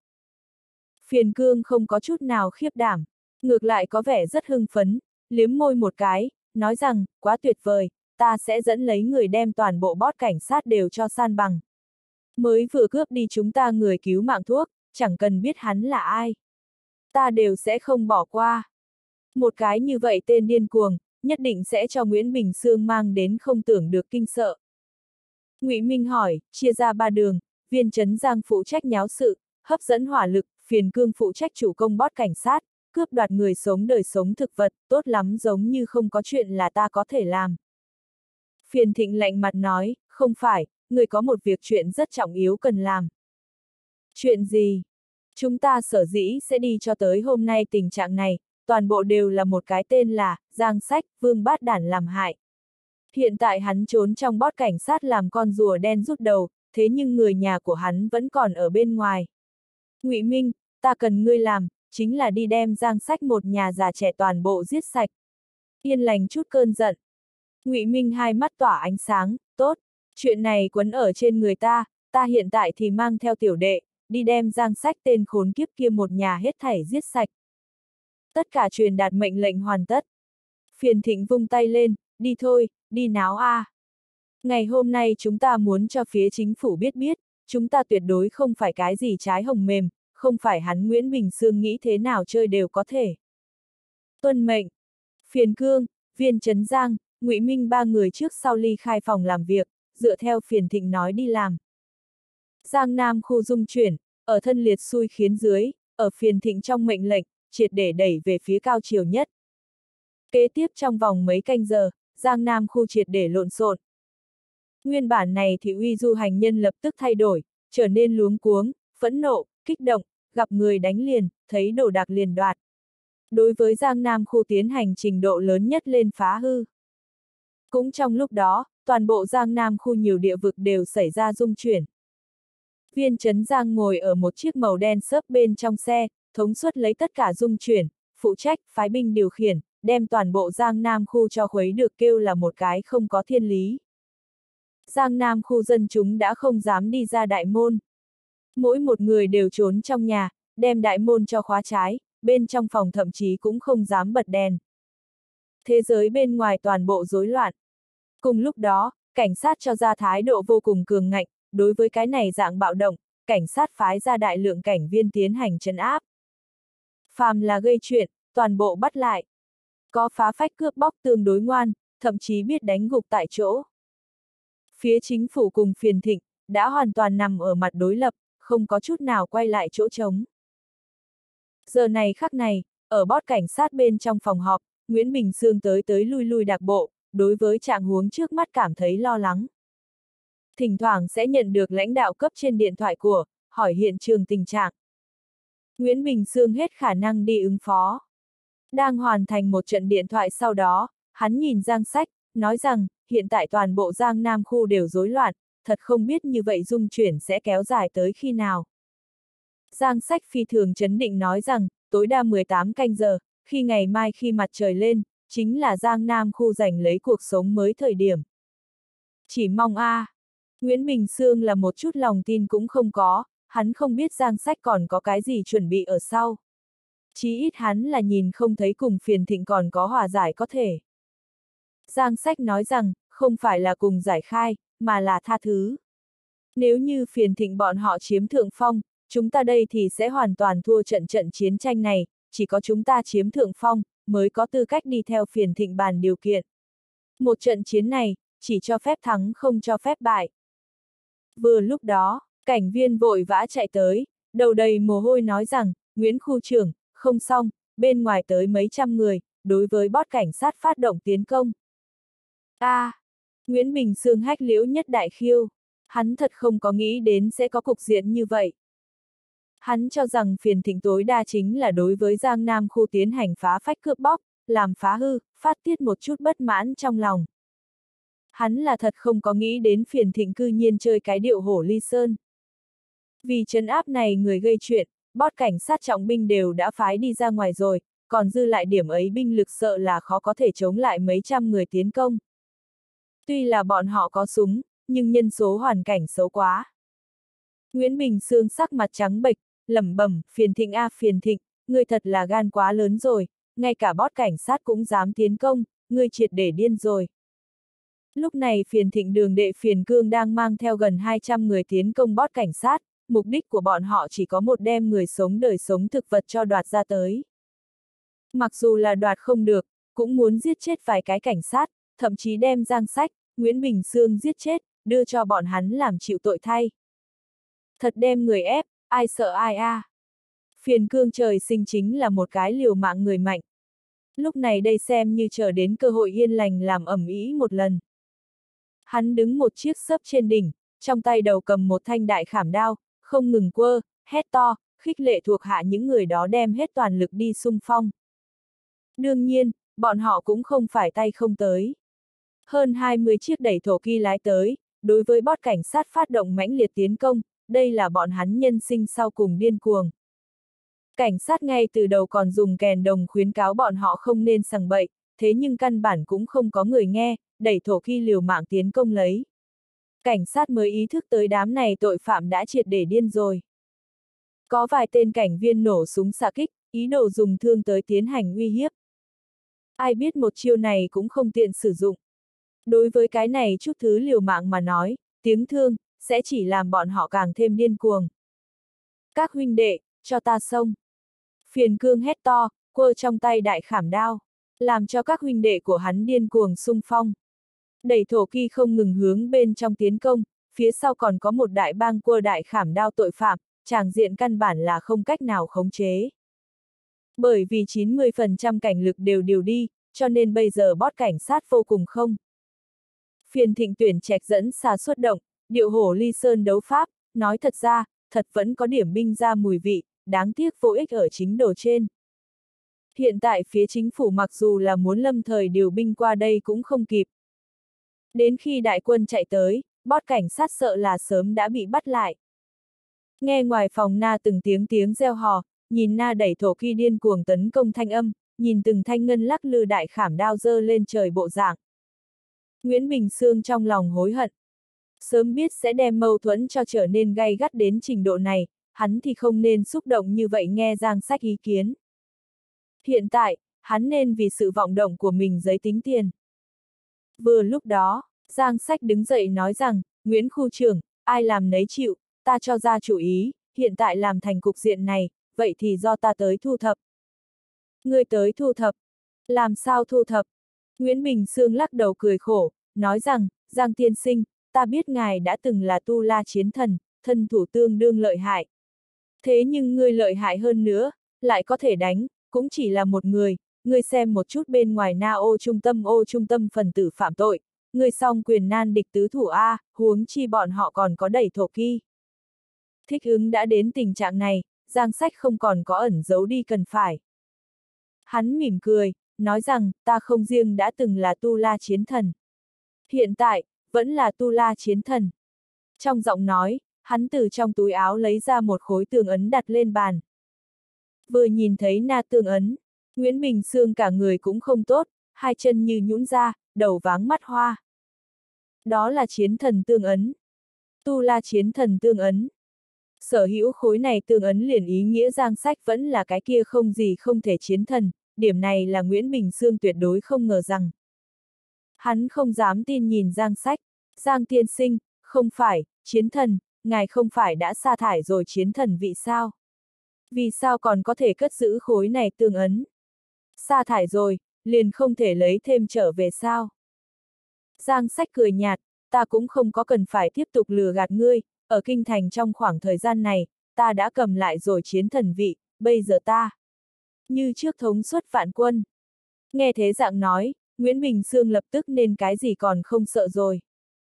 Phiền Cương không có chút nào khiếp đảm, ngược lại có vẻ rất hưng phấn, liếm môi một cái, nói rằng, quá tuyệt vời, ta sẽ dẫn lấy người đem toàn bộ bot cảnh sát đều cho san bằng. Mới vừa cướp đi chúng ta người cứu mạng thuốc, chẳng cần biết hắn là ai. Ta đều sẽ không bỏ qua. Một cái như vậy tên điên cuồng, nhất định sẽ cho Nguyễn Bình Sương mang đến không tưởng được kinh sợ. Ngụy Minh hỏi, chia ra ba đường, Viên Trấn Giang phụ trách nháo sự, hấp dẫn hỏa lực, Phiền Cương phụ trách chủ công bot cảnh sát, cướp đoạt người sống đời sống thực vật, tốt lắm giống như không có chuyện là ta có thể làm. Phiền Thịnh lạnh mặt nói, không phải, người có một việc chuyện rất trọng yếu cần làm. Chuyện gì? Chúng ta sở dĩ sẽ đi cho tới hôm nay tình trạng này, toàn bộ đều là một cái tên là, Giang Sách, Vương Bát Đản làm hại. Hiện tại hắn trốn trong bot cảnh sát làm con rùa đen rút đầu, thế nhưng người nhà của hắn vẫn còn ở bên ngoài. Ngụy Minh, ta cần ngươi làm, chính là đi đem Giang Sách một nhà già trẻ toàn bộ giết sạch. Yên lành chút cơn giận. Ngụy Minh hai mắt tỏa ánh sáng, tốt, chuyện này quấn ở trên người ta hiện tại thì mang theo tiểu đệ, đi đem Giang Sách tên khốn kiếp kia một nhà hết thảy giết sạch. Tất cả truyền đạt mệnh lệnh hoàn tất. Phiền Thịnh vung tay lên, đi thôi, đi náo a. Ngày hôm nay chúng ta muốn cho phía chính phủ biết, chúng ta tuyệt đối không phải cái gì trái hồng mềm, không phải hắn Nguyễn Bình Sương nghĩ thế nào chơi đều có thể. Tuân mệnh. Phiền Cương, Viên Trấn Giang, Ngụy Minh ba người trước sau ly khai phòng làm việc, dựa theo Phiền Thịnh nói đi làm. Giang Nam khu dung chuyển, ở thân liệt xui khiến dưới, ở Phiền Thịnh trong mệnh lệnh, triệt để đẩy về phía cao chiều nhất. Kế tiếp trong vòng mấy canh giờ, Giang Nam khu triệt để lộn xộn. Nguyên bản này thì uy du hành nhân lập tức thay đổi, trở nên luống cuống, phẫn nộ, kích động, gặp người đánh liền, thấy đồ đạc liền đoạt. Đối với Giang Nam khu tiến hành trình độ lớn nhất lên phá hư. Cũng trong lúc đó, toàn bộ Giang Nam khu nhiều địa vực đều xảy ra rung chuyển. Viên Trấn Giang ngồi ở một chiếc màu đen xốp bên trong xe, thống suất lấy tất cả rung chuyển, phụ trách, phái binh điều khiển, đem toàn bộ Giang Nam khu cho khuấy được kêu là một cái không có thiên lý. Giang Nam khu dân chúng đã không dám đi ra đại môn. Mỗi một người đều trốn trong nhà, đem đại môn cho khóa trái, bên trong phòng thậm chí cũng không dám bật đèn. Thế giới bên ngoài toàn bộ rối loạn. Cùng lúc đó, cảnh sát cho ra thái độ vô cùng cường ngạnh, đối với cái này dạng bạo động, cảnh sát phái ra đại lượng cảnh viên tiến hành trấn áp. Phàm là gây chuyện, toàn bộ bắt lại. Có phá phách cướp bóc tương đối ngoan, thậm chí biết đánh gục tại chỗ. Phía chính phủ cùng Phiền Thịnh, đã hoàn toàn nằm ở mặt đối lập, không có chút nào quay lại chỗ trống. Giờ này khắc này, ở bot cảnh sát bên trong phòng họp, Nguyễn Bình Sương tới lui lui đạc bộ, đối với trạng huống trước mắt cảm thấy lo lắng. Thỉnh thoảng sẽ nhận được lãnh đạo cấp trên điện thoại của, hỏi hiện trường tình trạng. Nguyễn Bình Sương hết khả năng đi ứng phó. Đang hoàn thành một trận điện thoại sau đó, hắn nhìn Giang Sách, nói rằng, hiện tại toàn bộ Giang Nam khu đều rối loạn, thật không biết như vậy dung chuyển sẽ kéo dài tới khi nào. Giang Sách phi thường trấn định nói rằng, tối đa 18 canh giờ, khi ngày mai khi mặt trời lên, chính là Giang Nam khu giành lấy cuộc sống mới thời điểm. Chỉ mong Nguyễn Bình Sương là một chút lòng tin cũng không có, hắn không biết Giang Sách còn có cái gì chuẩn bị ở sau. Chí ít hắn là nhìn không thấy cùng Phiền Thịnh còn có hòa giải có thể. Giang Sách nói rằng, không phải là cùng giải khai, mà là tha thứ. Nếu như Phiền Thịnh bọn họ chiếm thượng phong, chúng ta đây thì sẽ hoàn toàn thua trận chiến tranh này, chỉ có chúng ta chiếm thượng phong, mới có tư cách đi theo Phiền Thịnh bàn điều kiện. Một trận chiến này, chỉ cho phép thắng không cho phép bại. Vừa lúc đó, cảnh viên vội vã chạy tới, đầu đầy mồ hôi nói rằng, Nguyễn khu trưởng, không xong, bên ngoài tới mấy trăm người, đối với bót cảnh sát phát động tiến công. Nguyễn Bình Sương hách liễu nhất đại khiêu, hắn thật không có nghĩ đến sẽ có cục diện như vậy. Hắn cho rằng Phiền Thịnh tối đa chính là đối với Giang Nam khu tiến hành phá phách cướp bóc, làm phá hư, phát tiết một chút bất mãn trong lòng. Hắn là thật không có nghĩ đến Phiền Thịnh cư nhiên chơi cái điệu hổ ly sơn. Vì trấn áp này người gây chuyện, bót cảnh sát trọng binh đều đã phái đi ra ngoài rồi, còn dư lại điểm ấy binh lực sợ là khó có thể chống lại mấy trăm người tiến công. Tuy là bọn họ có súng, nhưng nhân số hoàn cảnh xấu quá. Nguyễn Bình Sương sắc mặt trắng bệch, lẩm bẩm, Phiền Thịnh Phiền Thịnh, ngươi thật là gan quá lớn rồi, ngay cả bót cảnh sát cũng dám tiến công, ngươi triệt để điên rồi. Lúc này Phiền Thịnh đường đệ Phiền Cương đang mang theo gần 200 người tiến công bót cảnh sát, mục đích của bọn họ chỉ có một đem người sống đời sống thực vật cho đoạt ra tới. Mặc dù là đoạt không được, cũng muốn giết chết vài cái cảnh sát, thậm chí đem Giang Sách, Nguyễn Bình Sương giết chết, đưa cho bọn hắn làm chịu tội thay. Thật đem người ép, ai sợ ai Phiền Cương trời sinh chính là một cái liều mạng người mạnh. Lúc này đây xem như chờ đến cơ hội yên lành làm ầm ĩ một lần. Hắn đứng một chiếc xấp trên đỉnh, trong tay đầu cầm một thanh đại khảm đao, không ngừng quơ, hét to, khích lệ thuộc hạ những người đó đem hết toàn lực đi xung phong. Đương nhiên, bọn họ cũng không phải tay không tới. Hơn 20 chiếc đẩy thổ kỳ lái tới, đối với bót cảnh sát phát động mãnh liệt tiến công, đây là bọn hắn nhân sinh sau cùng điên cuồng. Cảnh sát ngay từ đầu còn dùng kèn đồng khuyến cáo bọn họ không nên sằng bậy, thế nhưng căn bản cũng không có người nghe, đẩy thổ kỳ liều mạng tiến công lấy. Cảnh sát mới ý thức tới đám này tội phạm đã triệt để điên rồi. Có vài tên cảnh viên nổ súng xạ kích, ý đồ dùng thương tới tiến hành uy hiếp. Ai biết một chiêu này cũng không tiện sử dụng. Đối với cái này chút thứ liều mạng mà nói, tiếng thương, sẽ chỉ làm bọn họ càng thêm điên cuồng. Các huynh đệ, cho ta xông. Phiền Cương hét to, quơ trong tay đại khảm đao, làm cho các huynh đệ của hắn điên cuồng xung phong. Đẩy thổ kỳ không ngừng hướng bên trong tiến công, phía sau còn có một đại bang quơ đại khảm đao tội phạm, tràng diện căn bản là không cách nào khống chế. Bởi vì 90% cảnh lực đều điều đi, cho nên bây giờ bót cảnh sát vô cùng không. Phiền Thịnh tuyển trạch dẫn xà xuất động, điệu hổ ly sơn đấu pháp, nói thật ra, thật vẫn có điểm binh ra mùi vị, đáng tiếc vô ích ở chính đồ trên. Hiện tại phía chính phủ mặc dù là muốn lâm thời điều binh qua đây cũng không kịp. Đến khi đại quân chạy tới, bót cảnh sát sợ là sớm đã bị bắt lại. Nghe ngoài phòng na từng tiếng reo hò, nhìn na đẩy thổ kỳ điên cuồng tấn công thanh âm, nhìn từng thanh ngân lắc lư đại khảm đao dơ lên trời bộ dạng. Nguyễn Bình Sương trong lòng hối hận. Sớm biết sẽ đem mâu thuẫn cho trở nên gay gắt đến trình độ này, hắn thì không nên xúc động như vậy nghe Giang Sách ý kiến. Hiện tại, hắn nên vì sự vọng động của mình giấy tính tiền. Vừa lúc đó, Giang Sách đứng dậy nói rằng, Nguyễn khu trưởng, ai làm nấy chịu, ta cho ra chủ ý, hiện tại làm thành cục diện này, vậy thì do ta tới thu thập. Ngươi tới thu thập. Làm sao thu thập? Nguyễn Bình Sương lắc đầu cười khổ, nói rằng, Giang tiên sinh, ta biết ngài đã từng là tu la chiến thần, thân thủ tương đương lợi hại. Thế nhưng ngươi lợi hại hơn nữa, lại có thể đánh, cũng chỉ là một người, ngươi xem một chút bên ngoài na ô trung tâm phần tử phạm tội, ngươi song quyền nan địch tứ thủ huống chi bọn họ còn có đẩy thổ kỳ. Thích ứng đã đến tình trạng này, Giang Sách không còn có ẩn giấu đi cần phải. Hắn mỉm cười, nói rằng, ta không riêng đã từng là tu la chiến thần. Hiện tại, vẫn là tu la chiến thần. Trong giọng nói, Hắn từ trong túi áo lấy ra một khối tương ấn đặt lên bàn. Vừa nhìn thấy na tương ấn, Nguyễn Bình Xương cả người cũng không tốt, hai chân như nhũn ra, đầu váng mắt hoa. Đó là chiến thần tương ấn. Tu La chiến thần tương ấn. Sở hữu khối này tương ấn liền ý nghĩa Giang Sách vẫn là cái kia không gì không thể chiến thần, điểm này là Nguyễn Bình Xương tuyệt đối không ngờ rằng. Hắn không dám tin nhìn Giang Sách. Giang tiên sinh, không phải, chiến thần, ngài không phải đã sa thải rồi chiến thần vị sao? Vì sao còn có thể cất giữ khối này tương ấn? Sa thải rồi, liền không thể lấy thêm trở về sao? Giang Sách cười nhạt, ta cũng không có cần phải tiếp tục lừa gạt ngươi, ở kinh thành trong khoảng thời gian này, ta đã cầm lại rồi chiến thần vị, bây giờ ta như trước thống suất vạn quân. Nghe thế dạng nói, Nguyễn Bình Xương lập tức nên cái gì còn không sợ rồi.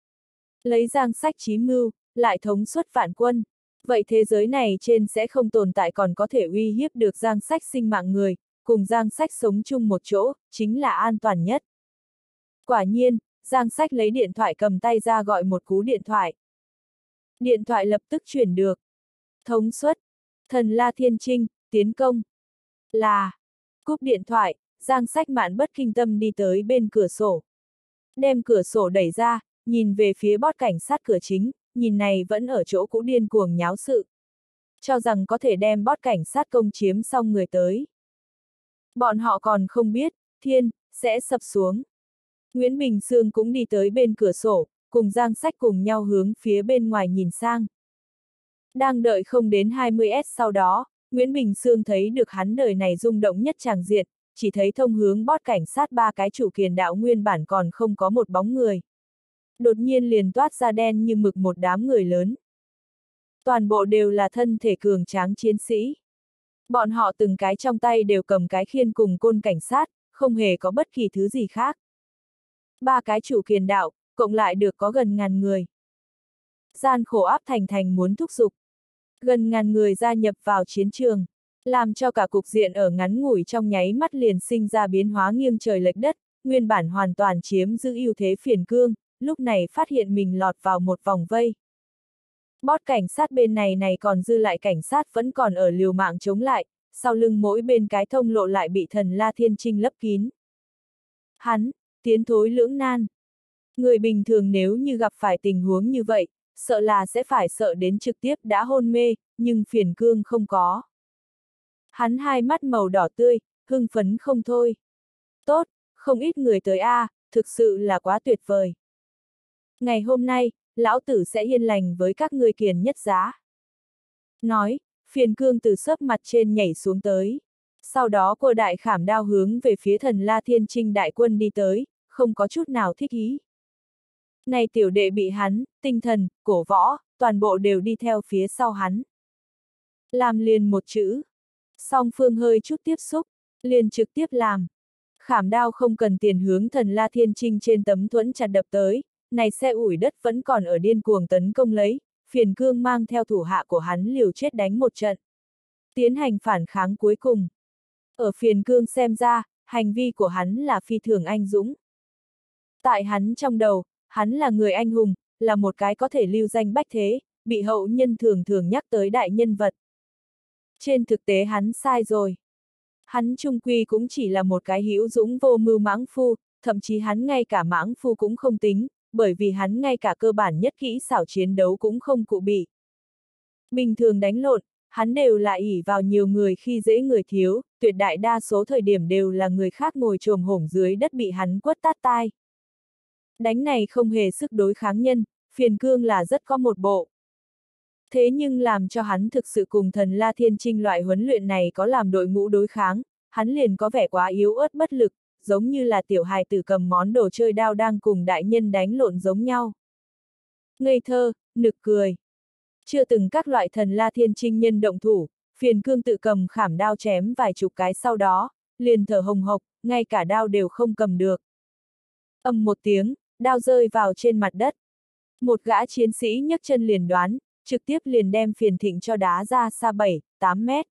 Lấy Giang Sách chí mưu, lại thống suất vạn quân. Vậy thế giới này trên sẽ không tồn tại còn có thể uy hiếp được Giang Sách sinh mạng người, cùng Giang Sách sống chung một chỗ, chính là an toàn nhất. Quả nhiên, Giang Sách lấy điện thoại cầm tay ra gọi một cú điện thoại. Điện thoại lập tức chuyển được. Thống suất. Thần La Thiên Trinh, tiến công. Là. Cúp điện thoại, Giang Sách mạn bất kinh tâm đi tới bên cửa sổ. Đem cửa sổ đẩy ra, nhìn về phía bót cảnh sát cửa chính, nhìn này vẫn ở chỗ cũ điên cuồng nháo sự. Cho rằng có thể đem bót cảnh sát công chiếm xong người tới. Bọn họ còn không biết, thiên, sẽ sập xuống. Nguyễn Bình Xương cũng đi tới bên cửa sổ, cùng Giang Sách cùng nhau hướng phía bên ngoài nhìn sang. Đang đợi không đến 20s sau đó, Nguyễn Bình Xương thấy được hắn đời này rung động nhất tràng diện, chỉ thấy thông hướng bót cảnh sát ba cái chủ kiền đạo nguyên bản còn không có một bóng người. Đột nhiên liền toát ra đen như mực một đám người lớn. Toàn bộ đều là thân thể cường tráng chiến sĩ. Bọn họ từng cái trong tay đều cầm cái khiên cùng côn cảnh sát, không hề có bất kỳ thứ gì khác. Ba cái chủ kiền đạo, cộng lại được có gần 1000 người. Gian khổ áp thành muốn thúc giục. Gần 1000 người gia nhập vào chiến trường, làm cho cả cục diện ở ngắn ngủi trong nháy mắt liền sinh ra biến hóa nghiêng trời lệch đất, nguyên bản hoàn toàn chiếm giữ ưu thế Phiền Cương, lúc này phát hiện mình lọt vào một vòng vây. Bót cảnh sát bên này còn dư lại cảnh sát vẫn còn ở liều mạng chống lại, sau lưng mỗi bên cái thông lộ lại bị thần La Thiên Trinh lấp kín. Hắn, tiến thối lưỡng nan. Người bình thường nếu như gặp phải tình huống như vậy, sợ là sẽ phải sợ đến trực tiếp đã hôn mê, nhưng Phiền Cương không có. Hắn hai mắt màu đỏ tươi, hưng phấn không thôi. Tốt, không ít người tới thực sự là quá tuyệt vời. Ngày hôm nay, lão tử sẽ yên lành với các ngươi kiền nhất giá. Nói, Phiền Cương từ xấp mặt trên nhảy xuống tới. Sau đó cô đại khảm đao hướng về phía thần La Thiên Trinh đại quân đi tới, không có chút nào thích ý. Này tiểu đệ bị hắn, tinh thần, cổ võ, toàn bộ đều đi theo phía sau hắn. Làm liền một chữ. Song phương hơi chút tiếp xúc, liền trực tiếp làm. Khảm đao không cần tiền hướng thần La Thiên Trinh trên tấm thuẫn chặt đập tới, này xe ủi đất vẫn còn ở điên cuồng tấn công lấy, Phiền Cương mang theo thủ hạ của hắn liều chết đánh một trận. Tiến hành phản kháng cuối cùng. Ở Phiền Cương xem ra, hành vi của hắn là phi thường anh dũng. Tại hắn trong đầu, hắn là người anh hùng, là một cái có thể lưu danh bách thế, bị hậu nhân thường thường nhắc tới đại nhân vật. Trên thực tế hắn sai rồi. Hắn chung quy cũng chỉ là một cái hữu dũng vô mưu mãng phu, thậm chí hắn ngay cả mãng phu cũng không tính, bởi vì hắn ngay cả cơ bản nhất kỹ xảo chiến đấu cũng không cụ bị. Bình thường đánh lộn, hắn đều là ỷ vào nhiều người khi dễ người thiếu, tuyệt đại đa số thời điểm đều là người khác ngồi chồm hổm dưới đất bị hắn quất tát tai. Đánh này không hề sức đối kháng nhân, Phiền Cương là rất có một bộ. Thế nhưng làm cho hắn thực sự cùng thần La Thiên Trinh loại huấn luyện này có làm đội ngũ đối kháng, hắn liền có vẻ quá yếu ớt bất lực, giống như là tiểu hài tử cầm món đồ chơi đao đang cùng đại nhân đánh lộn giống nhau. Ngây thơ, nực cười. Chưa từng các loại thần La Thiên Trinh nhân động thủ, Phiền Cương tự cầm khảm đao chém vài chục cái sau đó, liền thở hồng hộc, ngay cả đao đều không cầm được. Ầm một tiếng, đao rơi vào trên mặt đất. Một gã chiến sĩ nhấc chân liền đoán, trực tiếp liền đem Phiền Thịnh cho đá ra xa 7-8 mét.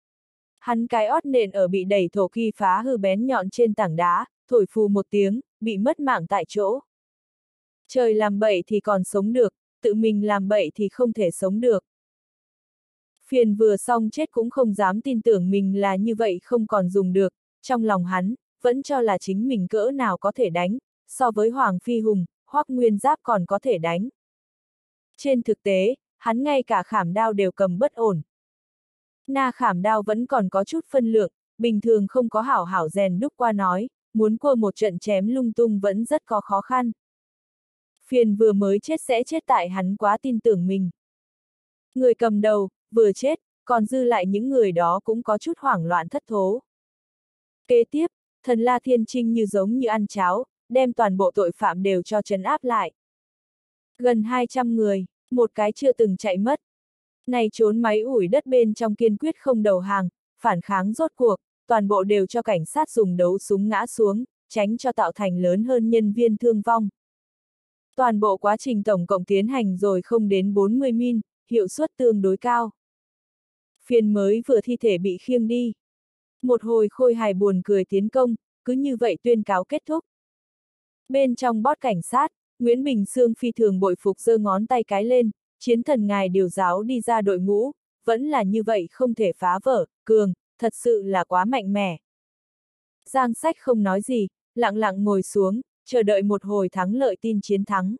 Hắn cái ót nện ở bị đẩy thổ khi phá hư bén nhọn trên tảng đá, thổi phù một tiếng, bị mất mạng tại chỗ. Trời làm bậy thì còn sống được, tự mình làm bậy thì không thể sống được. Phiền vừa xong chết cũng không dám tin tưởng mình là như vậy không còn dùng được, trong lòng hắn, vẫn cho là chính mình cỡ nào có thể đánh, so với Hoàng Phi Hùng, Hoắc Nguyên Giáp còn có thể đánh. Trên thực tế, hắn ngay cả khảm đao đều cầm bất ổn. Na khảm đao vẫn còn có chút phân lượng, bình thường không có hảo hảo rèn đúc qua nói, muốn qua một trận chém lung tung vẫn rất có khó khăn. Phiền vừa mới chết sẽ chết tại hắn quá tin tưởng mình. Người cầm đầu, vừa chết, còn dư lại những người đó cũng có chút hoảng loạn thất thố. Kế tiếp, Thần La Thiên Trinh như giống như ăn cháo, đem toàn bộ tội phạm đều cho trấn áp lại. Gần 200 người, một cái chưa từng chạy mất. Này trốn máy ủi đất bên trong kiên quyết không đầu hàng, phản kháng rốt cuộc, toàn bộ đều cho cảnh sát dùng đấu súng ngã xuống, tránh cho tạo thành lớn hơn nhân viên thương vong. Toàn bộ quá trình tổng cộng tiến hành rồi không đến 40 min, hiệu suất tương đối cao. Phiền mới vừa thi thể bị khiêng đi. Một hồi khôi hài buồn cười tiến công, cứ như vậy tuyên cáo kết thúc. Bên trong bót cảnh sát, Nguyễn Bình Sương phi thường bội phục giơ ngón tay cái lên, chiến thần ngài điều giáo đi ra đội ngũ, vẫn là như vậy không thể phá vỡ, cường, thật sự là quá mạnh mẽ. Giang Sách không nói gì, lặng lặng ngồi xuống, chờ đợi một hồi thắng lợi tin chiến thắng.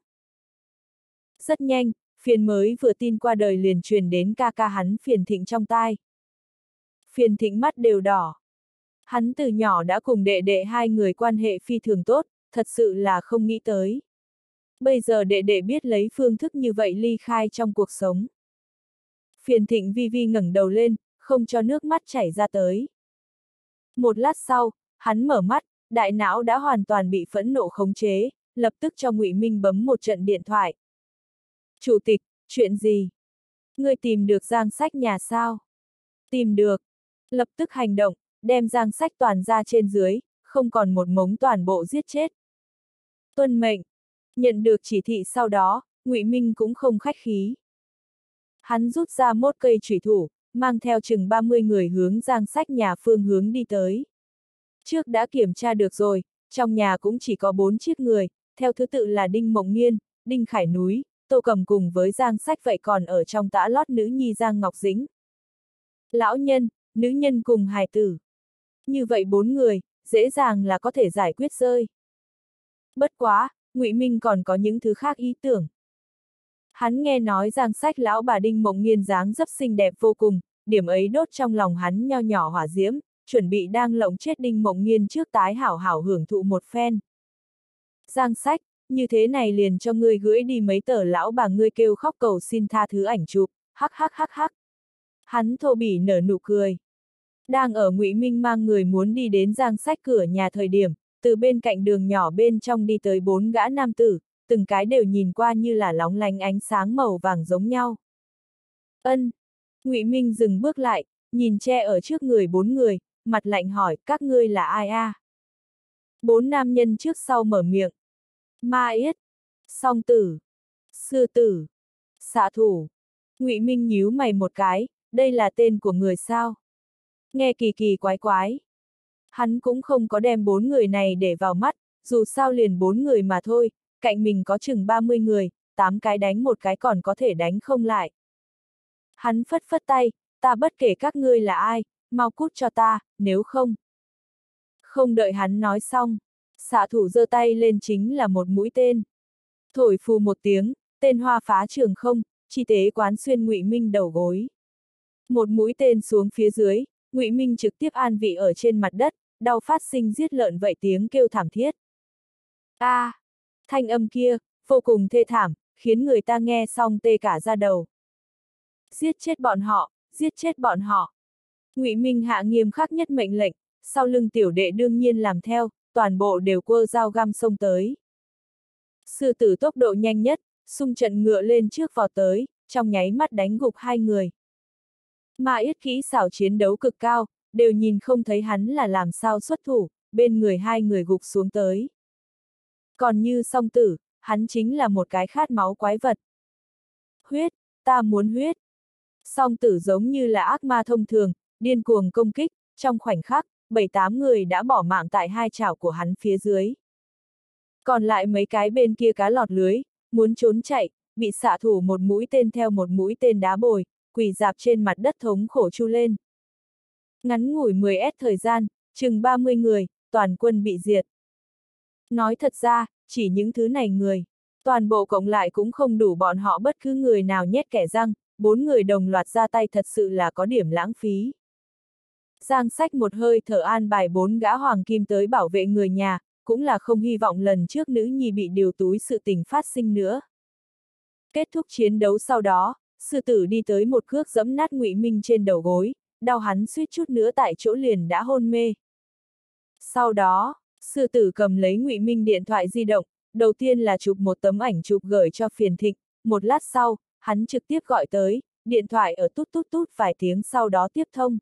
Rất nhanh, Phiền mới vừa tin qua đời liền truyền đến ca ca hắn Phiền Thịnh trong tai. Phiền Thịnh mắt đều đỏ. Hắn từ nhỏ đã cùng đệ đệ hai người quan hệ phi thường tốt, thật sự là không nghĩ tới. Bây giờ đệ đệ biết lấy phương thức như vậy ly khai trong cuộc sống. Phiền Thịnh vi vi ngẩng đầu lên, không cho nước mắt chảy ra tới. Một lát sau, hắn mở mắt, đại não đã hoàn toàn bị phẫn nộ khống chế, lập tức cho Ngụy Minh bấm một trận điện thoại. Chủ tịch, chuyện gì? Ngươi tìm được Giang Sách nhà sao? Tìm được. Lập tức hành động, đem Giang Sách toàn ra trên dưới, không còn một mống toàn bộ giết chết. Tuân mệnh. Nhận được chỉ thị sau đó, Ngụy Minh cũng không khách khí. Hắn rút ra một cây chủy thủ, mang theo chừng 30 người hướng Giang Sách nhà phương hướng đi tới. Trước đã kiểm tra được rồi, trong nhà cũng chỉ có 4 chiếc người, theo thứ tự là Đinh Mộng Nghiên, Đinh Khải Núi, Tô Cầm cùng với Giang Sách vậy còn ở trong tã lót nữ nhi Giang Ngọc Dĩnh. Lão nhân, nữ nhân cùng hài tử. Như vậy 4 người, dễ dàng là có thể giải quyết rơi. Bất quá, Ngụy Minh còn có những thứ khác ý tưởng. Hắn nghe nói Giang Sách lão bà Đinh Mộng Nghiên dáng dấp xinh đẹp vô cùng, điểm ấy đốt trong lòng hắn nho nhỏ hỏa diễm, chuẩn bị đang lộng chết Đinh Mộng Nghiên trước tái hảo hảo hưởng thụ một phen. Giang Sách, như thế này liền cho ngươi gửi đi mấy tờ lão bà ngươi kêu khóc cầu xin tha thứ ảnh chụp, hắc hắc hắc hắc. Hắn thô bỉ nở nụ cười. Đang ở Ngụy Minh mang người muốn đi đến Giang Sách cửa nhà thời điểm, từ bên cạnh đường nhỏ bên trong đi tới 4 gã nam tử, từng cái đều nhìn qua như là lóng lánh ánh sáng màu vàng giống nhau. Ân. Ngụy Minh dừng bước lại, nhìn che ở trước người 4 người, mặt lạnh hỏi, các ngươi là ai a? 4 nam nhân trước sau mở miệng. Ma Yết, Song Tử, Sư Tử, Xạ Thủ. Ngụy Minh nhíu mày một cái, đây là tên của người sao? Nghe kỳ kỳ quái quái. Hắn cũng không có đem 4 người này để vào mắt, dù sao liền 4 người mà thôi, cạnh mình có chừng 30 người, 8 cái đánh một cái còn có thể đánh không lại. Hắn phất phất tay, ta bất kể các ngươi là ai, mau cút cho ta, nếu không. Không đợi hắn nói xong, xạ thủ giơ tay lên chính là một mũi tên. Thổi phù một tiếng, tên hoa phá trường không, chi tế quán xuyên Ngụy Minh đầu gối. Một mũi tên xuống phía dưới, Ngụy Minh trực tiếp an vị ở trên mặt đất, đau phát sinh giết lợn vậy tiếng kêu thảm thiết. A, thanh âm kia, vô cùng thê thảm, khiến người ta nghe xong tê cả da đầu. Giết chết bọn họ, giết chết bọn họ. Ngụy Minh hạ nghiêm khắc nhất mệnh lệnh, sau lưng tiểu đệ đương nhiên làm theo, toàn bộ đều quơ dao găm xông tới. Sư tử tốc độ nhanh nhất, xung trận ngựa lên trước vào tới, trong nháy mắt đánh gục 2 người. Ma Yết kỹ xảo chiến đấu cực cao, đều nhìn không thấy hắn là làm sao xuất thủ, bên người 2 người gục xuống tới. Còn như Song Tử, hắn chính là một cái khát máu quái vật. Huyết, ta muốn huyết. Song Tử giống như là ác ma thông thường, điên cuồng công kích, trong khoảnh khắc, 7-8 người đã bỏ mạng tại 2 chảo của hắn phía dưới. Còn lại mấy cái bên kia cá lọt lưới, muốn trốn chạy, bị xạ thủ một mũi tên theo một mũi tên đá bồi, quỳ rạp trên mặt đất thống khổ chu lên. Ngắn ngủi 10s thời gian, chừng 30 người, toàn quân bị diệt. Nói thật ra, chỉ những thứ này người, toàn bộ cộng lại cũng không đủ bọn họ bất cứ người nào nhét kẻ răng, 4 người đồng loạt ra tay thật sự là có điểm lãng phí. Giang Sách một hơi thở an bài 4 gã hoàng kim tới bảo vệ người nhà, cũng là không hy vọng lần trước nữ nhi bị điều túi sự tình phát sinh nữa. Kết thúc chiến đấu sau đó, sư tử đi tới một cước giẫm nát Ngụy Minh trên đầu gối, đau hắn suýt chút nữa tại chỗ liền đã hôn mê. Sau đó, sư tử cầm lấy Ngụy Minh điện thoại di động, đầu tiên là chụp một tấm ảnh chụp gửi cho Phiền Thịnh, một lát sau, hắn trực tiếp gọi tới, điện thoại ở tút tút tút vài tiếng sau đó tiếp thông.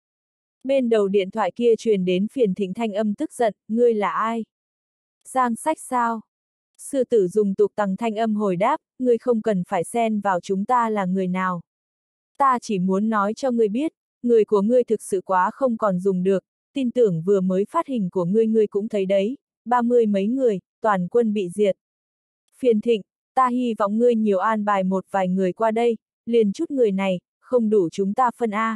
Bên đầu điện thoại kia truyền đến Phiền Thịnh thanh âm tức giận, ngươi là ai? Giang Sách sao? Sư tử dùng tục tằng thanh âm hồi đáp, ngươi không cần phải xen vào chúng ta là người nào. Ta chỉ muốn nói cho ngươi biết, người của ngươi thực sự quá không còn dùng được, tin tưởng vừa mới phát hình của ngươi cũng thấy đấy, 30 mấy người, toàn quân bị diệt. Phiền Thịnh, ta hy vọng ngươi nhiều an bài một vài người qua đây, liền chút người này, không đủ chúng ta phân A.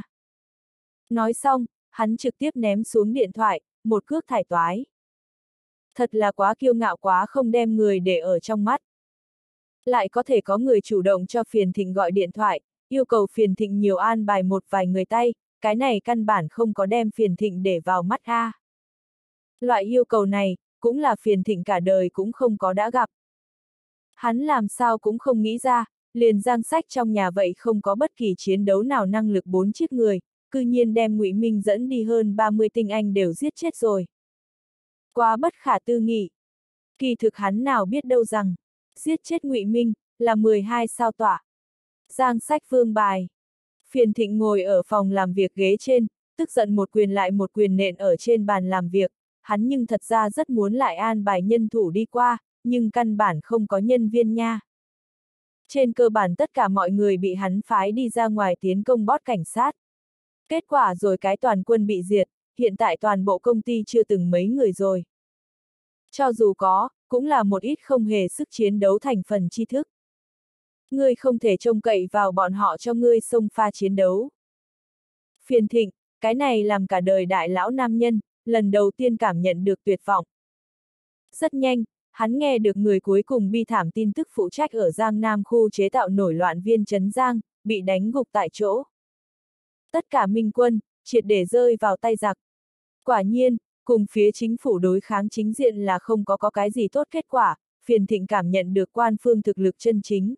Nói xong, hắn trực tiếp ném xuống điện thoại, một cước thải toái. Thật là quá kiêu ngạo quá không đem người để ở trong mắt. Lại có thể có người chủ động cho Phiền Thịnh gọi điện thoại, yêu cầu Phiền Thịnh nhiều an bài một vài người tay, cái này căn bản không có đem Phiền Thịnh để vào mắt A. Loại yêu cầu này, cũng là Phiền Thịnh cả đời cũng không có đã gặp. Hắn làm sao cũng không nghĩ ra, liền Giang Sách trong nhà vậy không có bất kỳ chiến đấu nào năng lực 4 chiếc người, cư nhiên đem Ngụy Minh dẫn đi hơn 30 tinh anh đều giết chết rồi. Quá bất khả tư nghị. Kỳ thực hắn nào biết đâu rằng, giết chết Ngụy Minh, là 12 sao tỏa. Giang Sách vương bài. Phiền Thịnh ngồi ở phòng làm việc ghế trên, tức giận một quyền lại một quyền nện ở trên bàn làm việc, hắn nhưng thật ra rất muốn lại an bài nhân thủ đi qua, nhưng căn bản không có nhân viên nha. Trên cơ bản tất cả mọi người bị hắn phái đi ra ngoài tiến công bot cảnh sát. Kết quả rồi cái toàn quân bị diệt, hiện tại toàn bộ công ty chưa từng mấy người rồi. Cho dù có, cũng là một ít không hề sức chiến đấu thành phần tri thức. Ngươi không thể trông cậy vào bọn họ cho ngươi xông pha chiến đấu. Phiền Thịnh, cái này làm cả đời đại lão nam nhân, lần đầu tiên cảm nhận được tuyệt vọng. Rất nhanh, hắn nghe được người cuối cùng bi thảm tin tức phụ trách ở Giang Nam khu chế tạo nổi loạn viên Trấn Giang, bị đánh gục tại chỗ. Tất cả minh quân, triệt để rơi vào tay giặc. Quả nhiên, cùng phía chính phủ đối kháng chính diện là không có cái gì tốt kết quả, Phiền Thịnh cảm nhận được quan phương thực lực chân chính.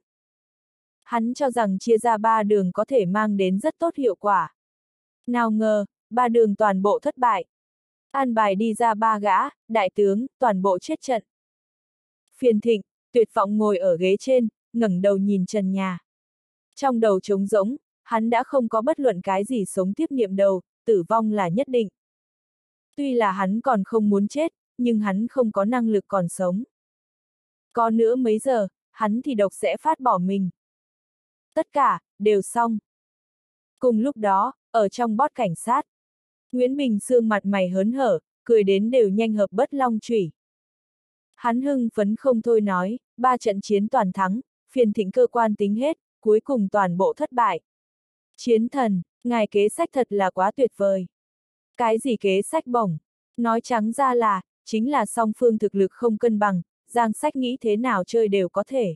Hắn cho rằng chia ra 3 đường có thể mang đến rất tốt hiệu quả. Nào ngờ, 3 đường toàn bộ thất bại. An bài đi ra 3 gã, đại tướng, toàn bộ chết trận. Phiền Thịnh, tuyệt vọng ngồi ở ghế trên, ngẩng đầu nhìn trần nhà. Trong đầu trống rỗng, hắn đã không có bất luận cái gì sống tiếp niệm đầu, tử vong là nhất định. Tuy là hắn còn không muốn chết, nhưng hắn không có năng lực còn sống. Có nữa mấy giờ, hắn thì độc sẽ phát bỏ mình. Tất cả, đều xong. Cùng lúc đó, ở trong bot cảnh sát, Nguyễn Bình Sương mặt mày hớn hở, cười đến đều nhanh hợp bất long chủy. Hắn hưng phấn không thôi nói, 3 trận chiến toàn thắng, Phiền Thịnh cơ quan tính hết, cuối cùng toàn bộ thất bại. Chiến thần, ngài kế sách thật là quá tuyệt vời. Cái gì kế sách bổng? Nói trắng ra là, chính là song phương thực lực không cân bằng, Giang Sách nghĩ thế nào chơi đều có thể.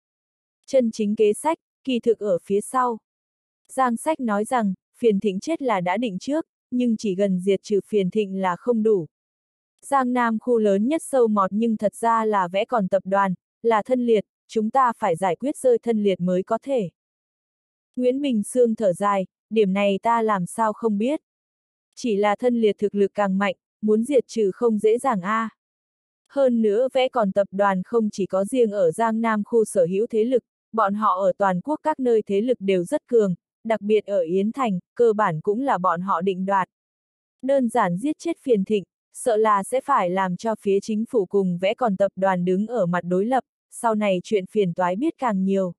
Chân chính kế sách, kỳ thực ở phía sau. Giang Sách nói rằng, Phiền Thịnh chết là đã định trước, nhưng chỉ gần diệt trừ Phiền Thịnh là không đủ. Giang Nam khu lớn nhất sâu mọt nhưng thật ra là vẽ còn tập đoàn, là thân liệt, chúng ta phải giải quyết rơi thân liệt mới có thể. Nguyễn Bình Sương thở dài, điểm này ta làm sao không biết. Chỉ là thân liệt thực lực càng mạnh, muốn diệt trừ không dễ dàng a. Hơn nữa vẽ còn tập đoàn không chỉ có riêng ở Giang Nam khu sở hữu thế lực, bọn họ ở toàn quốc các nơi thế lực đều rất cường, đặc biệt ở Yến Thành, cơ bản cũng là bọn họ định đoạt. Đơn giản giết chết Phiền Thịnh, sợ là sẽ phải làm cho phía chính phủ cùng vẽ còn tập đoàn đứng ở mặt đối lập, sau này chuyện phiền toái biết càng nhiều.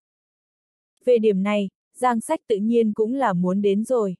Về điểm này, Giang Sách tự nhiên cũng là muốn đến rồi.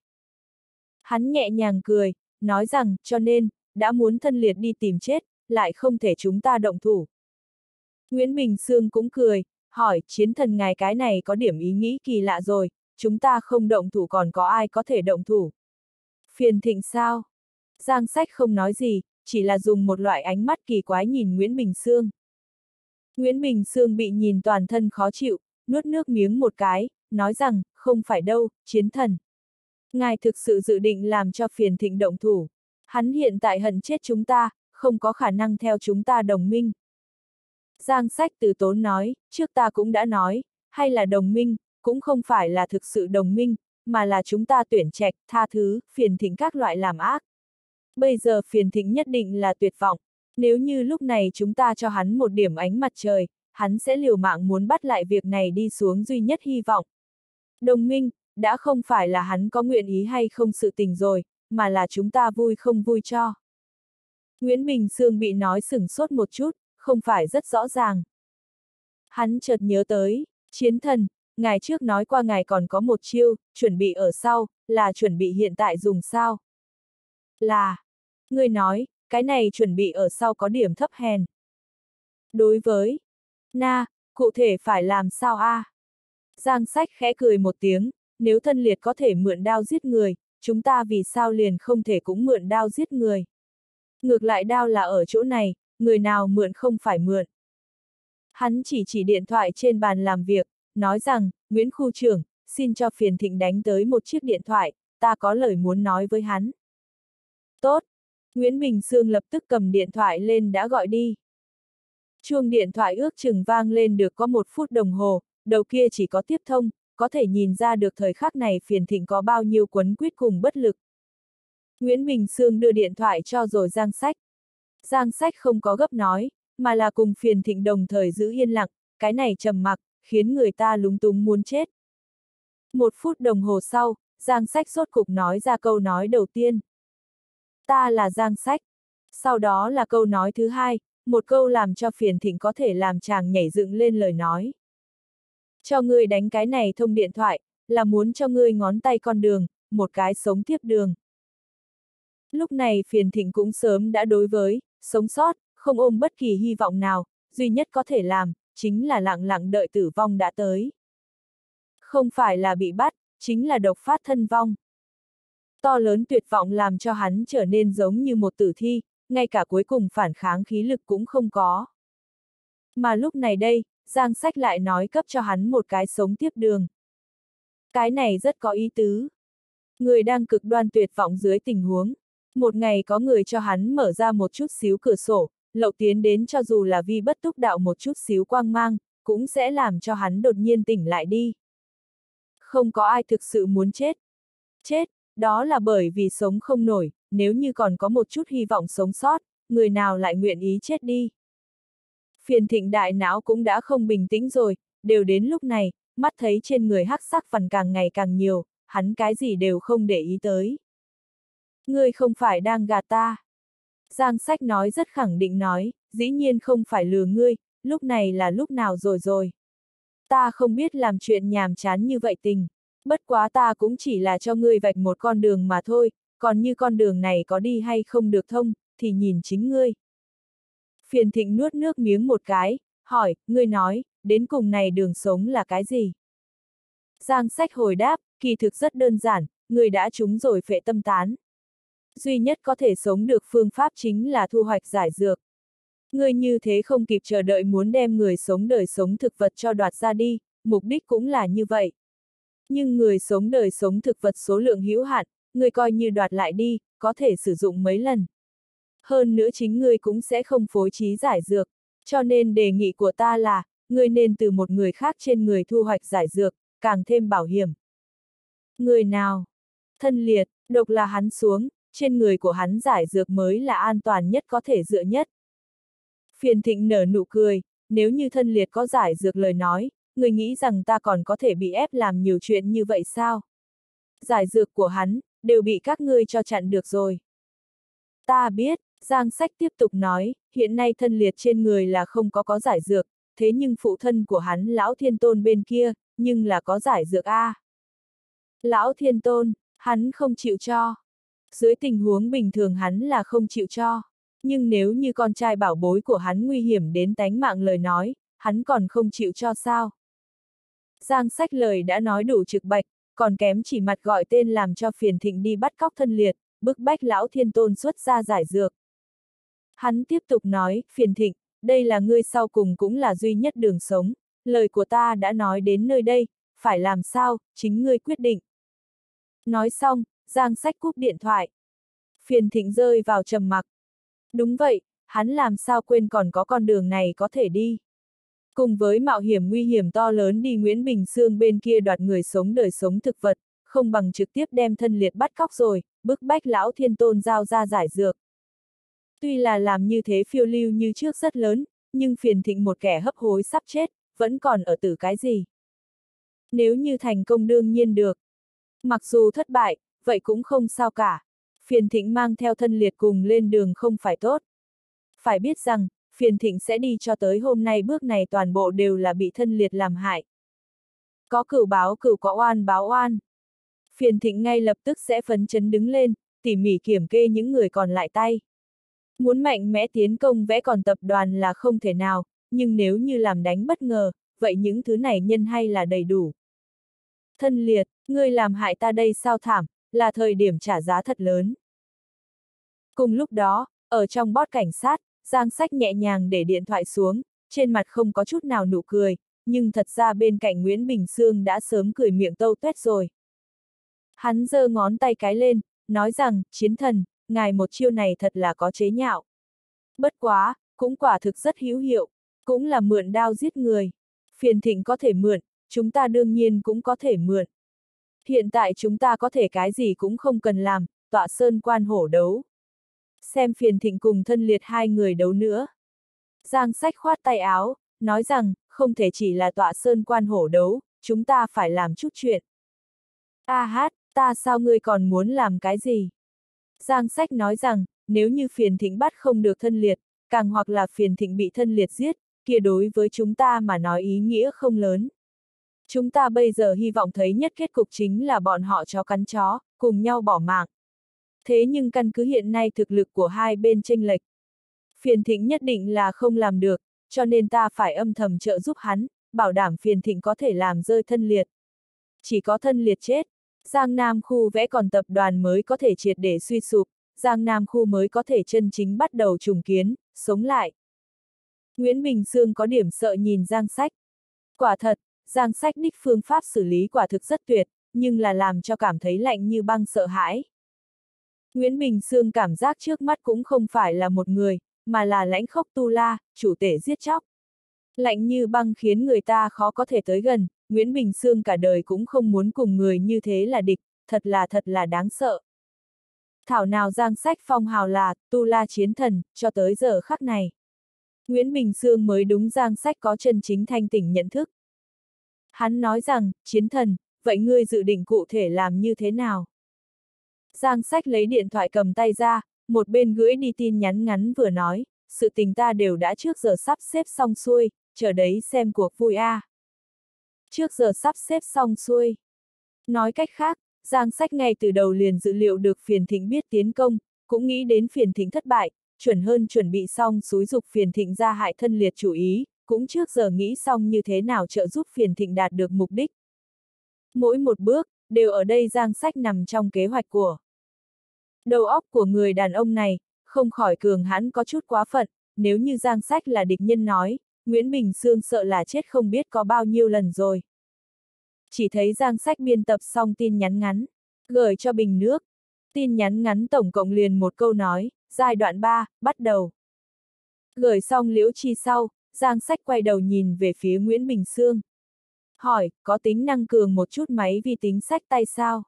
Hắn nhẹ nhàng cười, nói rằng, cho nên, đã muốn thân liệt đi tìm chết, lại không thể chúng ta động thủ. Nguyễn Bình Sương cũng cười, hỏi, chiến thần ngài cái này có điểm ý nghĩ kỳ lạ rồi, chúng ta không động thủ còn có ai có thể động thủ. Phiền Thịnh sao? Giang Sách không nói gì, chỉ là dùng một loại ánh mắt kỳ quái nhìn Nguyễn Bình Sương. Nguyễn Bình Sương bị nhìn toàn thân khó chịu, nuốt nước miếng một cái, nói rằng, không phải đâu, chiến thần. Ngài thực sự dự định làm cho Phiền Thịnh động thủ. Hắn hiện tại hận chết chúng ta, không có khả năng theo chúng ta đồng minh. Giang Sách từ tốn nói, trước ta cũng đã nói, hay là đồng minh, cũng không phải là thực sự đồng minh, mà là chúng ta tuyển trạch, tha thứ, Phiền Thịnh các loại làm ác. Bây giờ Phiền Thịnh nhất định là tuyệt vọng, nếu như lúc này chúng ta cho hắn một điểm ánh mặt trời, hắn sẽ liều mạng muốn bắt lại việc này đi xuống duy nhất hy vọng. Đồng minh, đã không phải là hắn có nguyện ý hay không sự tình rồi, mà là chúng ta vui không vui cho. Nguyễn Bình Sương bị nói sửng sốt một chút, không phải rất rõ ràng. Hắn chợt nhớ tới, chiến thần, ngài trước nói qua ngài còn có một chiêu, chuẩn bị ở sau, là chuẩn bị hiện tại dùng sao? Là, người nói, cái này chuẩn bị ở sau có điểm thấp hèn. Đối với, cụ thể phải làm sao a? Giang Sách khẽ cười một tiếng, nếu thân liệt có thể mượn đao giết người, chúng ta vì sao liền không thể cũng mượn đao giết người? Ngược lại đao là ở chỗ này, người nào mượn không phải mượn. Hắn chỉ điện thoại trên bàn làm việc, nói rằng, Nguyễn khu trưởng, xin cho Phiền Thịnh đánh tới một chiếc điện thoại, ta có lời muốn nói với hắn. Tốt. Nguyễn Bình Sương lập tức cầm điện thoại lên đã gọi đi. Chuông điện thoại ước chừng vang lên được có 1 phút đồng hồ, đầu kia chỉ có tiếp thông, có thể nhìn ra được thời khắc này Phiền Thịnh có bao nhiêu quấn quýt cùng bất lực. Nguyễn Bình Sương đưa điện thoại cho rồi Giang Sách. Giang Sách không có gấp nói, mà là cùng Phiền Thịnh đồng thời giữ yên lặng, cái này trầm mặc, khiến người ta lúng túng muốn chết. 1 phút đồng hồ sau, Giang Sách rốt cục nói ra câu nói đầu tiên. Ta là Giang Sách. Sau đó là câu nói thứ hai, một câu làm cho Phiền Thịnh có thể làm chàng nhảy dựng lên lời nói. Cho ngươi đánh cái này thông điện thoại, là muốn cho ngươi ngón tay con đường, một cái sống tiếp đường. Lúc này Phiền Thịnh cũng sớm đã đối với, sống sót, không ôm bất kỳ hy vọng nào, duy nhất có thể làm, chính là lặng lặng đợi tử vong đã tới. Không phải là bị bắt, chính là độc phát thân vong. To lớn tuyệt vọng làm cho hắn trở nên giống như một tử thi, ngay cả cuối cùng phản kháng khí lực cũng không có. Mà lúc này đây, Giang Sách lại nói cấp cho hắn một cái sống tiếp đường. Cái này rất có ý tứ. Người đang cực đoan tuyệt vọng dưới tình huống. Một ngày có người cho hắn mở ra một chút xíu cửa sổ, lậu tiến đến cho dù là vi bất túc đạo một chút xíu quang mang, cũng sẽ làm cho hắn đột nhiên tỉnh lại đi. Không có ai thực sự muốn chết. Chết, đó là bởi vì sống không nổi, nếu như còn có một chút hy vọng sống sót, người nào lại nguyện ý chết đi. Phiền Thịnh đại não cũng đã không bình tĩnh rồi, đều đến lúc này, mắt thấy trên người hắc sắc phần càng ngày càng nhiều, hắn cái gì đều không để ý tới. Ngươi không phải đang gạt ta. Giang Sách nói rất khẳng định nói, dĩ nhiên không phải lừa ngươi, lúc này là lúc nào rồi. Ta không biết làm chuyện nhàm chán như vậy tình, bất quá ta cũng chỉ là cho ngươi vạch một con đường mà thôi, còn như con đường này có đi hay không được thông, thì nhìn chính ngươi. Phiền Thịnh nuốt nước miếng một cái, hỏi, ngươi nói, đến cùng này đường sống là cái gì? Giang Sách hồi đáp, kỳ thực rất đơn giản, ngươi đã trúng rồi phệ tâm tán. Duy nhất có thể sống được phương pháp chính là thu hoạch giải dược. Ngươi như thế không kịp chờ đợi muốn đem người sống đời sống thực vật cho đoạt ra đi, mục đích cũng là như vậy. Nhưng người sống đời sống thực vật số lượng hữu hạn, ngươi coi như đoạt lại đi, có thể sử dụng mấy lần. Hơn nữa chính ngươi cũng sẽ không phối trí giải dược, cho nên đề nghị của ta là, ngươi nên từ một người khác trên người thu hoạch giải dược, càng thêm bảo hiểm. Người nào? Thân liệt, độc là hắn xuống, trên người của hắn giải dược mới là an toàn nhất có thể dựa nhất. Phiền Thịnh nở nụ cười, nếu như thân liệt có giải dược lời nói, người nghĩ rằng ta còn có thể bị ép làm nhiều chuyện như vậy sao? Giải dược của hắn, đều bị các ngươi cho chặn được rồi. Ta biết, Giang Sách tiếp tục nói, hiện nay thân liệt trên người là không có giải dược, thế nhưng phụ thân của hắn Lão Thiên Tôn bên kia, nhưng là có giải dược a. Lão Thiên Tôn, hắn không chịu cho. Dưới tình huống bình thường hắn là không chịu cho. Nhưng nếu như con trai bảo bối của hắn nguy hiểm đến tánh mạng lời nói, hắn còn không chịu cho sao? Giang Sách lời đã nói đủ trực bạch, còn kém chỉ mặt gọi tên làm cho Phiền Thịnh đi bắt cóc thân liệt, bức bách Lão Thiên Tôn xuất ra giải dược. Hắn tiếp tục nói, Phiền Thịnh, đây là ngươi sau cùng cũng là duy nhất đường sống, lời của ta đã nói đến nơi đây, phải làm sao, chính ngươi quyết định. Nói xong, Giang Sách cúp điện thoại. Phiền Thịnh rơi vào trầm mặc. Đúng vậy, hắn làm sao quên còn có con đường này có thể đi. Cùng với mạo hiểm nguy hiểm to lớn đi Nguyễn Bình Sương bên kia đoạt người sống đời sống thực vật, không bằng trực tiếp đem thân liệt bắt cóc rồi, bức bách Lão Thiên Tôn giao ra giải dược. Tuy là làm như thế phiêu lưu như trước rất lớn, nhưng Phiền Thịnh một kẻ hấp hối sắp chết, vẫn còn ở tử cái gì. Nếu như thành công đương nhiên được. Mặc dù thất bại, vậy cũng không sao cả. Phiền Thịnh mang theo thân liệt cùng lên đường không phải tốt. Phải biết rằng, Phiền Thịnh sẽ đi cho tới hôm nay bước này toàn bộ đều là bị thân liệt làm hại. Có cửu báo cửu có oan báo oan. Phiền Thịnh ngay lập tức sẽ phấn chấn đứng lên, tỉ mỉ kiểm kê những người còn lại tay. Muốn mạnh mẽ tiến công vẽ còn tập đoàn là không thể nào, nhưng nếu như làm đánh bất ngờ, vậy những thứ này nhân hay là đầy đủ. Thân liệt, ngươi làm hại ta đây sao thảm, là thời điểm trả giá thật lớn. Cùng lúc đó, ở trong bót cảnh sát, Giang Sách nhẹ nhàng để điện thoại xuống, trên mặt không có chút nào nụ cười, nhưng thật ra bên cạnh Nguyễn Bình Sương đã sớm cười miệng tâu tuét rồi. Hắn giơ ngón tay cái lên, nói rằng, chiến thần, ngài một chiêu này thật là có chế nhạo. Bất quá, cũng quả thực rất hữu hiệu, cũng là mượn đao giết người. Phiền Thịnh có thể mượn, chúng ta đương nhiên cũng có thể mượn. Hiện tại chúng ta có thể cái gì cũng không cần làm, tọa sơn quan hổ đấu. Xem Phiền Thịnh cùng thân liệt hai người đấu nữa. Giang Sách khoát tay áo, nói rằng, không thể chỉ là tọa sơn quan hổ đấu, chúng ta phải làm chút chuyện. A hát, ta sao ngươi còn muốn làm cái gì? Giang Sách nói rằng, nếu như Phiền Thịnh bắt không được thân liệt, càng hoặc là Phiền Thịnh bị thân liệt giết, kia đối với chúng ta mà nói ý nghĩa không lớn. Chúng ta bây giờ hy vọng thấy nhất kết cục chính là bọn họ chó cắn chó, cùng nhau bỏ mạng. Thế nhưng căn cứ hiện nay thực lực của hai bên chênh lệch, Phiền Thịnh nhất định là không làm được, cho nên ta phải âm thầm trợ giúp hắn, bảo đảm Phiền Thịnh có thể làm rơi thân liệt. Chỉ có thân liệt chết, Giang Nam khu vẽ còn tập đoàn mới có thể triệt để suy sụp, Giang Nam khu mới có thể chân chính bắt đầu trùng kiến, sống lại. Nguyễn Bình Sương có điểm sợ nhìn Giang Sách. Quả thật, Giang Sách đích phương pháp xử lý quả thực rất tuyệt, nhưng là làm cho cảm thấy lạnh như băng sợ hãi. Nguyễn Bình Sương cảm giác trước mắt cũng không phải là một người, mà là lãnh khốc tu la, chủ tể giết chóc. Lạnh như băng khiến người ta khó có thể tới gần, Nguyễn Bình Sương cả đời cũng không muốn cùng người như thế là địch, thật là đáng sợ. Thảo nào Giang Sách phong hào là tu la chiến thần, cho tới giờ khắc này. Nguyễn Bình Sương mới đúng Giang Sách có chân chính thanh tỉnh nhận thức. Hắn nói rằng, chiến thần, vậy ngươi dự định cụ thể làm như thế nào? Giang Sách lấy điện thoại cầm tay ra, một bên gửi đi tin nhắn ngắn vừa nói, sự tình ta đều đã trước giờ sắp xếp xong xuôi, chờ đấy xem cuộc vui a. Trước giờ sắp xếp xong xuôi. Nói cách khác, Giang Sách ngay từ đầu liền dự liệu được Phiền Thịnh biết tiến công, cũng nghĩ đến Phiền Thịnh thất bại, chuẩn bị xong xúi dục Phiền Thịnh ra hại thân liệt chủ ý, cũng trước giờ nghĩ xong như thế nào trợ giúp Phiền Thịnh đạt được mục đích. Mỗi một bước, đều ở đây Giang Sách nằm trong kế hoạch của. Đầu óc của người đàn ông này, không khỏi cường hãn có chút quá phận, nếu như Giang Sách là địch nhân nói, Nguyễn Bình Sương sợ là chết không biết có bao nhiêu lần rồi. Chỉ thấy Giang Sách biên tập xong tin nhắn ngắn, gửi cho Bình Nước. Tin nhắn ngắn tổng cộng liền một câu nói, giai đoạn 3, bắt đầu. Gửi xong Liễu Chi sau, Giang Sách quay đầu nhìn về phía Nguyễn Bình Sương. Hỏi, có tính năng cường một chút máy vi tính sách tay sao?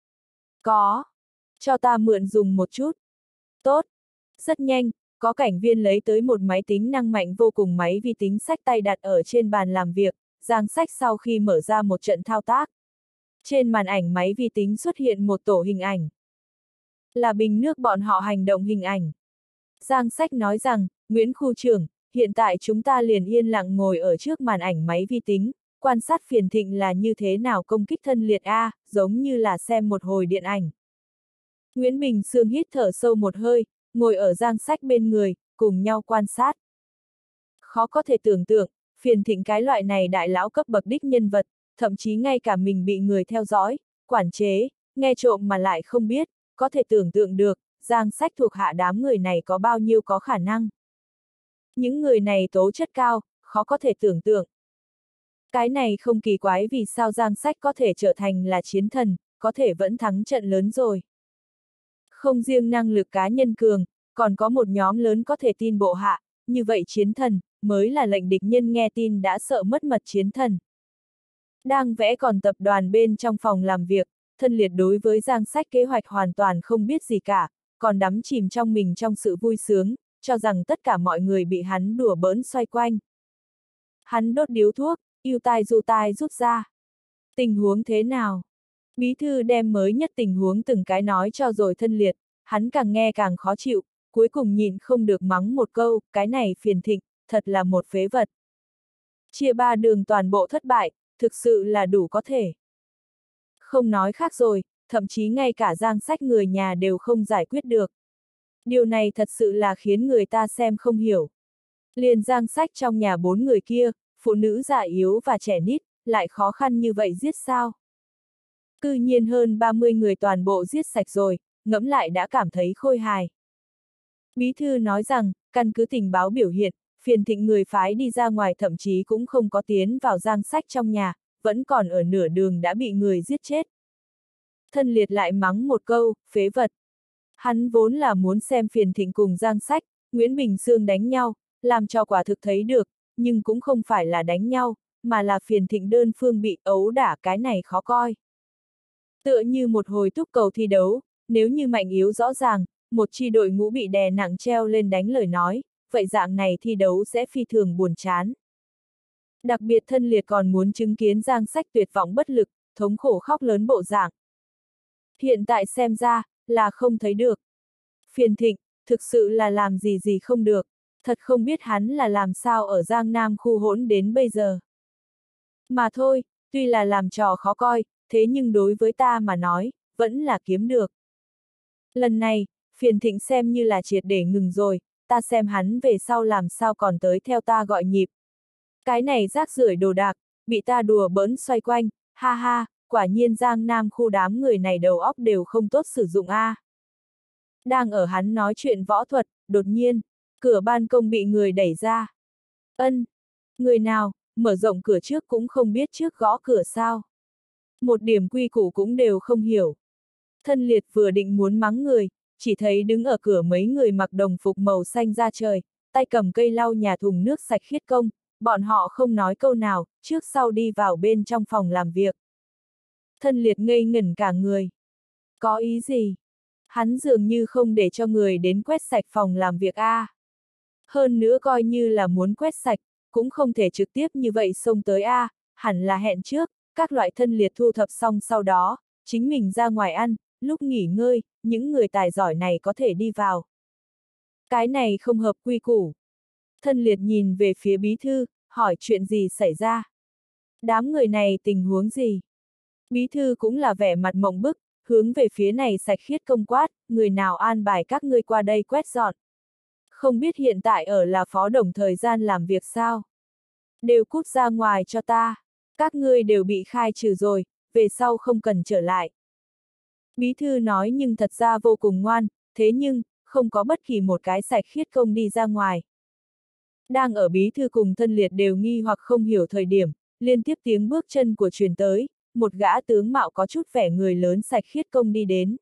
Có. Cho ta mượn dùng một chút. Tốt. Rất nhanh, có cảnh viên lấy tới một máy tính năng mạnh vô cùng máy vi tính sách tay đặt ở trên bàn làm việc, Giang Sách sau khi mở ra một trận thao tác. Trên màn ảnh máy vi tính xuất hiện một tổ hình ảnh. Là Bình Nước bọn họ hành động hình ảnh. Giang Sách nói rằng, Nguyễn khu trưởng, hiện tại chúng ta liền yên lặng ngồi ở trước màn ảnh máy vi tính, quan sát Phiền Thịnh là như thế nào công kích thân liệt A, giống như là xem một hồi điện ảnh. Nguyễn Bình Sương hít thở sâu một hơi, ngồi ở Giang Sách bên người, cùng nhau quan sát. Khó có thể tưởng tượng, Phiền Thịnh cái loại này đại lão cấp bậc đích nhân vật, thậm chí ngay cả mình bị người theo dõi, quản chế, nghe trộm mà lại không biết, có thể tưởng tượng được, Giang Sách thuộc hạ đám người này có bao nhiêu có khả năng. Những người này tố chất cao, khó có thể tưởng tượng. Cái này không kỳ quái vì sao Giang Sách có thể trở thành là chiến thần, có thể vẫn thắng trận lớn rồi. Không riêng năng lực cá nhân cường, còn có một nhóm lớn có thể tin bộ hạ, như vậy chiến thần, mới là lệnh địch nhân nghe tin đã sợ mất mật chiến thần. Đang vẽ còn tập đoàn bên trong phòng làm việc, Thân Liệt đối với Giang Sách kế hoạch hoàn toàn không biết gì cả, còn đắm chìm trong mình trong sự vui sướng, cho rằng tất cả mọi người bị hắn đùa bỡn xoay quanh. Hắn đốt điếu thuốc, ưu tai rút ra. Tình huống thế nào? Bí thư đem mới nhất tình huống từng cái nói cho rồi Thân Liệt, hắn càng nghe càng khó chịu, cuối cùng nhịn không được mắng một câu, cái này Phiền Thịnh, thật là một phế vật. Chia ba đường toàn bộ thất bại, thực sự là đủ có thể. Không nói khác rồi, thậm chí ngay cả Giang Sách người nhà đều không giải quyết được. Điều này thật sự là khiến người ta xem không hiểu. Liền Giang Sách trong nhà 4 người kia, phụ nữ già yếu và trẻ nít, lại khó khăn như vậy giết sao? Cư nhiên hơn 30 người toàn bộ giết sạch rồi, ngẫm lại đã cảm thấy khôi hài. Bí thư nói rằng, căn cứ tình báo biểu hiện, Phiền Thịnh người phái đi ra ngoài thậm chí cũng không có tiến vào Giang Sách trong nhà, vẫn còn ở nửa đường đã bị người giết chết. Thân Liệt lại mắng một câu, phế vật. Hắn vốn là muốn xem Phiền Thịnh cùng Giang Sách, Nguyễn Bình Sương đánh nhau, làm cho quả thực thấy được, nhưng cũng không phải là đánh nhau, mà là Phiền Thịnh đơn phương bị ấu đả, cái này khó coi. Tựa như một hồi túc cầu thi đấu, nếu như mạnh yếu rõ ràng, một chi đội ngũ bị đè nặng treo lên đánh lời nói, vậy dạng này thi đấu sẽ phi thường buồn chán. Đặc biệt Thân Liệt còn muốn chứng kiến Giang Sách tuyệt vọng bất lực, thống khổ khóc lớn bộ dạng. Hiện tại xem ra, là không thấy được. Phiền Thịnh, thực sự là làm gì không được, thật không biết hắn là làm sao ở Giang Nam khu hỗn đến bây giờ. Mà thôi, tuy là làm trò khó coi, thế nhưng đối với ta mà nói, vẫn là kiếm được. Lần này, Phiền Thịnh xem như là triệt để ngừng rồi, ta xem hắn về sau làm sao còn tới theo ta gọi nhịp. Cái này rác rưởi đồ đạc, bị ta đùa bỡn xoay quanh, ha ha, quả nhiên Giang Nam khu đám người này đầu óc đều không tốt sử dụng a. Đang ở hắn nói chuyện võ thuật, đột nhiên, cửa ban công bị người đẩy ra. Ân, người nào, mở rộng cửa trước cũng không biết trước gõ cửa sao. Một điểm quy củ cũng đều không hiểu. Thân Liệt vừa định muốn mắng người, chỉ thấy đứng ở cửa mấy người mặc đồng phục màu xanh da trời, tay cầm cây lau nhà thùng nước sạch khiết công, bọn họ không nói câu nào, trước sau đi vào bên trong phòng làm việc. Thân Liệt ngây ngẩn cả người. Có ý gì? Hắn dường như không để cho người đến quét sạch phòng làm việc a. Hơn nữa coi như là muốn quét sạch, cũng không thể trực tiếp như vậy xông tới a, hẳn là hẹn trước, các loại Thân Liệt thu thập xong sau đó, chính mình ra ngoài ăn, lúc nghỉ ngơi, những người tài giỏi này có thể đi vào. Cái này không hợp quy củ. Thân Liệt nhìn về phía bí thư, hỏi chuyện gì xảy ra. Đám người này tình huống gì? Bí thư cũng là vẻ mặt mộng bức, hướng về phía này sạch khiết công quát, người nào an bài các ngươi qua đây quét dọn. Không biết hiện tại ở là phó đồng thời gian làm việc sao? Đều cút ra ngoài cho ta. Các ngươi đều bị khai trừ rồi, về sau không cần trở lại. Bí thư nói nhưng thật ra vô cùng ngoan, thế nhưng, không có bất kỳ một cái sạch khiết công đi ra ngoài. Đang ở bí thư cùng Thân Liệt đều nghi hoặc không hiểu thời điểm, liên tiếp tiếng bước chân của truyền tới, một gã tướng mạo có chút vẻ người lớn sạch khiết công đi đến.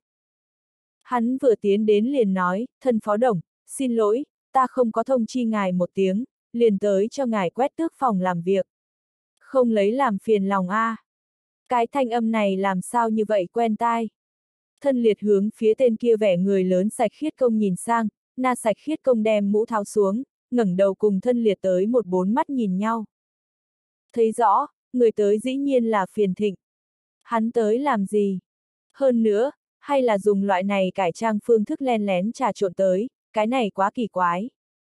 Hắn vừa tiến đến liền nói, thân phó đồng, xin lỗi, ta không có thông chi ngài một tiếng, liền tới cho ngài quét tước phòng làm việc. Không lấy làm phiền lòng a. Cái thanh âm này làm sao như vậy quen tai. Thân Liệt hướng phía tên kia vẻ người lớn sạch khiết công nhìn sang, na sạch khiết công đem mũ tháo xuống, ngẩng đầu cùng Thân Liệt tới một bốn mắt nhìn nhau. Thấy rõ, người tới dĩ nhiên là Phiền Thịnh. Hắn tới làm gì? Hơn nữa, hay là dùng loại này cải trang phương thức len lén trà trộn tới, cái này quá kỳ quái.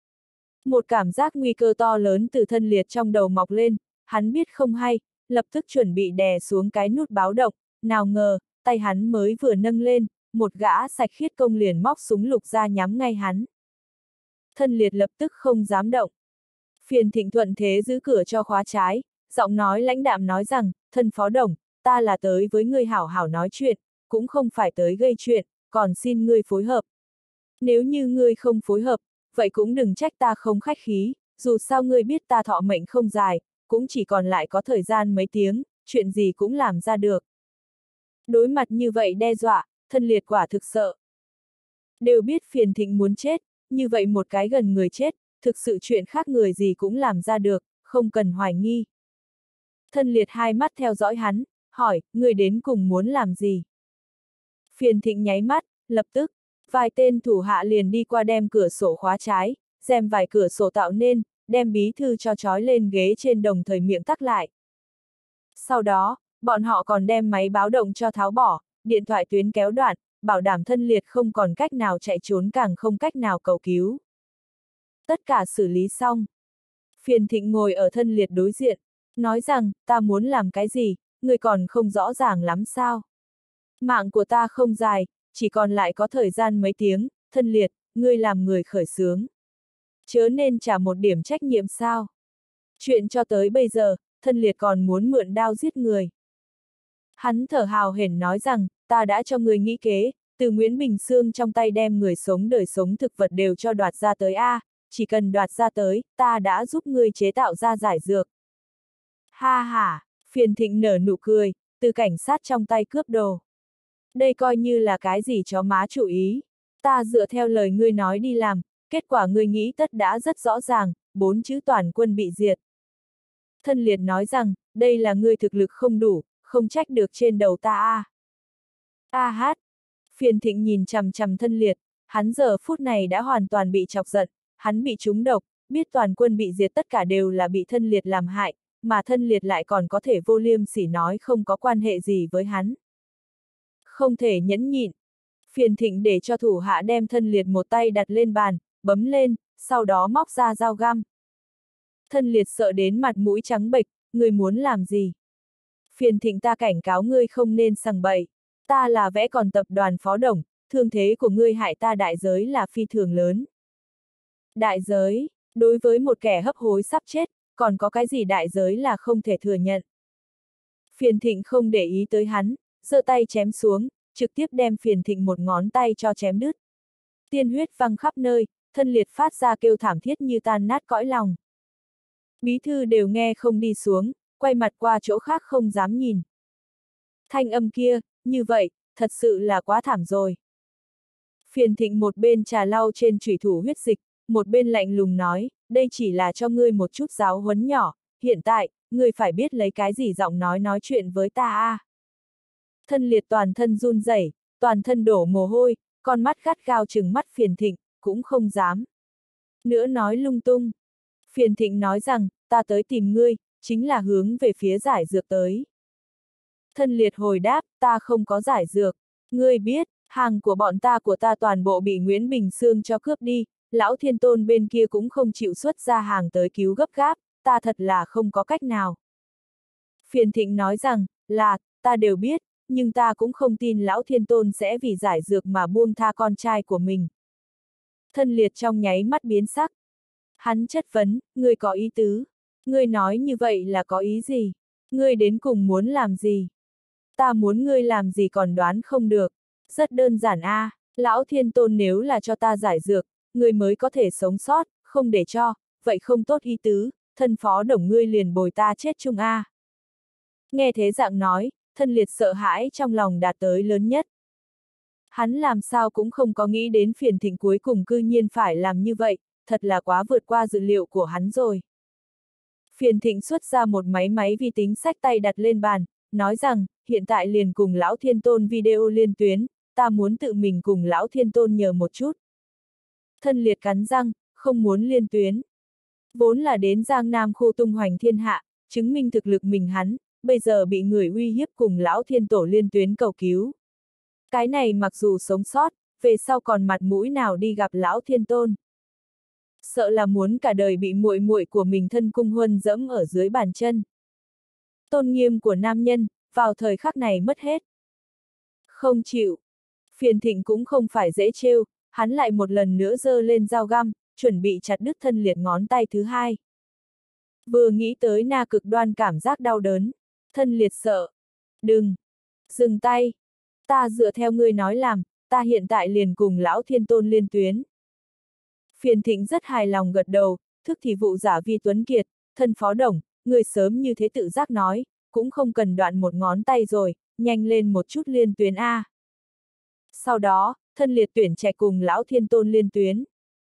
Một cảm giác nguy cơ to lớn từ Thân Liệt trong đầu mọc lên, hắn biết không hay, lập tức chuẩn bị đè xuống cái nút báo động, nào ngờ, tay hắn mới vừa nâng lên, một gã sạch khiết công liền móc súng lục ra nhắm ngay hắn. Thân Liệt lập tức không dám động. Phiền Thịnh thuận thế giữ cửa cho khóa trái, giọng nói lãnh đạm nói rằng, thân phó đồng, ta là tới với ngươi hảo hảo nói chuyện, cũng không phải tới gây chuyện, còn xin ngươi phối hợp. Nếu như ngươi không phối hợp, vậy cũng đừng trách ta không khách khí, dù sao ngươi biết ta thọ mệnh không dài, cũng chỉ còn lại có thời gian mấy tiếng, chuyện gì cũng làm ra được. Đối mặt như vậy đe dọa, thân liệt quả thực sợ. Đều biết Phiền Thịnh muốn chết, như vậy một cái gần người chết, thực sự chuyện khác người gì cũng làm ra được, không cần hoài nghi. Thân liệt hai mắt theo dõi hắn, hỏi, người đến cùng muốn làm gì? Phiền Thịnh nháy mắt, lập tức, vài tên thủ hạ liền đi qua đem cửa sổ khóa trái, rèm vài cửa sổ tạo nên, đem bí thư cho trói lên ghế trên đồng thời miệng tắc lại. Sau đó, bọn họ còn đem máy báo động cho tháo bỏ, điện thoại tuyến kéo đoạn, bảo đảm thân liệt không còn cách nào chạy trốn càng không cách nào cầu cứu. Tất cả xử lý xong. Phiền Thịnh ngồi ở thân liệt đối diện, nói rằng, ta muốn làm cái gì, người còn không rõ ràng lắm sao. Mạng của ta không dài, chỉ còn lại có thời gian mấy tiếng, thân liệt, ngươi làm người khởi xướng. Chớ nên trả một điểm trách nhiệm sao. Chuyện cho tới bây giờ, thân liệt còn muốn mượn đao giết người. Hắn thở hào hển nói rằng, ta đã cho người nghĩ kế, từ Nguyễn Bình Sương trong tay đem người sống đời sống thực vật đều cho đoạt ra tới A, chỉ cần đoạt ra tới, ta đã giúp ngươi chế tạo ra giải dược. Ha ha, Phiền Thịnh nở nụ cười, từ cảnh sát trong tay cướp đồ. Đây coi như là cái gì chó má chủ ý. Ta dựa theo lời ngươi nói đi làm, kết quả ngươi nghĩ tất đã rất rõ ràng, 4 chữ toàn quân bị diệt. Thân liệt nói rằng, đây là ngươi thực lực không đủ, không trách được trên đầu ta a. A hát. Phiền Thịnh nhìn chằm chằm thân liệt, hắn giờ phút này đã hoàn toàn bị chọc giận, hắn bị trúng độc, biết toàn quân bị diệt tất cả đều là bị thân liệt làm hại, mà thân liệt lại còn có thể vô liêm sỉ nói không có quan hệ gì với hắn. Không thể nhẫn nhịn. Phiền Thịnh để cho thủ hạ đem thân liệt một tay đặt lên bàn, bấm lên, sau đó móc ra dao găm. Thân liệt sợ đến mặt mũi trắng bệch, ngươi muốn làm gì? Phiền Thịnh ta cảnh cáo ngươi không nên sằng bậy. Ta là vẽ còn tập đoàn phó đồng, thương thế của ngươi hại ta đại giới là phi thường lớn. Đại giới, đối với một kẻ hấp hối sắp chết, còn có cái gì đại giới là không thể thừa nhận. Phiền Thịnh không để ý tới hắn, giơ tay chém xuống, trực tiếp đem Phiền Thịnh một ngón tay cho chém đứt. Tiên huyết văng khắp nơi, thân liệt phát ra kêu thảm thiết như tan nát cõi lòng. Bí thư đều nghe không đi xuống, quay mặt qua chỗ khác không dám nhìn. Thanh âm kia, như vậy, thật sự là quá thảm rồi. Phiền Thịnh một bên trà lau trên chủy thủ huyết dịch, một bên lạnh lùng nói, đây chỉ là cho ngươi một chút giáo huấn nhỏ, hiện tại, ngươi phải biết lấy cái gì giọng nói chuyện với ta a. Thân liệt toàn thân run rẩy, toàn thân đổ mồ hôi, con mắt gắt gao trừng mắt Phiền Thịnh, cũng không dám nữa nói lung tung. Phiền Thịnh nói rằng, ta tới tìm ngươi, chính là hướng về phía giải dược tới. Thân liệt hồi đáp, ta không có giải dược. Ngươi biết, hàng của bọn ta toàn bộ bị Nguyễn Bình Sương cho cướp đi, lão Thiên Tôn bên kia cũng không chịu xuất ra hàng tới cứu gấp gáp, ta thật là không có cách nào. Phiền Thịnh nói rằng, là, ta đều biết, nhưng ta cũng không tin lão Thiên Tôn sẽ vì giải dược mà buông tha con trai của mình. Thân liệt trong nháy mắt biến sắc. Hắn chất vấn, ngươi có ý tứ. Ngươi nói như vậy là có ý gì? Ngươi đến cùng muốn làm gì? Ta muốn ngươi làm gì còn đoán không được. Rất đơn giản a, lão Thiên Tôn nếu là cho ta giải dược, ngươi mới có thể sống sót, không để cho, vậy không tốt ý tứ, thân phó đồng ngươi liền bồi ta chết chung a. Nghe thế dạng nói, thân liệt sợ hãi trong lòng đạt tới lớn nhất. Hắn làm sao cũng không có nghĩ đến Phiền Thịnh cuối cùng cư nhiên phải làm như vậy, thật là quá vượt qua dự liệu của hắn rồi. Phiền Thịnh xuất ra một máy vi tính xách tay đặt lên bàn, nói rằng, hiện tại liền cùng lão Thiên Tôn video liên tuyến, ta muốn tự mình cùng lão Thiên Tôn nhờ một chút. Thân liệt cắn răng, không muốn liên tuyến. Vốn là đến Giang Nam khu tung hoành thiên hạ, chứng minh thực lực mình hắn, bây giờ bị người uy hiếp cùng lão Thiên Tổ liên tuyến cầu cứu. Cái này mặc dù sống sót, về sau còn mặt mũi nào đi gặp lão Thiên Tôn. Sợ là muốn cả đời bị muội muội của mình thân cung huân dẫm ở dưới bàn chân. Tôn nghiêm của nam nhân, vào thời khắc này mất hết. Không chịu. Phiền Thịnh cũng không phải dễ trêu, hắn lại một lần nữa giơ lên dao găm, chuẩn bị chặt đứt thân liệt ngón tay thứ hai. Vừa nghĩ tới na cực đoan cảm giác đau đớn, thân liệt sợ. Đừng! Dừng tay! Ta dựa theo ngươi nói làm, ta hiện tại liền cùng lão thiên tôn liên tuyến. Phiền Thịnh rất hài lòng gật đầu, thức thì vụ giả Vi Tuấn Kiệt, thân phó đồng, người sớm như thế tự giác nói, cũng không cần đoạn một ngón tay rồi, nhanh lên một chút liên tuyến A. Sau đó, thân liệt tuyển trẻ cùng lão thiên tôn liên tuyến.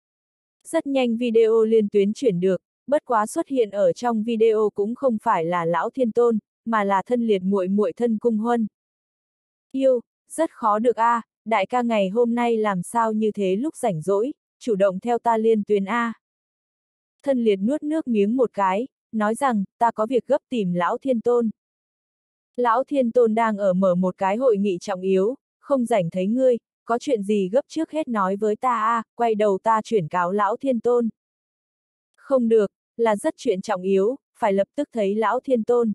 Rất nhanh video liên tuyến chuyển được, bất quá xuất hiện ở trong video cũng không phải là lão thiên tôn, mà là thân liệt muội muội Thân Cung Huân. Yêu, rất khó được A, đại ca ngày hôm nay làm sao như thế lúc rảnh rỗi, chủ động theo ta liên tuyến A. Thân liệt nuốt nước miếng một cái, nói rằng, ta có việc gấp tìm lão thiên tôn. Lão thiên tôn đang ở mở một cái hội nghị trọng yếu, không rảnh thấy ngươi, có chuyện gì gấp trước hết nói với ta A, quay đầu ta chuyển cáo lão thiên tôn. Không được, là rất chuyện trọng yếu, phải lập tức thấy lão thiên tôn.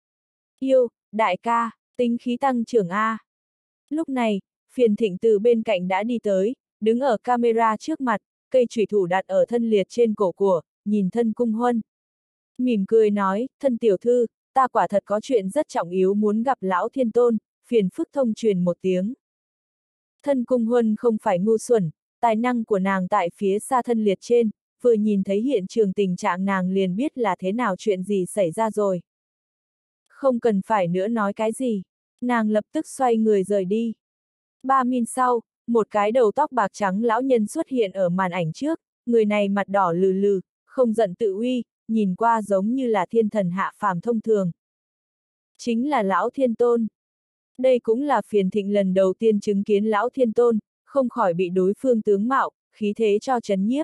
Yêu, đại ca, tính khí tăng trưởng A. Lúc này, Phiền Thịnh từ bên cạnh đã đi tới, đứng ở camera trước mặt, cây chủy thủ đặt ở thân liệt trên cổ của, nhìn Thân Cung Huân. Mỉm cười nói, thân tiểu thư, ta quả thật có chuyện rất trọng yếu muốn gặp lão thiên tôn, phiền phức thông truyền một tiếng. Thân Cung Huân không phải ngu xuẩn, tài năng của nàng tại phía xa thân liệt trên, vừa nhìn thấy hiện trường tình trạng nàng liền biết là thế nào chuyện gì xảy ra rồi. Không cần phải nữa nói cái gì, nàng lập tức xoay người rời đi. 3 min sau, một cái đầu tóc bạc trắng lão nhân xuất hiện ở màn ảnh trước, người này mặt đỏ lừ lừ, không giận tự uy, nhìn qua giống như là thiên thần hạ phàm thông thường. Chính là lão thiên tôn. Đây cũng là Phiền Thịnh lần đầu tiên chứng kiến lão thiên tôn, không khỏi bị đối phương tướng mạo, khí thế cho chấn nhiếp.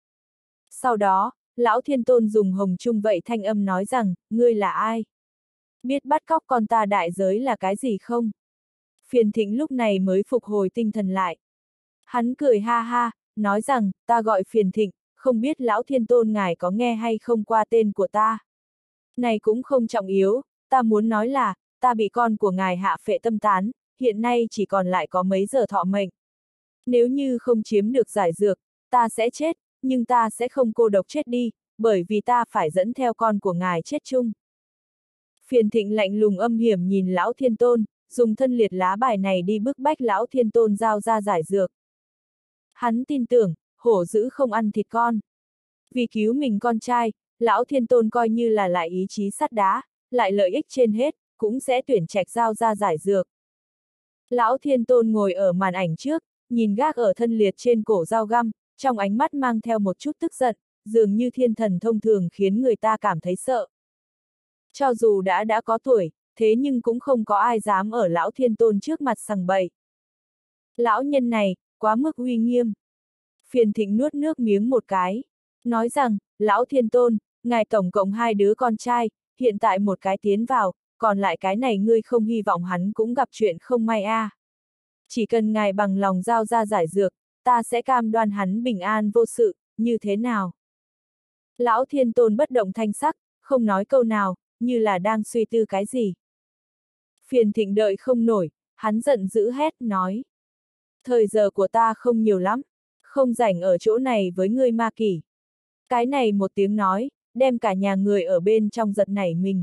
Sau đó, lão thiên tôn dùng hồng trung vậy thanh âm nói rằng, ngươi là ai? Biết bắt cóc con ta đại giới là cái gì không? Phiền Thịnh lúc này mới phục hồi tinh thần lại. Hắn cười ha ha, nói rằng, ta gọi Phiền Thịnh, không biết lão thiên tôn ngài có nghe hay không qua tên của ta. Này cũng không trọng yếu, ta muốn nói là, ta bị con của ngài hạ phệ tâm tán, hiện nay chỉ còn lại có mấy giờ thọ mệnh. Nếu như không chiếm được giải dược, ta sẽ chết, nhưng ta sẽ không cô độc chết đi, bởi vì ta phải dẫn theo con của ngài chết chung. Phiền Thịnh lạnh lùng âm hiểm nhìn lão thiên tôn, dùng thân liệt lá bài này đi bức bách lão thiên tôn giao ra giải dược. Hắn tin tưởng, hổ dữ không ăn thịt con. Vì cứu mình con trai, lão thiên tôn coi như là lại ý chí sắt đá, lại lợi ích trên hết, cũng sẽ tuyển trạch giao ra giải dược. Lão thiên tôn ngồi ở màn ảnh trước, nhìn gác ở thân liệt trên cổ dao găm, trong ánh mắt mang theo một chút tức giận, dường như thiên thần thông thường khiến người ta cảm thấy sợ. Cho dù đã có tuổi, thế nhưng cũng không có ai dám ở lão thiên tôn trước mặt sằng bậy. Lão nhân này, quá mức uy nghiêm. Phiền Thịnh nuốt nước miếng một cái, nói rằng, lão thiên tôn, ngài tổng cộng 2 đứa con trai, hiện tại một cái tiến vào, còn lại cái này ngươi không hy vọng hắn cũng gặp chuyện không may a. Chỉ cần ngài bằng lòng giao ra giải dược, ta sẽ cam đoan hắn bình an vô sự, như thế nào? Lão thiên tôn bất động thanh sắc, không nói câu nào, như là đang suy tư cái gì. Phiền Thịnh đợi không nổi, hắn giận dữ hét, nói. Thời giờ của ta không nhiều lắm, không rảnh ở chỗ này với ngươi ma kỷ. Cái này một tiếng nói, đem cả nhà người ở bên trong giật nảy mình.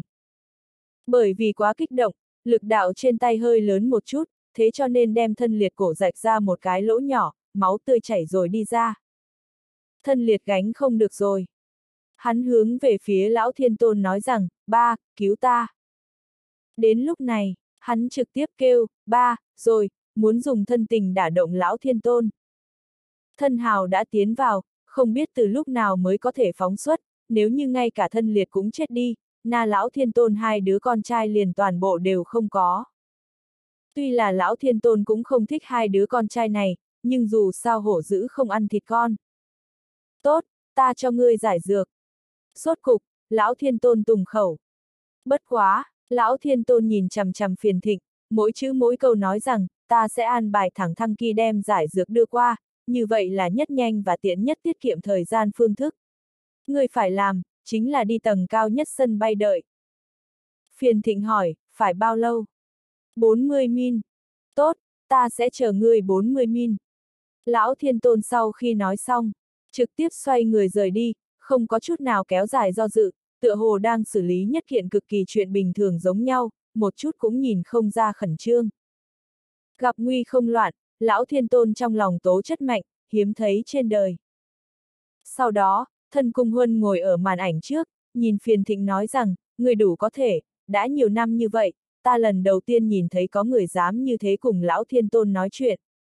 Bởi vì quá kích động, lực đạo trên tay hơi lớn một chút, thế cho nên đem thân liệt cổ rạch ra một cái lỗ nhỏ, máu tươi chảy rồi đi ra. Thân liệt gánh không được rồi. Hắn hướng về phía lão thiên tôn nói rằng, ba, cứu ta. Đến lúc này, hắn trực tiếp kêu, ba, rồi, muốn dùng thân tình đả động lão thiên tôn. Thân hào đã tiến vào, không biết từ lúc nào mới có thể phóng xuất, nếu như ngay cả thân liệt cũng chết đi, na lão thiên tôn 2 đứa con trai liền toàn bộ đều không có. Tuy là lão thiên tôn cũng không thích 2 đứa con trai này, nhưng dù sao hổ dữ không ăn thịt con. Tốt, ta cho ngươi giải dược. Sốt cục, lão thiên tôn tùng khẩu. Bất quá, lão thiên tôn nhìn chằm chằm Phiền Thịnh, mỗi chữ mỗi câu nói rằng, ta sẽ an bài thẳng thăng kia đem giải dược đưa qua, như vậy là nhất nhanh và tiện nhất tiết kiệm thời gian phương thức. Ngươi phải làm, chính là đi tầng cao nhất sân bay đợi. Phiền Thịnh hỏi, phải bao lâu? 40 min. Tốt, ta sẽ chờ ngươi 40 min. Lão thiên tôn sau khi nói xong, trực tiếp xoay người rời đi, không có chút nào kéo dài do dự, tựa hồ đang xử lý nhất kiện cực kỳ chuyện bình thường giống nhau, một chút cũng nhìn không ra khẩn trương. Gặp nguy không loạn, lão thiên tôn trong lòng tố chất mạnh, hiếm thấy trên đời. Sau đó, thân cung huân ngồi ở màn ảnh trước, nhìn Phiền Thịnh nói rằng, người đủ có thể, đã nhiều năm như vậy, ta lần đầu tiên nhìn thấy có người dám như thế cùng lão thiên tôn nói chuyện.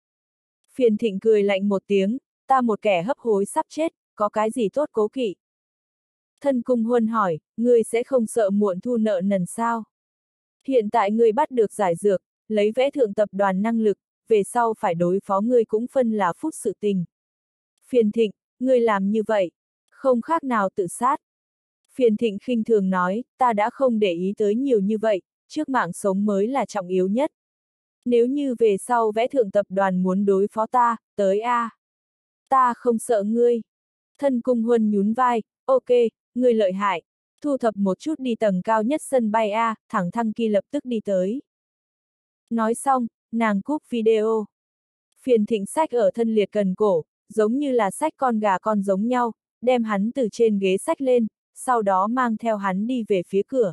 Phiền Thịnh cười lạnh một tiếng, ta một kẻ hấp hối sắp chết, có cái gì tốt cố kỵ. Thân cung huân hỏi, ngươi sẽ không sợ muộn thu nợ nần sao? Hiện tại ngươi bắt được giải dược, lấy vẽ thượng tập đoàn năng lực, về sau phải đối phó ngươi cũng phân là phút sự tình. Phiền Thịnh, ngươi làm như vậy, không khác nào tự sát. Phiền Thịnh khinh thường nói, ta đã không để ý tới nhiều như vậy, trước mạng sống mới là trọng yếu nhất. Nếu như về sau vẽ thượng tập đoàn muốn đối phó ta, tới a. Ta không sợ ngươi. Thân cung huân nhún vai, ok, ngươi lợi hại. Thu thập một chút đi tầng cao nhất sân bay a, thẳng thăng kia lập tức đi tới. Nói xong, nàng cúp video. Phiền Thịnh xách ở thân liệt cần cổ, giống như là xách con gà con giống nhau, đem hắn từ trên ghế xách lên, sau đó mang theo hắn đi về phía cửa.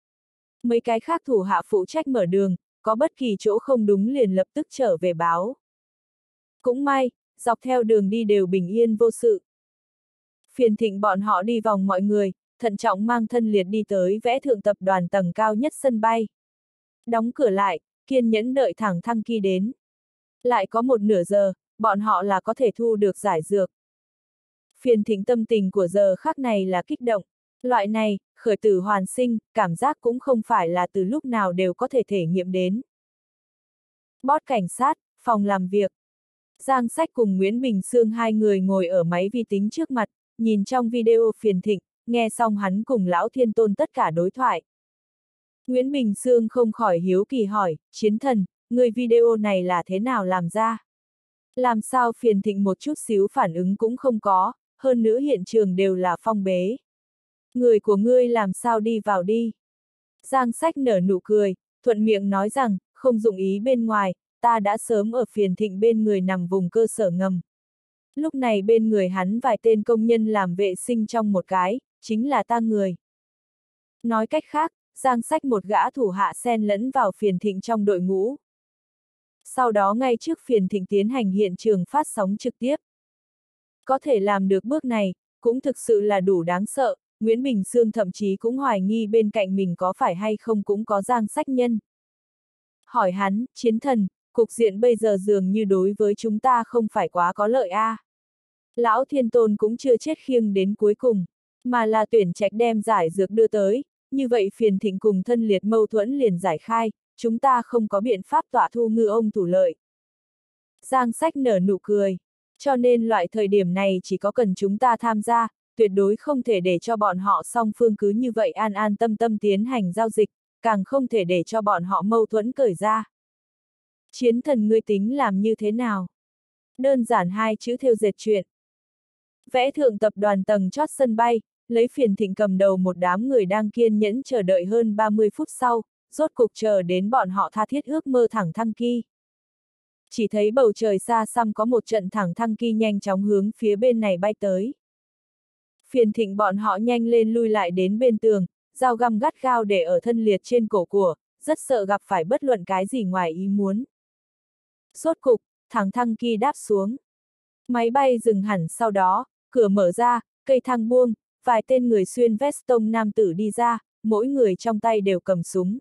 Mấy cái khác thủ hạ phụ trách mở đường, có bất kỳ chỗ không đúng liền lập tức trở về báo. Cũng may, dọc theo đường đi đều bình yên vô sự. Phiền Thịnh bọn họ đi vòng mọi người, thận trọng mang thân liệt đi tới vẽ thượng tập đoàn tầng cao nhất sân bay. Đóng cửa lại, kiên nhẫn đợi thẳng thăng kỳ đến. Lại có một nửa giờ, bọn họ là có thể thu được giải dược. Phiền Thịnh tâm tình của giờ khắc này là kích động. Loại này, khởi tử hoàn sinh, cảm giác cũng không phải là từ lúc nào đều có thể thể nghiệm đến. Boss cảnh sát, phòng làm việc. Giang Sách cùng Nguyễn Bình Sương hai người ngồi ở máy vi tính trước mặt, nhìn trong video Phiền Thịnh, nghe xong hắn cùng Lão Thiên Tôn tất cả đối thoại. Nguyễn Bình Sương không khỏi hiếu kỳ hỏi, chiến thần, người video này là thế nào làm ra? Làm sao Phiền Thịnh một chút xíu phản ứng cũng không có, hơn nữa hiện trường đều là phong bế. Người của ngươi làm sao đi vào đi? Giang Sách nở nụ cười, thuận miệng nói rằng, không dụng ý bên ngoài, ta đã sớm ở Phiền Thịnh bên người nằm vùng cơ sở ngầm. Lúc này bên người hắn vài tên công nhân làm vệ sinh trong một cái, chính là ta người. Nói cách khác, Giang Sách một gã thủ hạ xen lẫn vào Phiền Thịnh trong đội ngũ. Sau đó ngay trước Phiền Thịnh tiến hành hiện trường phát sóng trực tiếp. Có thể làm được bước này, cũng thực sự là đủ đáng sợ, Nguyễn Bình Sương thậm chí cũng hoài nghi bên cạnh mình có phải hay không cũng có Giang Sách nhân. Hỏi hắn, chiến thần, cục diện bây giờ dường như đối với chúng ta không phải quá có lợi a. Lão Thiên Tôn cũng chưa chết khiêng đến cuối cùng, mà là tuyển trạch đem giải dược đưa tới, như vậy Phiền Thịnh cùng thân liệt mâu thuẫn liền giải khai, chúng ta không có biện pháp tọa thu ngư ông thủ lợi. Giang Sách nở nụ cười, cho nên loại thời điểm này chỉ có cần chúng ta tham gia, tuyệt đối không thể để cho bọn họ song phương cứ như vậy an an tâm tâm tiến hành giao dịch, càng không thể để cho bọn họ mâu thuẫn cởi ra. Chiến thần ngươi tính làm như thế nào? Đơn giản hai chữ thêu dệt chuyện. Vẽ thượng tập đoàn tầng chót sân bay, lấy Phiền Thịnh cầm đầu một đám người đang kiên nhẫn chờ đợi hơn 30 phút sau, rốt cục chờ đến bọn họ tha thiết ước mơ thẳng thăng kỳ. Chỉ thấy bầu trời xa xăm có một trận thẳng thăng kỳ nhanh chóng hướng phía bên này bay tới. Phiền Thịnh bọn họ nhanh lên lui lại đến bên tường, dao găm gắt gao để ở thân liệt trên cổ của, rất sợ gặp phải bất luận cái gì ngoài ý muốn. Rốt cục, thẳng thăng kỳ đáp xuống. Máy bay dừng hẳn sau đó, cửa mở ra, cây thang buông, vài tên người xuyên vest tông nam tử đi ra, mỗi người trong tay đều cầm súng.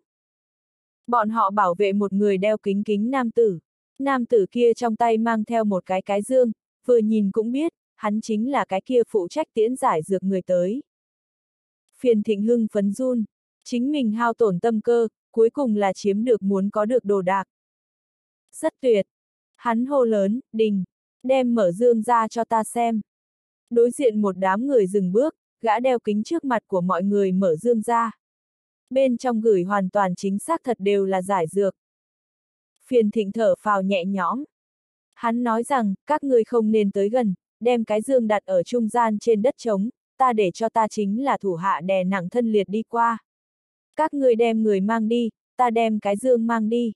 Bọn họ bảo vệ một người đeo kính kính nam tử. Nam tử kia trong tay mang theo một cái dương, vừa nhìn cũng biết, hắn chính là cái kia phụ trách tiễn giải dược người tới. Phiền Thịnh hưng phấn run, chính mình hao tổn tâm cơ, cuối cùng là chiếm được muốn có được đồ đạc. Rất tuyệt. Hắn hô lớn, đình, đem mở dương ra cho ta xem. Đối diện một đám người dừng bước, gã đeo kính trước mặt của mọi người mở dương ra. Bên trong gửi hoàn toàn chính xác thật đều là giải dược. Phiền Thịnh thở phào nhẹ nhõm. Hắn nói rằng, các ngươi không nên tới gần, đem cái dương đặt ở trung gian trên đất trống, ta để cho ta chính là thủ hạ đè nặng thân liệt đi qua. Các ngươi đem người mang đi, ta đem cái dương mang đi.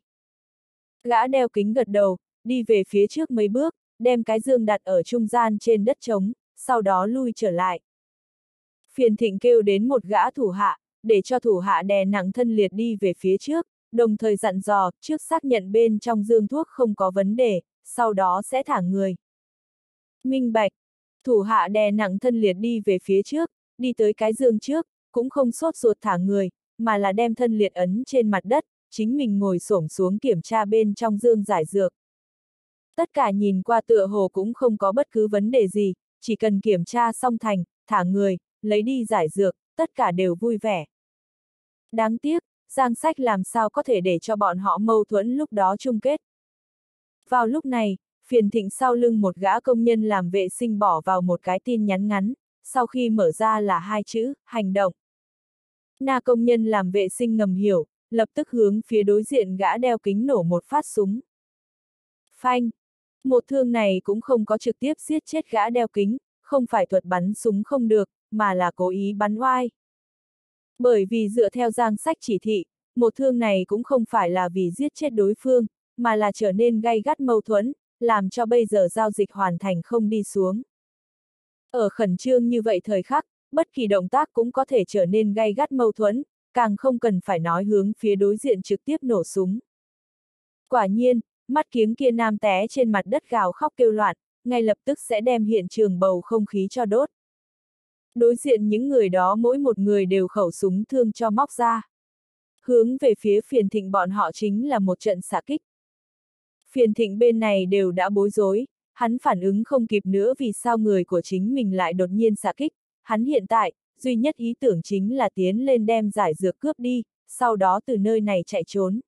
Gã đeo kính gật đầu, đi về phía trước mấy bước, đem cái dương đặt ở trung gian trên đất trống, sau đó lui trở lại. Phiền Thịnh kêu đến một gã thủ hạ, để cho thủ hạ đè nặng thân liệt đi về phía trước, đồng thời dặn dò, trước xác nhận bên trong dương thuốc không có vấn đề, sau đó sẽ thả người. Minh bạch, thủ hạ đè nặng thân liệt đi về phía trước, đi tới cái dương trước, cũng không sốt ruột thả người, mà là đem thân liệt ấn trên mặt đất, chính mình ngồi xổm xuống kiểm tra bên trong dương giải dược. Tất cả nhìn qua tựa hồ cũng không có bất cứ vấn đề gì, chỉ cần kiểm tra xong thành, thả người, lấy đi giải dược, tất cả đều vui vẻ. Đáng tiếc, Giang Sách làm sao có thể để cho bọn họ mâu thuẫn lúc đó chung kết. Vào lúc này, Phiền Thịnh sau lưng một gã công nhân làm vệ sinh bỏ vào một cái tin nhắn ngắn, sau khi mở ra là 2 chữ, hành động. Na công nhân làm vệ sinh ngầm hiểu, lập tức hướng phía đối diện gã đeo kính nổ một phát súng. Phanh! Một thương này cũng không có trực tiếp giết chết gã đeo kính, không phải thuật bắn súng không được, mà là cố ý bắn oai. Bởi vì dựa theo Giang Sách chỉ thị, một thương này cũng không phải là vì giết chết đối phương, mà là trở nên gay gắt mâu thuẫn, làm cho bây giờ giao dịch hoàn thành không đi xuống. Ở khẩn trương như vậy thời khắc, bất kỳ động tác cũng có thể trở nên gay gắt mâu thuẫn, càng không cần phải nói hướng phía đối diện trực tiếp nổ súng. Quả nhiên, mắt kiếng kia nam té trên mặt đất gào khóc kêu loạn, ngay lập tức sẽ đem hiện trường bầu không khí cho đốt. Đối diện những người đó mỗi một người đều khẩu súng thương cho móc ra. Hướng về phía Phiền Thịnh bọn họ chính là một trận xạ kích. Phiền Thịnh bên này đều đã bối rối, hắn phản ứng không kịp nữa vì sao người của chính mình lại đột nhiên xạ kích, hắn hiện tại, duy nhất ý tưởng chính là tiến lên đem giải dược cướp đi, sau đó từ nơi này chạy trốn.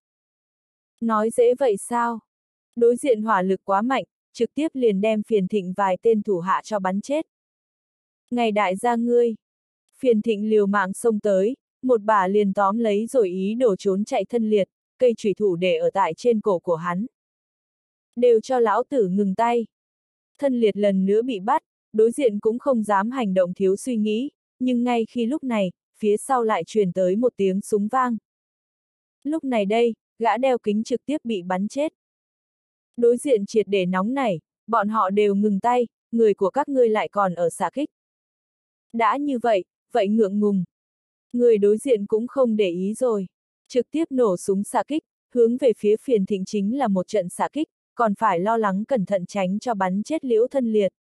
Nói dễ vậy sao? Đối diện hỏa lực quá mạnh, trực tiếp liền đem Phiền Thịnh vài tên thủ hạ cho bắn chết. Ngày đại gia ngươi! Phiền Thịnh liều mạng xông tới, một bả liền tóm lấy rồi ý đồ trốn chạy thân liệt, cây chủy thủ để ở tại trên cổ của hắn. Đều cho lão tử ngừng tay. Thân liệt lần nữa bị bắt, đối diện cũng không dám hành động thiếu suy nghĩ, nhưng ngay khi lúc này, phía sau lại truyền tới một tiếng súng vang. Lúc này đây, gã đeo kính trực tiếp bị bắn chết. Đối diện triệt để nóng nảy, bọn họ đều ngừng tay, người của các ngươi lại còn ở xạ kích. Đã như vậy, vậy ngượng ngùng. Người đối diện cũng không để ý rồi. Trực tiếp nổ súng xạ kích, hướng về phía Phiền Thịnh chính là một trận xạ kích, còn phải lo lắng cẩn thận tránh cho bắn chết liễu thân liệt.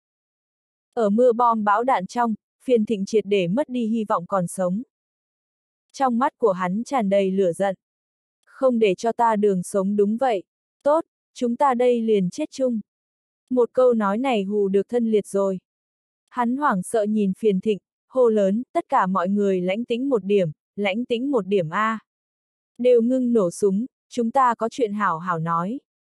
Ở mưa bom bão đạn trong, Phiền Thịnh triệt để mất đi hy vọng còn sống. Trong mắt của hắn tràn đầy lửa giận. Không để cho ta đường sống đúng vậy. Tốt, chúng ta đây liền chết chung. Một câu nói này hù được thân liệt rồi. Hắn hoảng sợ nhìn Phiền Thịnh, hô lớn, tất cả mọi người lãnh tĩnh một điểm A. Đều ngưng nổ súng, chúng ta có chuyện hảo hảo nói.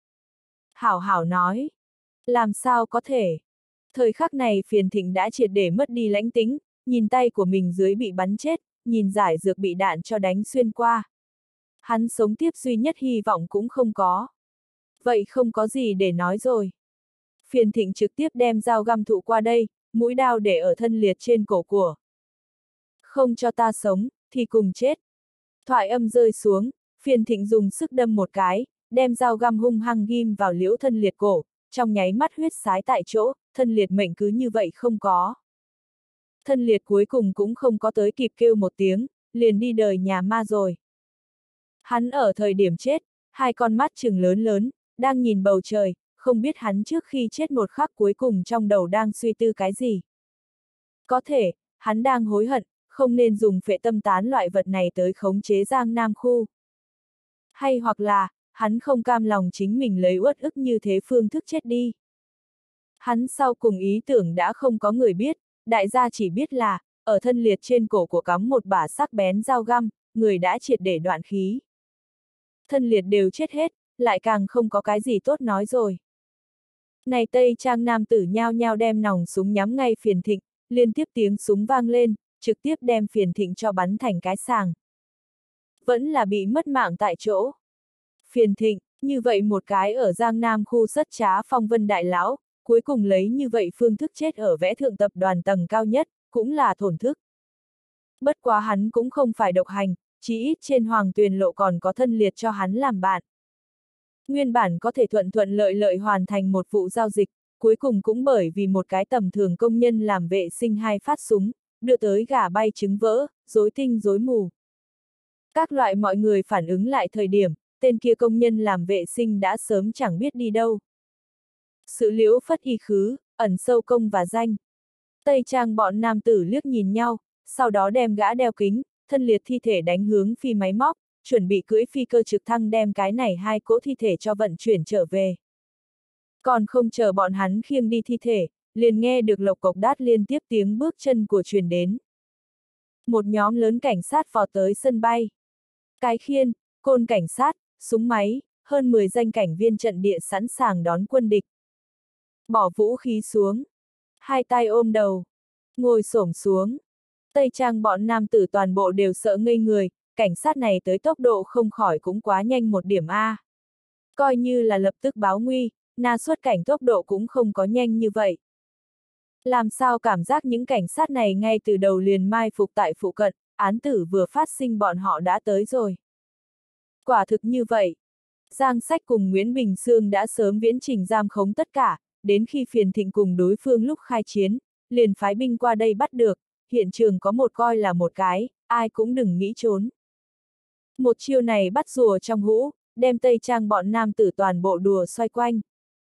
Hảo hảo nói. Làm sao có thể? Thời khắc này Phiền Thịnh đã triệt để mất đi lãnh tĩnh, nhìn tay của mình dưới bị bắn chết, nhìn giải dược bị đạn cho đánh xuyên qua. Hắn sống tiếp duy nhất hy vọng cũng không có. Vậy không có gì để nói rồi. Phiền Thịnh trực tiếp đem dao găm thụ qua đây, mũi đao để ở thân liệt trên cổ của. Không cho ta sống, thì cùng chết. Thoại âm rơi xuống, Phiền Thịnh dùng sức đâm một cái, đem dao găm hung hăng ghim vào liễu thân liệt cổ, trong nháy mắt huyết sái tại chỗ, thân liệt mệnh cứ như vậy không có. Thân liệt cuối cùng cũng không có tới kịp kêu một tiếng, liền đi đời nhà ma rồi. Hắn ở thời điểm chết, hai con mắt trừng lớn lớn, đang nhìn bầu trời, không biết hắn trước khi chết một khắc cuối cùng trong đầu đang suy tư cái gì. Có thể, hắn đang hối hận, không nên dùng phệ tâm tán loại vật này tới khống chế Giang Nam khu. Hay hoặc là, hắn không cam lòng chính mình lấy uất ức như thế phương thức chết đi. Hắn sau cùng ý tưởng đã không có người biết, đại gia chỉ biết là, ở thân liệt trên cổ của cắm một bả sắc bén dao găm, người đã triệt để đoạn khí. Thân liệt đều chết hết, lại càng không có cái gì tốt nói rồi. Này Tây Trang nam tử nhao nhao đem nòng súng nhắm ngay Phiền Thịnh, liên tiếp tiếng súng vang lên, trực tiếp đem Phiền Thịnh cho bắn thành cái sàng. Vẫn là bị mất mạng tại chỗ. Phiền Thịnh, như vậy một cái ở Giang Nam khu sất trá phong vân đại lão, cuối cùng lấy như vậy phương thức chết ở vẽ thượng tập đoàn tầng cao nhất, cũng là thổn thức. Bất quá hắn cũng không phải độc hành, chí ít trên Hoàng Tuyền Lộ còn có thân liệt cho hắn làm bạn. Nguyên bản có thể thuận thuận lợi lợi hoàn thành một vụ giao dịch, cuối cùng cũng bởi vì một cái tầm thường công nhân làm vệ sinh hai phát súng, đưa tới gà bay trứng vỡ, rối tinh rối mù. Các loại mọi người phản ứng lại thời điểm, tên kia công nhân làm vệ sinh đã sớm chẳng biết đi đâu. Sự liễu phất y khứ, ẩn sâu công và danh. Tây Trang bọn nam tử liếc nhìn nhau, sau đó đem gã đeo kính, thân liệt thi thể đánh hướng phi máy móc, chuẩn bị cưỡi phi cơ trực thăng đem cái này hai cỗ thi thể cho vận chuyển trở về. Còn không chờ bọn hắn khiêng đi thi thể, liền nghe được lộc cộc đát liên tiếp tiếng bước chân của truyền đến. Một nhóm lớn cảnh sát vọt tới sân bay. Cái khiên, côn cảnh sát, súng máy, hơn 10 danh cảnh viên trận địa sẵn sàng đón quân địch. Bỏ vũ khí xuống. Hai tay ôm đầu. Ngồi xổm xuống. Tây Trang bọn nam tử toàn bộ đều sợ ngây người, cảnh sát này tới tốc độ không khỏi cũng quá nhanh một điểm A. Coi như là lập tức báo nguy, na xuất cảnh tốc độ cũng không có nhanh như vậy. Làm sao cảm giác những cảnh sát này ngay từ đầu liền mai phục tại phụ cận, án tử vừa phát sinh bọn họ đã tới rồi. Quả thực như vậy. Giang Sách cùng Nguyễn Bình Sương đã sớm viễn trình giam khống tất cả, đến khi Phiền Thịnh cùng đối phương lúc khai chiến, liền phái binh qua đây bắt được, hiện trường có một coi là một cái, ai cũng đừng nghĩ trốn. Một chiêu này bắt rùa trong hũ, đem Tây Trang bọn nam tử toàn bộ đùa xoay quanh.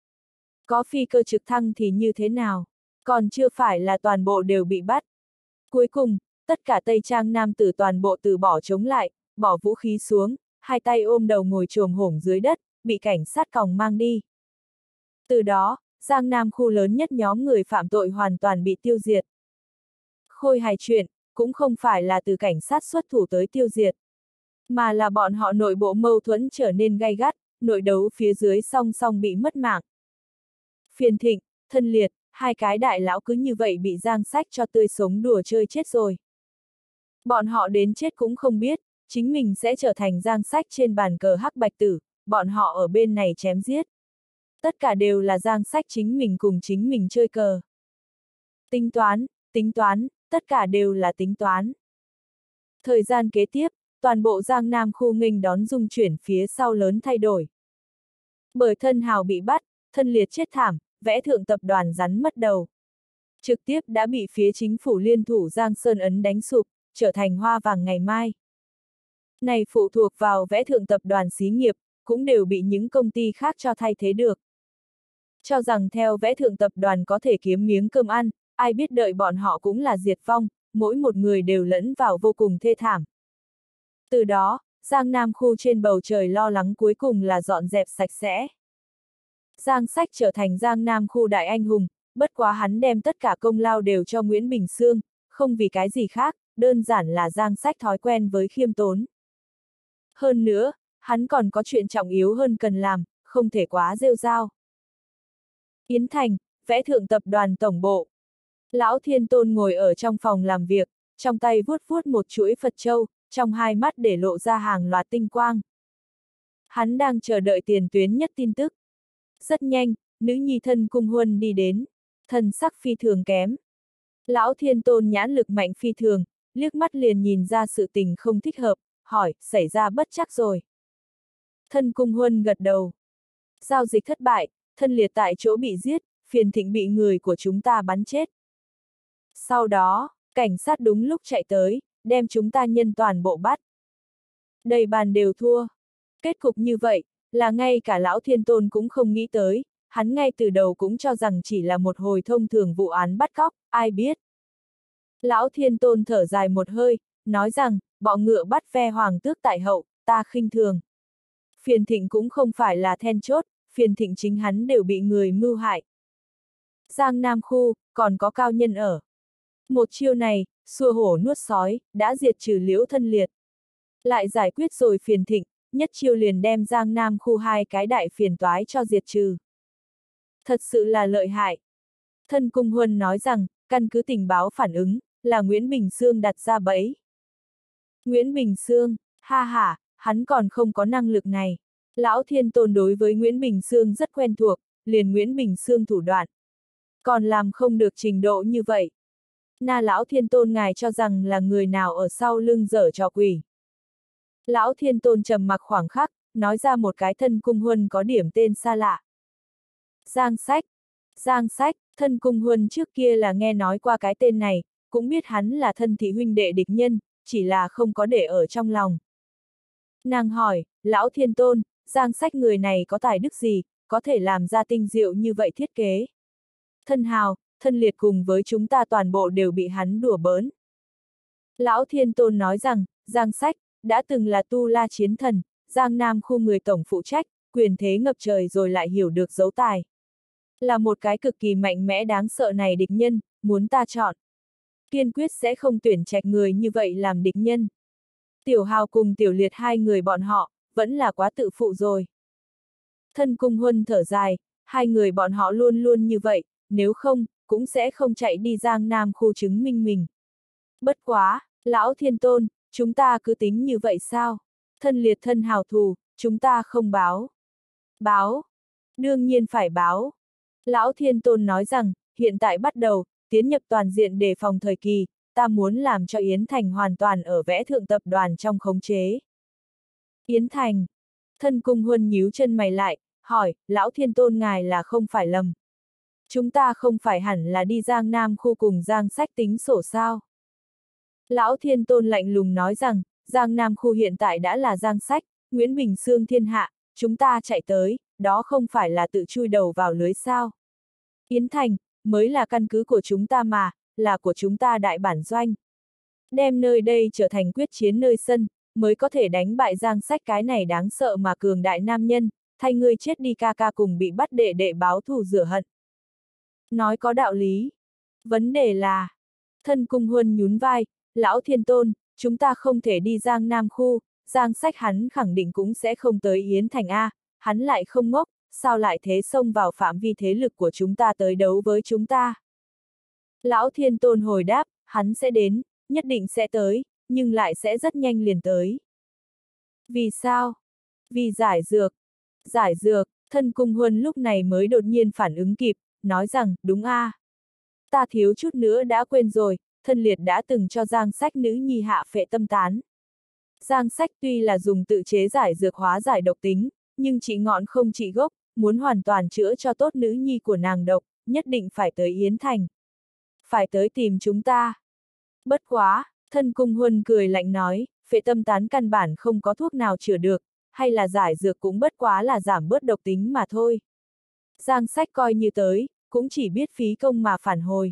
Có phi cơ trực thăng thì như thế nào? Còn chưa phải là toàn bộ đều bị bắt. Cuối cùng, tất cả Tây Trang nam tử toàn bộ từ bỏ chống lại, bỏ vũ khí xuống, hai tay ôm đầu ngồi chồm hổm dưới đất, bị cảnh sát còng mang đi. Từ đó, Giang Nam khu lớn nhất nhóm người phạm tội hoàn toàn bị tiêu diệt. Khôi hài chuyện, cũng không phải là từ cảnh sát xuất thủ tới tiêu diệt, mà là bọn họ nội bộ mâu thuẫn trở nên gay gắt, nội đấu phía dưới song song bị mất mạng. Phiền Thịnh, Thân Liệt, hai cái đại lão cứ như vậy bị Giang Sách cho tươi sống đùa chơi chết rồi. Bọn họ đến chết cũng không biết, chính mình sẽ trở thành Giang Sách trên bàn cờ hắc bạch tử, bọn họ ở bên này chém giết. Tất cả đều là Giang Sách chính mình cùng chính mình chơi cờ. Tính toán, tất cả đều là tính toán. Thời gian kế tiếp, toàn bộ Giang Nam khu nghênh đón dung chuyển phía sau lớn thay đổi. Bởi Thân Hào bị bắt, Thân Liệt chết thảm, Vẽ Thượng tập đoàn rắn mất đầu. Trực tiếp đã bị phía chính phủ liên thủ Giang Sơn Ấn đánh sụp, trở thành hoa vàng ngày mai. Này phụ thuộc vào Vẽ Thượng tập đoàn xí nghiệp, cũng đều bị những công ty khác cho thay thế được. Cho rằng theo Vẽ Thượng tập đoàn có thể kiếm miếng cơm ăn, ai biết đợi bọn họ cũng là diệt vong, mỗi một người đều lẫn vào vô cùng thê thảm. Từ đó, Giang Nam khu trên bầu trời lo lắng cuối cùng là dọn dẹp sạch sẽ. Giang Sách trở thành Giang Nam khu đại anh hùng, bất quá hắn đem tất cả công lao đều cho Nguyễn Bình Sương, không vì cái gì khác, đơn giản là Giang Sách thói quen với khiêm tốn. Hơn nữa, hắn còn có chuyện trọng yếu hơn cần làm, không thể quá rêu rao. Yến Thành, Vẽ Thượng tập đoàn tổng bộ. Lão Thiên Tôn ngồi ở trong phòng làm việc, trong tay vuốt vuốt một chuỗi Phật châu, trong hai mắt để lộ ra hàng loạt tinh quang. Hắn đang chờ đợi tiền tuyến nhất tin tức. Rất nhanh, nữ nhi Thân Cung Huân đi đến, thần sắc phi thường kém. Lão Thiên Tôn nhãn lực mạnh phi thường, liếc mắt liền nhìn ra sự tình không thích hợp, hỏi, xảy ra bất trắc rồi. Thân Cung Huân gật đầu. Giao dịch thất bại, Thân Liệt tại chỗ bị giết, Phiền Thịnh bị người của chúng ta bắn chết. Sau đó, cảnh sát đúng lúc chạy tới, đem chúng ta nhân toàn bộ bắt. Đầy bàn đều thua. Kết cục như vậy, là ngay cả Lão Thiên Tôn cũng không nghĩ tới, hắn ngay từ đầu cũng cho rằng chỉ là một hồi thông thường vụ án bắt cóc, ai biết. Lão Thiên Tôn thở dài một hơi, nói rằng, bọ ngựa bắt ve hoàng tước tại hậu, ta khinh thường. Phiền Thịnh cũng không phải là then chốt, Phiền Thịnh chính hắn đều bị người mưu hại. Giang Nam khu, còn có cao nhân ở. Một chiêu này, xua hổ nuốt sói, đã diệt trừ Liễu Thân Liệt. Lại giải quyết rồi Phiền Thịnh, nhất chiêu liền đem Giang Nam khu hai cái đại phiền toái cho diệt trừ. Thật sự là lợi hại. Thân Cung Huân nói rằng, căn cứ tình báo phản ứng, là Nguyễn Bình Sương đặt ra bẫy. Nguyễn Bình Sương, ha ha, hắn còn không có năng lực này. Lão Thiên Tôn đối với Nguyễn Bình Sương rất quen thuộc, liền Nguyễn Bình Sương thủ đoạn. Còn làm không được trình độ như vậy. Na Lão Thiên Tôn ngài cho rằng là người nào ở sau lưng giở trò quỷ. Lão Thiên Tôn trầm mặc khoảng khắc, nói ra một cái Thân Cung Huân có điểm tên xa lạ. Giang Sách. Giang Sách, Thân Cung Huân trước kia là nghe nói qua cái tên này, cũng biết hắn là thân thị huynh đệ địch nhân, chỉ là không có để ở trong lòng. Nàng hỏi, lão thiên tôn, Giang Sách người này có tài đức gì, có thể làm ra tinh diệu như vậy thiết kế. Thân hào, thân liệt cùng với chúng ta toàn bộ đều bị hắn đùa bỡn. Lão thiên tôn nói rằng, Giang Sách, đã từng là tu la chiến thần, Giang Nam khu người tổng phụ trách, quyền thế ngập trời rồi lại hiểu được dấu tài. Là một cái cực kỳ mạnh mẽ đáng sợ này địch nhân, muốn ta chọn. Kiên quyết sẽ không tuyển trạch người như vậy làm địch nhân. Tiểu Hào cùng Tiểu Liệt hai người bọn họ, vẫn là quá tự phụ rồi. Thân Cung Huân thở dài, hai người bọn họ luôn luôn như vậy, nếu không, cũng sẽ không chạy đi Giang Nam khu chứng minh mình. Bất quá, lão thiên tôn, chúng ta cứ tính như vậy sao? Thân Liệt thân hào thù, chúng ta không báo. Báo. Đương nhiên phải báo. Lão thiên tôn nói rằng, hiện tại bắt đầu, tiến nhập toàn diện đề phòng thời kỳ, ta muốn làm cho Yến Thành hoàn toàn ở vẽ thượng tập đoàn trong khống chế. Yến Thành. Thân Cung Huân nhíu chân mày lại, hỏi, lão thiên tôn ngài là không phải lầm. Chúng ta không phải hẳn là đi Giang Nam khu cùng Giang Sách tính sổ sao? Lão thiên tôn lạnh lùng nói rằng, Giang Nam khu hiện tại đã là Giang Sách, Nguyễn Bình Xương thiên hạ, chúng ta chạy tới, đó không phải là tự chui đầu vào lưới sao? Yến Thành, mới là căn cứ của chúng ta mà, là của chúng ta đại bản doanh. Đem nơi đây trở thành quyết chiến nơi sân, mới có thể đánh bại Giang Sách cái này đáng sợ mà cường đại nam nhân, thay ngươi chết đi ca ca cùng bị bắt đệ đệ báo thù rửa hận. Nói có đạo lý. Vấn đề là, thân Cung Huân nhún vai, lão thiên tôn, chúng ta không thể đi Giang Nam khu, Giang Sách hắn khẳng định cũng sẽ không tới Yến Thành A, hắn lại không ngốc, sao lại thế xông vào phạm vi thế lực của chúng ta tới đấu với chúng ta. Lão thiên tôn hồi đáp, hắn sẽ đến, nhất định sẽ tới, nhưng lại sẽ rất nhanh liền tới. Vì sao? Vì giải dược. Giải dược, thân Cung Huân lúc này mới đột nhiên phản ứng kịp, nói rằng, đúng a, ta thiếu chút nữa đã quên rồi, thân liệt đã từng cho Giang Sách nữ nhi hạ phệ tâm tán. Giang Sách tuy là dùng tự chế giải dược hóa giải độc tính, nhưng trị ngọn không trị gốc, muốn hoàn toàn chữa cho tốt nữ nhi của nàng độc, nhất định phải tới Yến Thành. Phải tới tìm chúng ta. Bất quá, thân Cung Huân cười lạnh nói, phệ tâm tán căn bản không có thuốc nào chữa được, hay là giải dược cũng bất quá là giảm bớt độc tính mà thôi. Giang Sách coi như tới, cũng chỉ biết phí công mà phản hồi.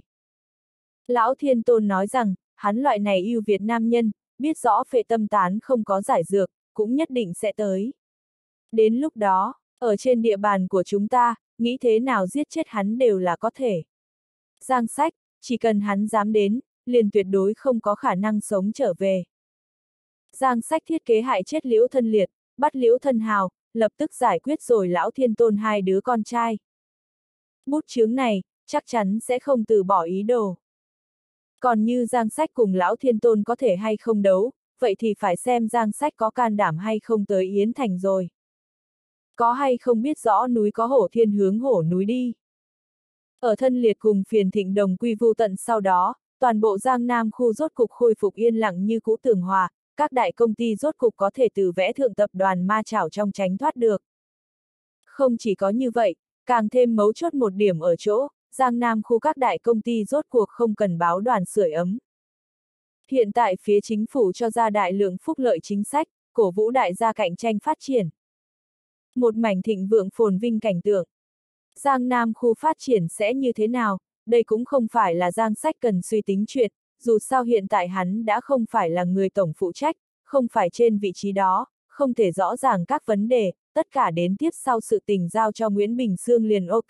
Lão Thiên Tôn nói rằng, hắn loại này ưu việt nam nhân, biết rõ phệ tâm tán không có giải dược, cũng nhất định sẽ tới. Đến lúc đó, ở trên địa bàn của chúng ta, nghĩ thế nào giết chết hắn đều là có thể. Giang Sách, chỉ cần hắn dám đến, liền tuyệt đối không có khả năng sống trở về. Giang Sách thiết kế hại chết Liễu Thân Liệt, bắt Liễu Thân Hào, lập tức giải quyết rồi Lão Thiên Tôn hai đứa con trai. Bút chướng này, chắc chắn sẽ không từ bỏ ý đồ. Còn như Giang Sách cùng Lão Thiên Tôn có thể hay không đấu, vậy thì phải xem Giang Sách có can đảm hay không tới Yến Thành rồi. Có hay không biết rõ núi có hổ thiên hướng hổ núi đi. Ở Thân Liệt cùng Phiền Thịnh đồng quy vu tận sau đó, toàn bộ Giang Nam khu rốt cục khôi phục yên lặng như cũ tường hòa, các đại công ty rốt cục có thể từ vẽ thượng tập đoàn ma chảo trong tránh thoát được. Không chỉ có như vậy, càng thêm mấu chốt một điểm ở chỗ, Giang Nam khu các đại công ty rốt cuộc không cần báo đoàn sưởi ấm. Hiện tại phía chính phủ cho ra đại lượng phúc lợi chính sách, cổ vũ đại gia cạnh tranh phát triển. Một mảnh thịnh vượng phồn vinh cảnh tượng. Giang Nam khu phát triển sẽ như thế nào, đây cũng không phải là Giang Sách cần suy tính chuyện, dù sao hiện tại hắn đã không phải là người tổng phụ trách, không phải trên vị trí đó, không thể rõ ràng các vấn đề, tất cả đến tiếp sau sự tình giao cho Nguyễn Bình Xương liền ok.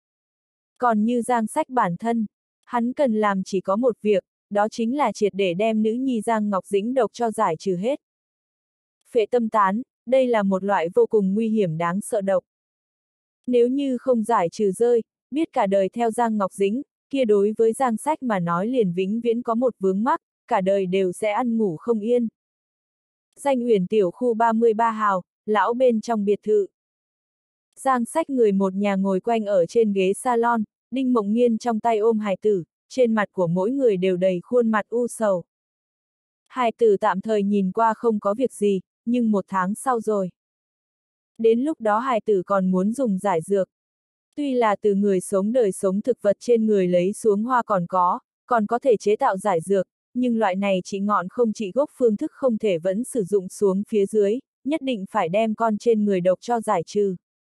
Còn như Giang Sách bản thân, hắn cần làm chỉ có một việc, đó chính là triệt để đem nữ nhi Giang Ngọc Dĩnh độc cho giải trừ hết. Phệ tâm tán, đây là một loại vô cùng nguy hiểm đáng sợ độc. Nếu như không giải trừ rơi, biết cả đời theo Giang Ngọc Dĩnh, kia đối với Giang Sách mà nói liền vĩnh viễn có một vướng mắc, cả đời đều sẽ ăn ngủ không yên. Danh Uyển tiểu khu 33 hào, lão bên trong biệt thự. Giang Sách người một nhà ngồi quanh ở trên ghế salon, Đinh Mộng Nghiên trong tay ôm hài tử, trên mặt của mỗi người đều đầy khuôn mặt u sầu. Hài tử tạm thời nhìn qua không có việc gì, nhưng một tháng sau rồi. Đến lúc đó hài tử còn muốn dùng giải dược. Tuy là từ người sống đời sống thực vật trên người lấy xuống hoa còn có, còn có thể chế tạo giải dược, nhưng loại này trị ngọn không trị gốc phương thức không thể vẫn sử dụng xuống phía dưới, nhất định phải đem con trên người độc cho giải trừ.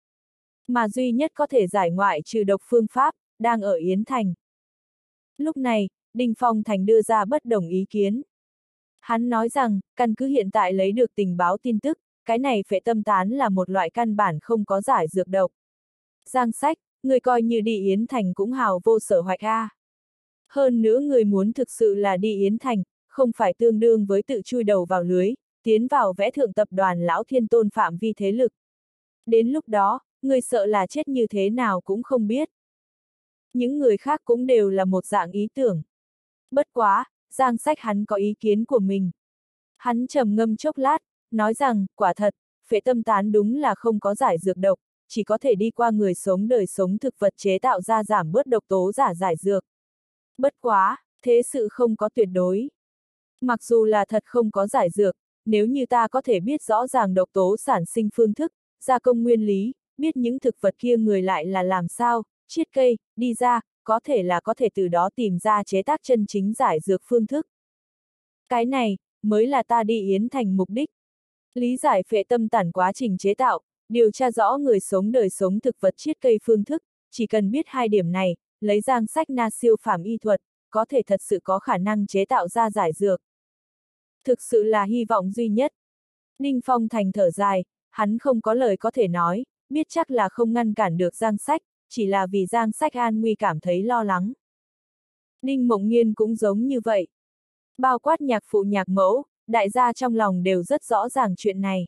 Mà duy nhất có thể giải ngoại trừ độc phương pháp, đang ở Yến Thành. Lúc này, Đinh Phong Thành đưa ra bất đồng ý kiến. Hắn nói rằng, căn cứ hiện tại lấy được tình báo tin tức, cái này phệ tâm tán là một loại căn bản không có giải dược độc. Giang Sách, người coi như đi Yến Thành cũng hào vô sở hoạch a. Hơn nữa người muốn thực sự là đi Yến Thành, không phải tương đương với tự chui đầu vào lưới, tiến vào vẽ thượng tập đoàn Lão Thiên Tôn phạm vi thế lực. Đến lúc đó, người sợ là chết như thế nào cũng không biết. Những người khác cũng đều là một dạng ý tưởng. Bất quá, Giang Sách hắn có ý kiến của mình. Hắn trầm ngâm chốc lát, nói rằng, quả thật, phệ tâm tán đúng là không có giải dược độc, chỉ có thể đi qua người sống đời sống thực vật chế tạo ra giảm bớt độc tố giả giải dược. Bất quá, thế sự không có tuyệt đối. Mặc dù là thật không có giải dược, nếu như ta có thể biết rõ ràng độc tố sản sinh phương thức, gia công nguyên lý, biết những thực vật kia người lại là làm sao, chiết cây, đi ra, có thể từ đó tìm ra chế tác chân chính giải dược phương thức. Cái này, mới là ta đi Yến Thành mục đích. Lý giải phệ tâm tản quá trình chế tạo, điều tra rõ người sống đời sống thực vật chiết cây phương thức, chỉ cần biết hai điểm này, lấy Giang Sách na siêu phàm y thuật, có thể thật sự có khả năng chế tạo ra giải dược. Thực sự là hy vọng duy nhất. Đinh Phong Thành thở dài, hắn không có lời có thể nói, biết chắc là không ngăn cản được Giang Sách, chỉ là vì Giang Sách an nguy cảm thấy lo lắng. Đinh Mộng Nghiên cũng giống như vậy. Bao quát nhạc phụ nhạc mẫu, đại gia trong lòng đều rất rõ ràng chuyện này.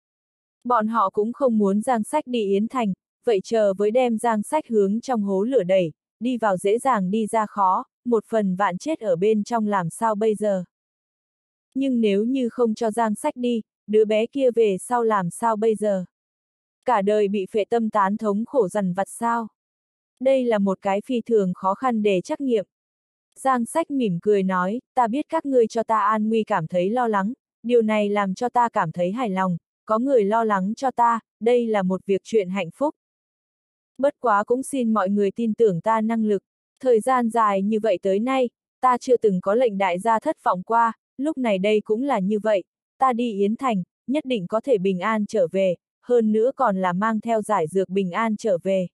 Bọn họ cũng không muốn Giang Sách đi Yến Thành, vậy chờ với đem Giang Sách hướng trong hố lửa đẩy, đi vào dễ dàng đi ra khó, một phần vạn chết ở bên trong làm sao bây giờ. Nhưng nếu như không cho Giang Sách đi, đứa bé kia về sau làm sao bây giờ? Cả đời bị phệ tâm tán thống khổ dằn vặt sao? Đây là một cái phi thường khó khăn để trắc nghiệm. Giang Sách mỉm cười nói, ta biết các ngươi cho ta an nguy cảm thấy lo lắng, điều này làm cho ta cảm thấy hài lòng, có người lo lắng cho ta, đây là một việc chuyện hạnh phúc. Bất quá cũng xin mọi người tin tưởng ta năng lực, thời gian dài như vậy tới nay, ta chưa từng có lệnh đại gia thất vọng qua, lúc này đây cũng là như vậy, ta đi Yến Thành, nhất định có thể bình an trở về, hơn nữa còn là mang theo giải dược bình an trở về.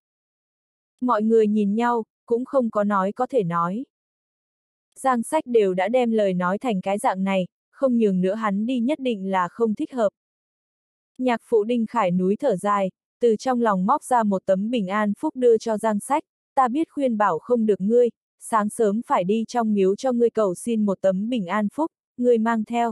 Mọi người nhìn nhau, cũng không có nói có thể nói. Giang Sách đều đã đem lời nói thành cái dạng này, không nhường nữa hắn đi nhất định là không thích hợp. Nhạc phụ Đinh Khải núi thở dài, từ trong lòng móc ra một tấm bình an phúc đưa cho Giang Sách, ta biết khuyên bảo không được ngươi, sáng sớm phải đi trong miếu cho ngươi cầu xin một tấm bình an phúc, ngươi mang theo.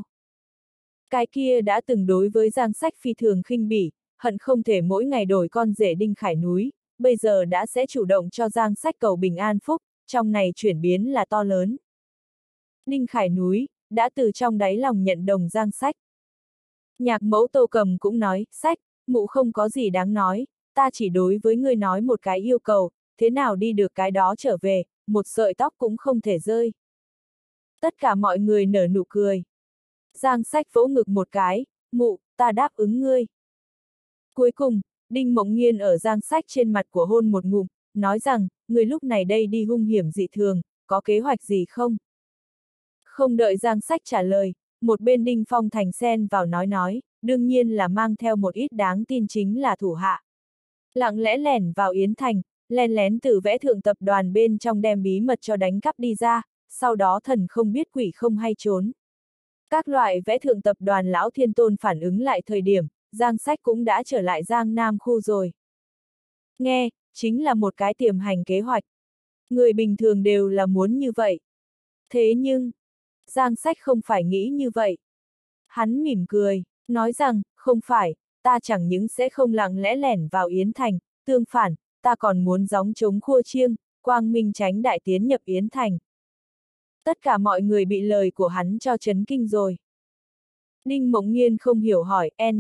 Cái kia đã từng đối với Giang Sách phi thường khinh bỉ, hận không thể mỗi ngày đổi con rể Đinh Khải núi, bây giờ đã sẽ chủ động cho Giang Sách cầu bình an phúc, trong này chuyển biến là to lớn. Đinh Khải núi, đã từ trong đáy lòng nhận đồng Giang Sách. Nhạc mẫu Tô Cầm cũng nói, Sách, mụ không có gì đáng nói, ta chỉ đối với ngươi nói một cái yêu cầu, thế nào đi được cái đó trở về, một sợi tóc cũng không thể rơi. Tất cả mọi người nở nụ cười. Giang Sách vỗ ngực một cái, mụ, ta đáp ứng ngươi. Cuối cùng, Đinh Mộng Nghiên ở Giang Sách trên mặt của hôn một ngụm, nói rằng, ngươi lúc này đây đi hung hiểm dị thường, có kế hoạch gì không? Không đợi Giang Sách trả lời, một bên Đinh Phong Thành xen vào nói, đương nhiên là mang theo một ít đáng tin chính là thủ hạ. Lặng lẽ lẻn vào Yến Thành, len lén từ vẽ thượng tập đoàn bên trong đem bí mật cho đánh cắp đi ra, sau đó thần không biết quỷ không hay trốn. Các loại vẽ thượng tập đoàn Lão Thiên Tôn phản ứng lại thời điểm, Giang Sách cũng đã trở lại Giang Nam khu rồi. Nghe, chính là một cái tiềm hành kế hoạch. Người bình thường đều là muốn như vậy. Thế nhưng, Giang Sách không phải nghĩ như vậy. Hắn mỉm cười, nói rằng, không phải, ta chẳng những sẽ không lặng lẽ lẻn vào Yến Thành, tương phản, ta còn muốn gióng trống khua chiêng, quang minh chánh đại tiến nhập Yến Thành. Tất cả mọi người bị lời của hắn cho chấn kinh rồi. Đinh Mộng Nghiên không hiểu hỏi, N.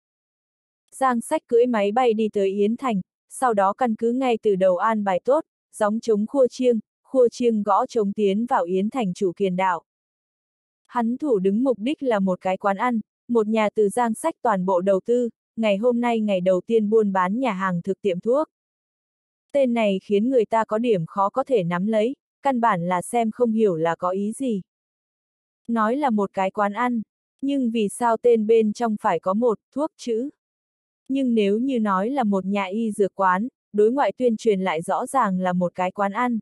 Giang Sách cưỡi máy bay đi tới Yến Thành, sau đó căn cứ ngay từ đầu an bài tốt, gióng trống khua chiêng gõ trống tiến vào Yến Thành chủ kiền đạo. Hắn thủ đứng mục đích là một cái quán ăn, một nhà từ Giang Sách toàn bộ đầu tư, ngày hôm nay ngày đầu tiên buôn bán nhà hàng thực tiệm thuốc. Tên này khiến người ta có điểm khó có thể nắm lấy, căn bản là xem không hiểu là có ý gì. Nói là một cái quán ăn, nhưng vì sao tên bên trong phải có một thuốc chữ? Nhưng nếu như nói là một nhà y dược quán, đối ngoại tuyên truyền lại rõ ràng là một cái quán ăn.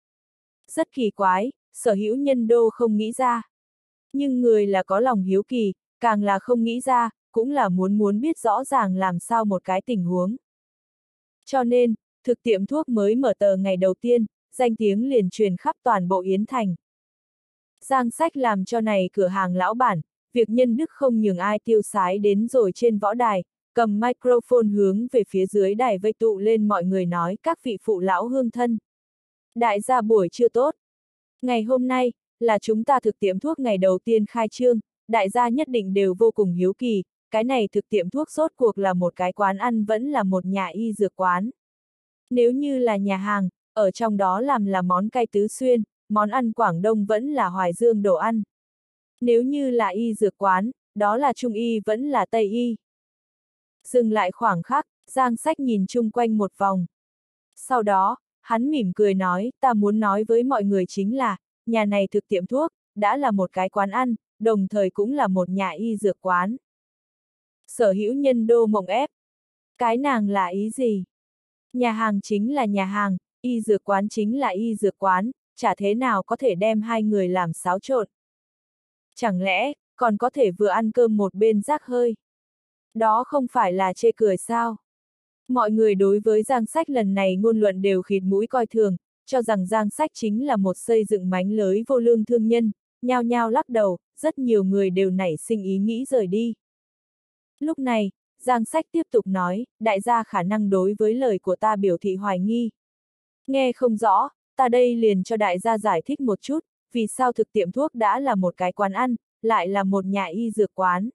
Rất kỳ quái, Sở Hữu Nhân đô không nghĩ ra. Nhưng người là có lòng hiếu kỳ, càng là không nghĩ ra, cũng là muốn biết rõ ràng làm sao một cái tình huống. Cho nên, thực tiệm thuốc mới mở tờ ngày đầu tiên, danh tiếng liền truyền khắp toàn bộ Yến Thành. Giang Sách làm cho này cửa hàng lão bản, việc nhân đức không nhường ai tiêu sái đến rồi trên võ đài, cầm microphone hướng về phía dưới đài vây tụ lên mọi người nói các vị phụ lão hương thân. Đại gia buổi trưa tốt. Ngày hôm nay, là chúng ta thực tiệm thuốc ngày đầu tiên khai trương, đại gia nhất định đều vô cùng hiếu kỳ, cái này thực tiệm thuốc rốt cuộc là một cái quán ăn vẫn là một nhà y dược quán. Nếu như là nhà hàng, ở trong đó làm là món cay tứ xuyên, món ăn Quảng Đông vẫn là Hoài Dương đồ ăn. Nếu như là y dược quán, đó là Trung y vẫn là Tây y. Dừng lại khoảng khắc, Giang Sách nhìn chung quanh một vòng. Sau đó, hắn mỉm cười nói, ta muốn nói với mọi người chính là, nhà này thực tiệm thuốc, đã là một cái quán ăn, đồng thời cũng là một nhà y dược quán. Sở Hữu Nhân đô mộng ép. Cái nàng là ý gì? Nhà hàng chính là nhà hàng, y dược quán chính là y dược quán, chả thế nào có thể đem hai người làm xáo trộn. Chẳng lẽ, còn có thể vừa ăn cơm một bên rác hơi? Đó không phải là chê cười sao? Mọi người đối với Giang Sách lần này ngôn luận đều khịt mũi coi thường, cho rằng Giang Sách chính là một xây dựng mánh lới vô lương thương nhân, nhao nhao lắc đầu, rất nhiều người đều nảy sinh ý nghĩ rời đi. Lúc này, Giang Sách tiếp tục nói, đại gia khả năng đối với lời của ta biểu thị hoài nghi. Nghe không rõ, ta đây liền cho đại gia giải thích một chút, vì sao thực tiệm thuốc đã là một cái quán ăn, lại là một nhà y dược quán.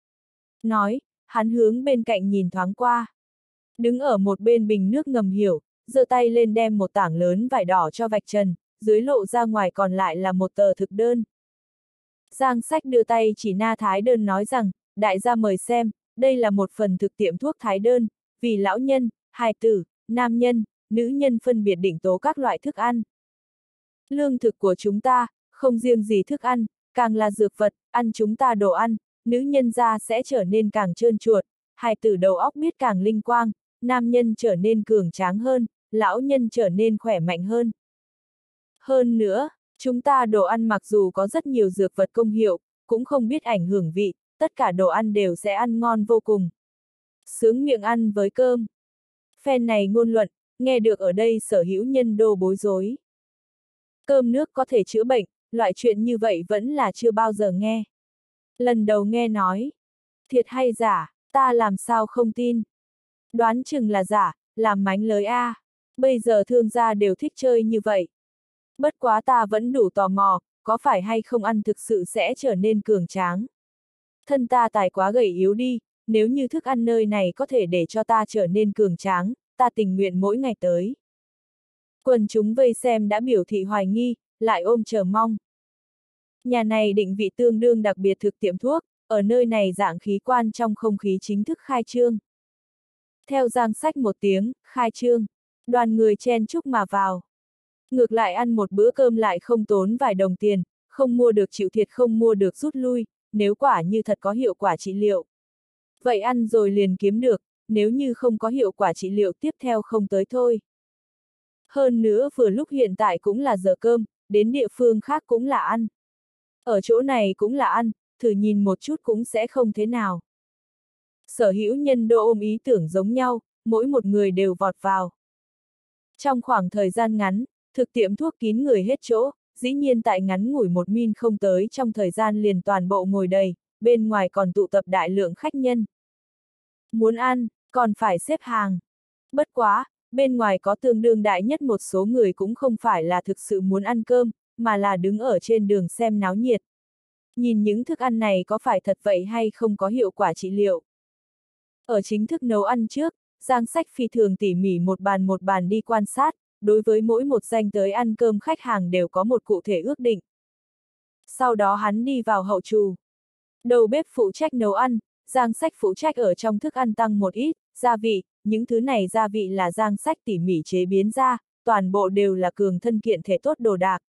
Nói, hắn hướng bên cạnh nhìn thoáng qua. Đứng ở một bên bình nước ngầm hiểu, giơ tay lên đem một tảng lớn vải đỏ cho vạch trần, dưới lộ ra ngoài còn lại là một tờ thực đơn. Giang Sách đưa tay chỉ na thái đơn nói rằng, đại gia mời xem, đây là một phần thực tiệm thuốc thái đơn, vì lão nhân, hài tử, nam nhân, nữ nhân phân biệt định tố các loại thức ăn. Lương thực của chúng ta, không riêng gì thức ăn, càng là dược vật, ăn chúng ta đồ ăn, nữ nhân da sẽ trở nên càng trơn truột, hài tử đầu óc biết càng linh quang, nam nhân trở nên cường tráng hơn, lão nhân trở nên khỏe mạnh hơn. Hơn nữa, chúng ta đồ ăn mặc dù có rất nhiều dược vật công hiệu, cũng không biết ảnh hưởng vị, tất cả đồ ăn đều sẽ ăn ngon vô cùng. Sướng miệng ăn với cơm. Phen này ngôn luận, nghe được ở đây Sở Hữu Nhân đô bối rối. Cơm nước có thể chữa bệnh, loại chuyện như vậy vẫn là chưa bao giờ nghe. Lần đầu nghe nói. Thiệt hay giả, ta làm sao không tin. Đoán chừng là giả, làm mánh lới a. Bây giờ thương gia đều thích chơi như vậy. Bất quá ta vẫn đủ tò mò, có phải hay không ăn thực sự sẽ trở nên cường tráng. Thân ta tài quá gầy yếu đi, nếu như thức ăn nơi này có thể để cho ta trở nên cường tráng, ta tình nguyện mỗi ngày tới. Quần chúng vây xem đã biểu thị hoài nghi, lại ôm chờ mong. Nhà này định vị tương đương đặc biệt thực tiệm thuốc, ở nơi này dạng khí quan trong không khí chính thức khai trương. Theo Giang Sách một tiếng, khai trương, đoàn người chen chúc mà vào. Ngược lại ăn một bữa cơm lại không tốn vài đồng tiền, không mua được chịu thiệt không mua được rút lui, nếu quả như thật có hiệu quả trị liệu. Vậy ăn rồi liền kiếm được, nếu như không có hiệu quả trị liệu tiếp theo không tới thôi. Hơn nữa vừa lúc hiện tại cũng là giờ cơm, đến địa phương khác cũng là ăn. Ở chỗ này cũng là ăn, thử nhìn một chút cũng sẽ không thế nào. Sở Hữu Nhân đô ôm ý tưởng giống nhau, mỗi một người đều vọt vào. Trong khoảng thời gian ngắn, thực tiệm thuốc kín người hết chỗ, dĩ nhiên tại ngắn ngủi một min không tới trong thời gian liền toàn bộ ngồi đầy, bên ngoài còn tụ tập đại lượng khách nhân. Muốn ăn, còn phải xếp hàng. Bất quá, bên ngoài có tương đương đại nhất một số người cũng không phải là thực sự muốn ăn cơm, mà là đứng ở trên đường xem náo nhiệt. Nhìn những thức ăn này có phải thật vậy hay không có hiệu quả trị liệu. Ở chính thức nấu ăn trước, Giang Sách phi thường tỉ mỉ một bàn đi quan sát, đối với mỗi một danh tới ăn cơm khách hàng đều có một cụ thể ước định. Sau đó hắn đi vào hậu trù. Đầu bếp phụ trách nấu ăn, Giang Sách phụ trách ở trong thức ăn tăng một ít gia vị, những thứ này gia vị là Giang Sách tỉ mỉ chế biến ra, toàn bộ đều là cường thân kiện thể tốt đồ đạc.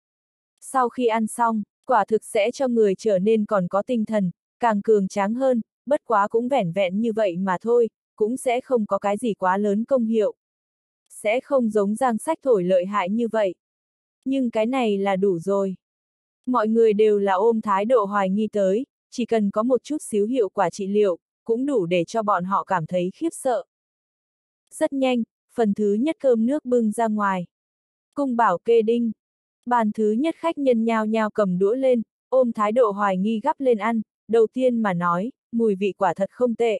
Sau khi ăn xong, quả thực sẽ cho người trở nên còn có tinh thần, càng cường tráng hơn, bất quá cũng vẻn vẹn như vậy mà thôi, cũng sẽ không có cái gì quá lớn công hiệu. Sẽ không giống Giang Sách thổi lợi hại như vậy. Nhưng cái này là đủ rồi. Mọi người đều là ôm thái độ hoài nghi tới, chỉ cần có một chút xíu hiệu quả trị liệu, cũng đủ để cho bọn họ cảm thấy khiếp sợ. Rất nhanh, phần thứ nhất cơm nước bưng ra ngoài. Cung Bảo kê đinh. Bàn thứ nhất khách nhân nhao nhao cầm đũa lên, ôm thái độ hoài nghi gắp lên ăn, đầu tiên mà nói, mùi vị quả thật không tệ.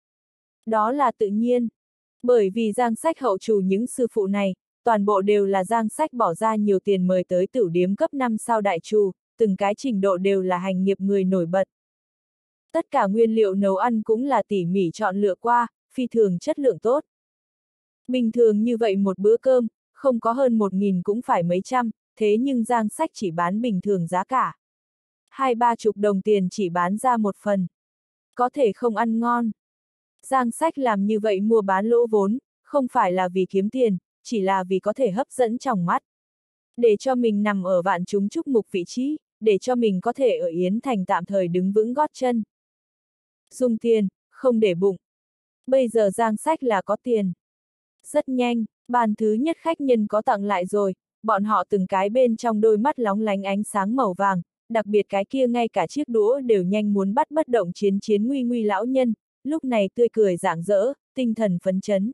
Đó là tự nhiên. Bởi vì Giang Sách hậu chủ những sư phụ này, toàn bộ đều là Giang Sách bỏ ra nhiều tiền mời tới tửu điếm cấp 5 sao đại trù, từng cái trình độ đều là hành nghiệp người nổi bật. Tất cả nguyên liệu nấu ăn cũng là tỉ mỉ chọn lựa qua, phi thường chất lượng tốt. Bình thường như vậy một bữa cơm, không có hơn 1.000 cũng phải mấy trăm, thế nhưng Giang Sách chỉ bán bình thường giá cả. 20-30 đồng tiền chỉ bán ra một phần. Có thể không ăn ngon. Giang Sách làm như vậy mua bán lỗ vốn, không phải là vì kiếm tiền, chỉ là vì có thể hấp dẫn trong mắt. Để cho mình nằm ở vạn chúng chúc mục vị trí, để cho mình có thể ở Yến Thành tạm thời đứng vững gót chân. Dùng tiền, không để bụng. Bây giờ Giang Sách là có tiền. Rất nhanh, bàn thứ nhất khách nhân có tặng lại rồi, bọn họ từng cái bên trong đôi mắt lóng lánh ánh sáng màu vàng, đặc biệt cái kia ngay cả chiếc đũa đều nhanh muốn bắt bất động chiến nguy nguy lão nhân, lúc này tươi cười rạng rỡ, tinh thần phấn chấn.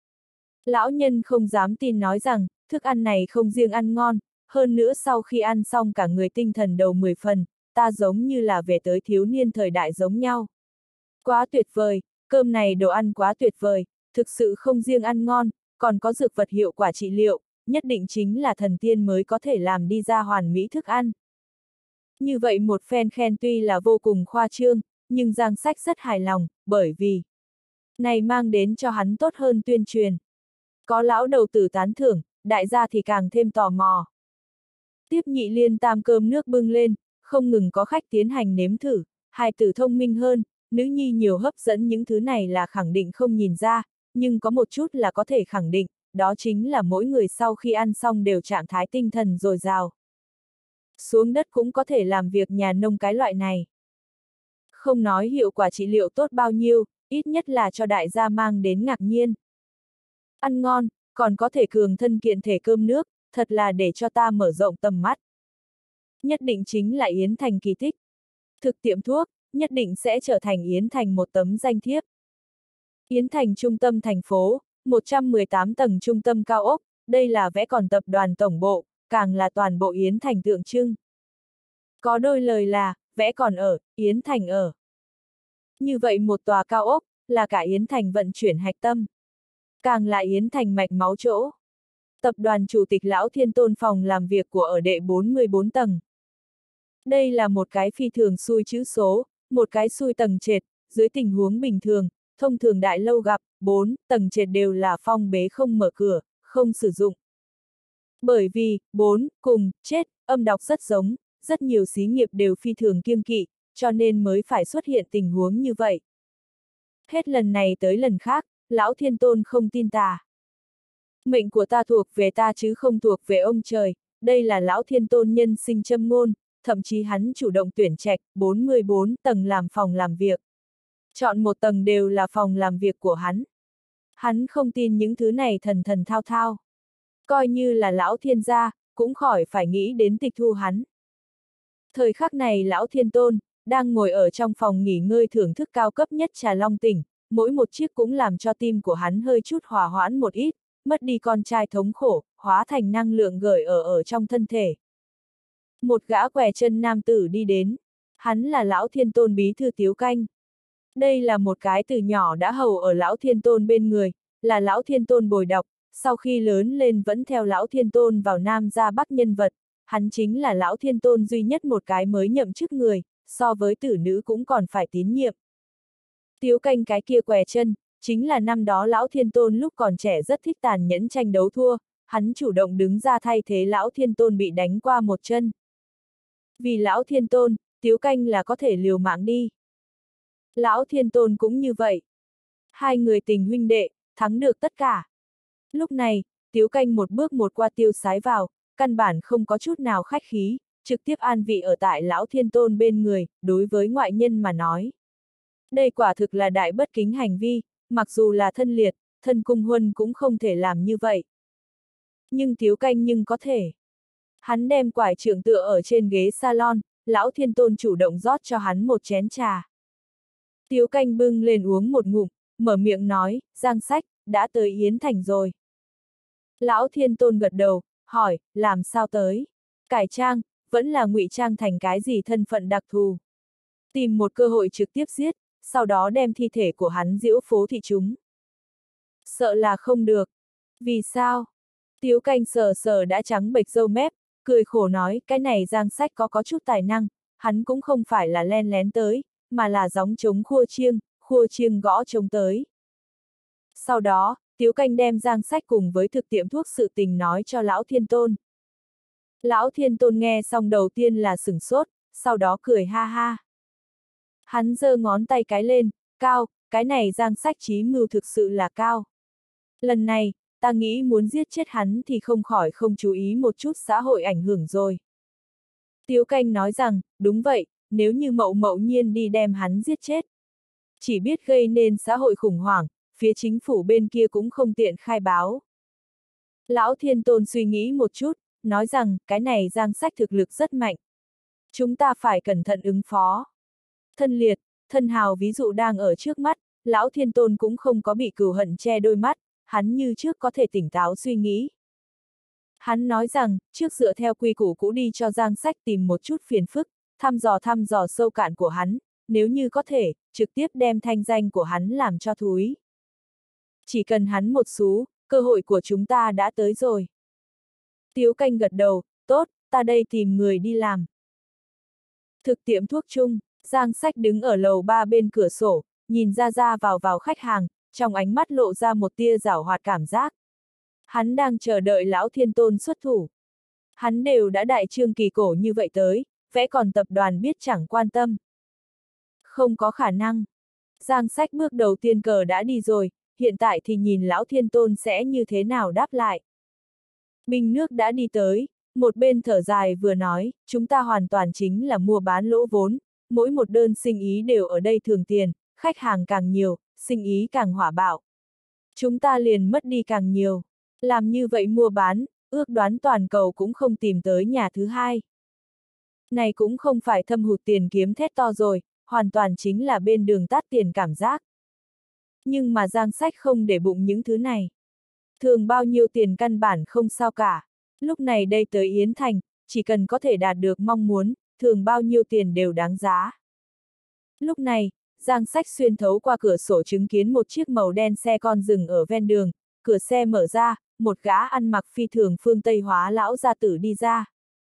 Lão nhân không dám tin nói rằng, thức ăn này không riêng ăn ngon, hơn nữa sau khi ăn xong cả người tinh thần đầu 10 phần, ta giống như là về tới thiếu niên thời đại giống nhau. Quá tuyệt vời, cơm này đồ ăn quá tuyệt vời, thực sự không riêng ăn ngon, còn có dược vật hiệu quả trị liệu, nhất định chính là thần tiên mới có thể làm đi ra hoàn mỹ thức ăn. Như vậy một phen khen tuy là vô cùng khoa trương, nhưng Giang Sách rất hài lòng, bởi vì này mang đến cho hắn tốt hơn tuyên truyền. Có lão đầu tử tán thưởng, đại gia thì càng thêm tò mò. Tiếp nhị liên tam cơm nước bưng lên, không ngừng có khách tiến hành nếm thử, hài tử thông minh hơn, nữ nhi nhiều hấp dẫn những thứ này là khẳng định không nhìn ra, nhưng có một chút là có thể khẳng định, đó chính là mỗi người sau khi ăn xong đều trạng thái tinh thần dồi dào. Xuống đất cũng có thể làm việc nhà nông cái loại này. Không nói hiệu quả trị liệu tốt bao nhiêu, ít nhất là cho đại gia mang đến ngạc nhiên. Ăn ngon, còn có thể cường thân kiện thể cơm nước, thật là để cho ta mở rộng tầm mắt. Nhất định chính là Yến Thành kỳ tích. Thực tiệm thuốc, nhất định sẽ trở thành Yến Thành một tấm danh thiếp. Yến Thành trung tâm thành phố, 118 tầng trung tâm cao ốc, đây là vẽ còn tập đoàn tổng bộ, càng là toàn bộ Yến Thành tượng trưng. Có đôi lời là, vẽ còn ở, Yến Thành ở. Như vậy một tòa cao ốc, là cả Yến Thành vận chuyển hạch tâm. Càng là Yến Thành mạch máu chỗ. Tập đoàn chủ tịch Lão Thiên Tôn phòng làm việc của ở đệ 44 tầng. Đây là một cái phi thường xui chữ số, một cái xui tầng trệt, dưới tình huống bình thường, thông thường đại lâu gặp, 4 tầng trệt đều là phong bế không mở cửa, không sử dụng. Bởi vì, 4 cùng, chết, âm đọc rất giống, rất nhiều xí nghiệp đều phi thường kiêng kỵ, cho nên mới phải xuất hiện tình huống như vậy. Hết lần này tới lần khác, Lão Thiên Tôn không tin tà. Mệnh của ta thuộc về ta chứ không thuộc về ông trời, đây là Lão Thiên Tôn nhân sinh châm ngôn, thậm chí hắn chủ động tuyển trạch 44 tầng làm phòng làm việc. Chọn một tầng đều là phòng làm việc của hắn. Hắn không tin những thứ này thần thần thao thao. Coi như là Lão Thiên gia, cũng khỏi phải nghĩ đến tịch thu hắn. Thời khắc này Lão Thiên Tôn, đang ngồi ở trong phòng nghỉ ngơi thưởng thức cao cấp nhất trà long tỉnh, mỗi một chiếc cũng làm cho tim của hắn hơi chút hòa hoãn một ít, mất đi con trai thống khổ, hóa thành năng lượng gửi ở trong thân thể. Một gã què chân nam tử đi đến, hắn là Lão Thiên Tôn bí thư Tiếu Canh. Đây là một cái từ nhỏ đã hầu ở Lão Thiên Tôn bên người, là Lão Thiên Tôn bồi đọc, sau khi lớn lên vẫn theo Lão Thiên Tôn vào Nam ra Bắc nhân vật, hắn chính là Lão Thiên Tôn duy nhất một cái mới nhậm chức người, so với tử nữ cũng còn phải tín nhiệm. Tiếu Canh cái kia què chân, chính là năm đó Lão Thiên Tôn lúc còn trẻ rất thích tàn nhẫn tranh đấu thua, hắn chủ động đứng ra thay thế Lão Thiên Tôn bị đánh qua một chân. Vì Lão Thiên Tôn, Tiếu Canh là có thể liều mạng đi. Lão Thiên Tôn cũng như vậy. Hai người tình huynh đệ, thắng được tất cả. Lúc này, Tiếu Canh một bước một qua tiêu sái vào, căn bản không có chút nào khách khí, trực tiếp an vị ở tại Lão Thiên Tôn bên người, đối với ngoại nhân mà nói. Đây quả thực là đại bất kính hành vi, mặc dù là thân liệt, thân cung huân cũng không thể làm như vậy. Nhưng Tiếu Canh nhưng có thể. Hắn đem quải trượng tựa ở trên ghế salon, Lão Thiên Tôn chủ động rót cho hắn một chén trà. Tiếu Canh bưng lên uống một ngụm, mở miệng nói, Giang Sách, đã tới Yến Thành rồi. Lão Thiên Tôn gật đầu, hỏi, làm sao tới? Cải trang, vẫn là ngụy trang thành cái gì thân phận đặc thù. Tìm một cơ hội trực tiếp giết, sau đó đem thi thể của hắn giễu phố thị chúng. Sợ là không được. Vì sao? Tiếu Canh sờ sờ đã trắng bệch râu mép, cười khổ nói, cái này Giang Sách có chút tài năng, hắn cũng không phải là len lén tới, mà là gióng trống khua chiêng gõ trống tới. Sau đó, Tiếu Canh đem Giang Sách cùng với thực tiệm thuốc sự tình nói cho Lão Thiên Tôn. Lão Thiên Tôn nghe xong đầu tiên là sửng sốt, sau đó cười ha ha. Hắn giơ ngón tay cái lên, cao, cái này Giang Sách trí mưu thực sự là cao. Lần này, ta nghĩ muốn giết chết hắn thì không khỏi không chú ý một chút xã hội ảnh hưởng rồi. Tiếu Canh nói rằng, đúng vậy, nếu như mậu nhiên đi đem hắn giết chết. Chỉ biết gây nên xã hội khủng hoảng, phía chính phủ bên kia cũng không tiện khai báo. Lão Thiên Tôn suy nghĩ một chút, nói rằng, cái này Giang Sách thực lực rất mạnh. Chúng ta phải cẩn thận ứng phó. Thân liệt, thân hào ví dụ đang ở trước mắt, Lão Thiên Tôn cũng không có bị cừu hận che đôi mắt, hắn như trước có thể tỉnh táo suy nghĩ. Hắn nói rằng, trước dựa theo quy củ cũ đi cho Giang Sách tìm một chút phiền phức, thăm dò sâu cạn của hắn, nếu như có thể, trực tiếp đem thanh danh của hắn làm cho thúi. Chỉ cần hắn một xú, cơ hội của chúng ta đã tới rồi. Tiếu Canh gật đầu, tốt, ta đây tìm người đi làm. Thực tiệm thuốc chung, Giang Sách đứng ở lầu 3 bên cửa sổ, nhìn ra vào khách hàng, trong ánh mắt lộ ra một tia giảo hoạt cảm giác. Hắn đang chờ đợi Lão Thiên Tôn xuất thủ. Hắn đều đã đại trương kỳ cổ như vậy tới, vẽ còn tập đoàn biết chẳng quan tâm. Không có khả năng. Giang Sách bước đầu tiên cờ đã đi rồi, hiện tại thì nhìn Lão Thiên Tôn sẽ như thế nào đáp lại. Bình nước đã đi tới, một bên thở dài vừa nói, chúng ta hoàn toàn chính là mua bán lỗ vốn, mỗi một đơn sinh ý đều ở đây thường tiền, khách hàng càng nhiều, sinh ý càng hỏa bạo. Chúng ta liền mất đi càng nhiều. Làm như vậy mua bán, ước đoán toàn cầu cũng không tìm tới nhà thứ hai. Này cũng không phải thâm hụt tiền kiếm thét to rồi, hoàn toàn chính là bên đường tát tiền cảm giác. Nhưng mà Giang Sách không để bụng những thứ này. Thường bao nhiêu tiền căn bản không sao cả. Lúc này đây tới Yến Thành, chỉ cần có thể đạt được mong muốn, thường bao nhiêu tiền đều đáng giá. Lúc này, Giang Sách xuyên thấu qua cửa sổ chứng kiến một chiếc màu đen xe con dừng ở ven đường, cửa xe mở ra, một gã ăn mặc phi thường phương Tây hóa lão gia tử đi ra.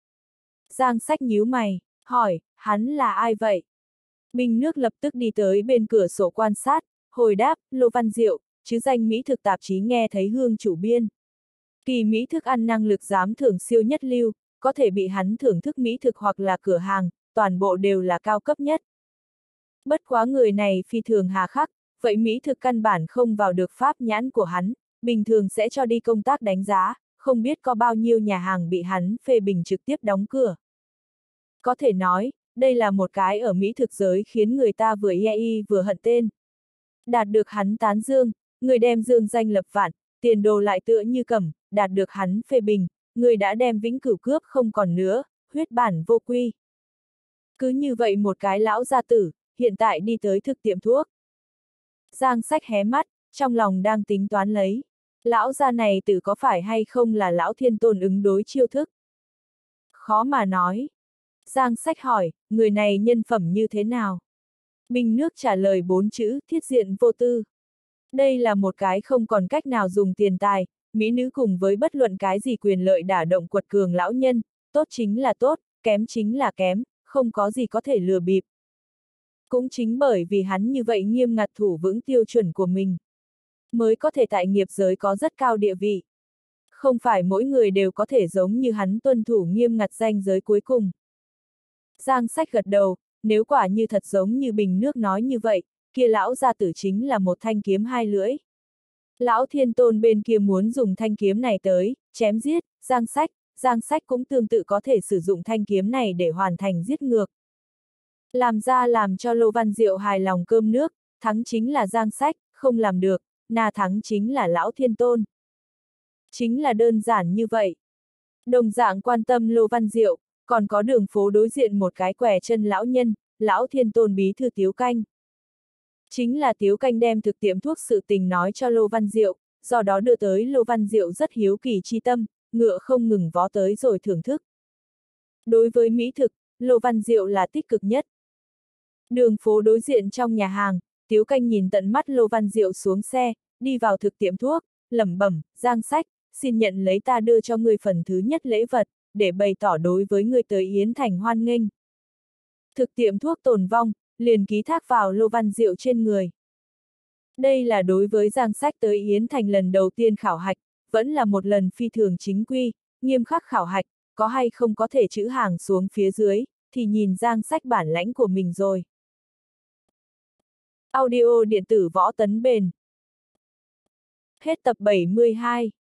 Giang Sách nhíu mày, hỏi, hắn là ai vậy? Bình nước lập tức đi tới bên cửa sổ quan sát, hồi đáp, Lô Văn Diệu, chứ danh mỹ thực tạp chí nghe thấy hương chủ biên. Kỳ mỹ thức ăn năng lực giám thưởng siêu nhất lưu, có thể bị hắn thưởng thức mỹ thực hoặc là cửa hàng, toàn bộ đều là cao cấp nhất. Bất quá người này phi thường hà khắc, vậy mỹ thực căn bản không vào được pháp nhãn của hắn, bình thường sẽ cho đi công tác đánh giá, không biết có bao nhiêu nhà hàng bị hắn phê bình trực tiếp đóng cửa. Có thể nói, đây là một cái ở mỹ thực giới khiến người ta vừa y vừa hận tên. Đạt được hắn tán dương, người đem dương danh lập vạn, tiền đồ lại tựa như cẩm, đạt được hắn phê bình, người đã đem vĩnh cửu cướp không còn nữa, huyết bản vô quy. Cứ như vậy một cái lão gia tử, hiện tại đi tới thực tiệm thuốc. Giang Sách hé mắt, trong lòng đang tính toán lấy. Lão gia này tử có phải hay không là Lão Thiên Tôn ứng đối chiêu thức? Khó mà nói. Giang Sách hỏi, người này nhân phẩm như thế nào? Bình nước trả lời 4 chữ, thiết diện vô tư. Đây là một cái không còn cách nào dùng tiền tài, mỹ nữ cùng với bất luận cái gì quyền lợi đả động quật cường lão nhân, tốt chính là tốt, kém chính là kém, không có gì có thể lừa bịp. Cũng chính bởi vì hắn như vậy nghiêm ngặt thủ vững tiêu chuẩn của mình, mới có thể tại nghiệp giới có rất cao địa vị. Không phải mỗi người đều có thể giống như hắn tuân thủ nghiêm ngặt ranh giới cuối cùng. Giang Sách gật đầu, nếu quả như thật giống như bình nước nói như vậy, kia lão gia tử chính là một thanh kiếm hai lưỡi. Lão Thiên Tôn bên kia muốn dùng thanh kiếm này tới, chém giết, Giang Sách cũng tương tự có thể sử dụng thanh kiếm này để hoàn thành giết ngược. Làm ra làm cho Lô Văn Diệu hài lòng cơm nước, thắng chính là Giang Sách, không làm được, na thắng chính là Lão Thiên Tôn. Chính là đơn giản như vậy. Đồng dạng quan tâm Lô Văn Diệu, còn có đường phố đối diện một cái quẻ chân lão nhân, Lão Thiên Tôn bí thư Tiếu Canh. Chính là Tiếu Canh đem thực tiệm thuốc sự tình nói cho Lô Văn Diệu, do đó đưa tới Lô Văn Diệu rất hiếu kỳ chi tâm, ngựa không ngừng vó tới rồi thưởng thức. Đối với mỹ thực, Lô Văn Diệu là tích cực nhất. Đường phố đối diện trong nhà hàng, Tiếu Canh nhìn tận mắt Lô Văn Diệu xuống xe, đi vào thực tiệm thuốc, lẩm bẩm, Giang Sách, xin nhận lấy ta đưa cho ngươi phần thứ nhất lễ vật, để bày tỏ đối với ngươi tới Yến Thành hoan nghênh. Thực tiệm thuốc tồn vong, liền ký thác vào Lô Văn Diệu trên người. Đây là đối với Giang Sách tới Yến Thành lần đầu tiên khảo hạch, vẫn là một lần phi thường chính quy, nghiêm khắc khảo hạch, có hay không có thể chữ hàng xuống phía dưới, thì nhìn Giang Sách bản lãnh của mình rồi. Audio điện tử Võ Tấn Bền. Hết tập 72.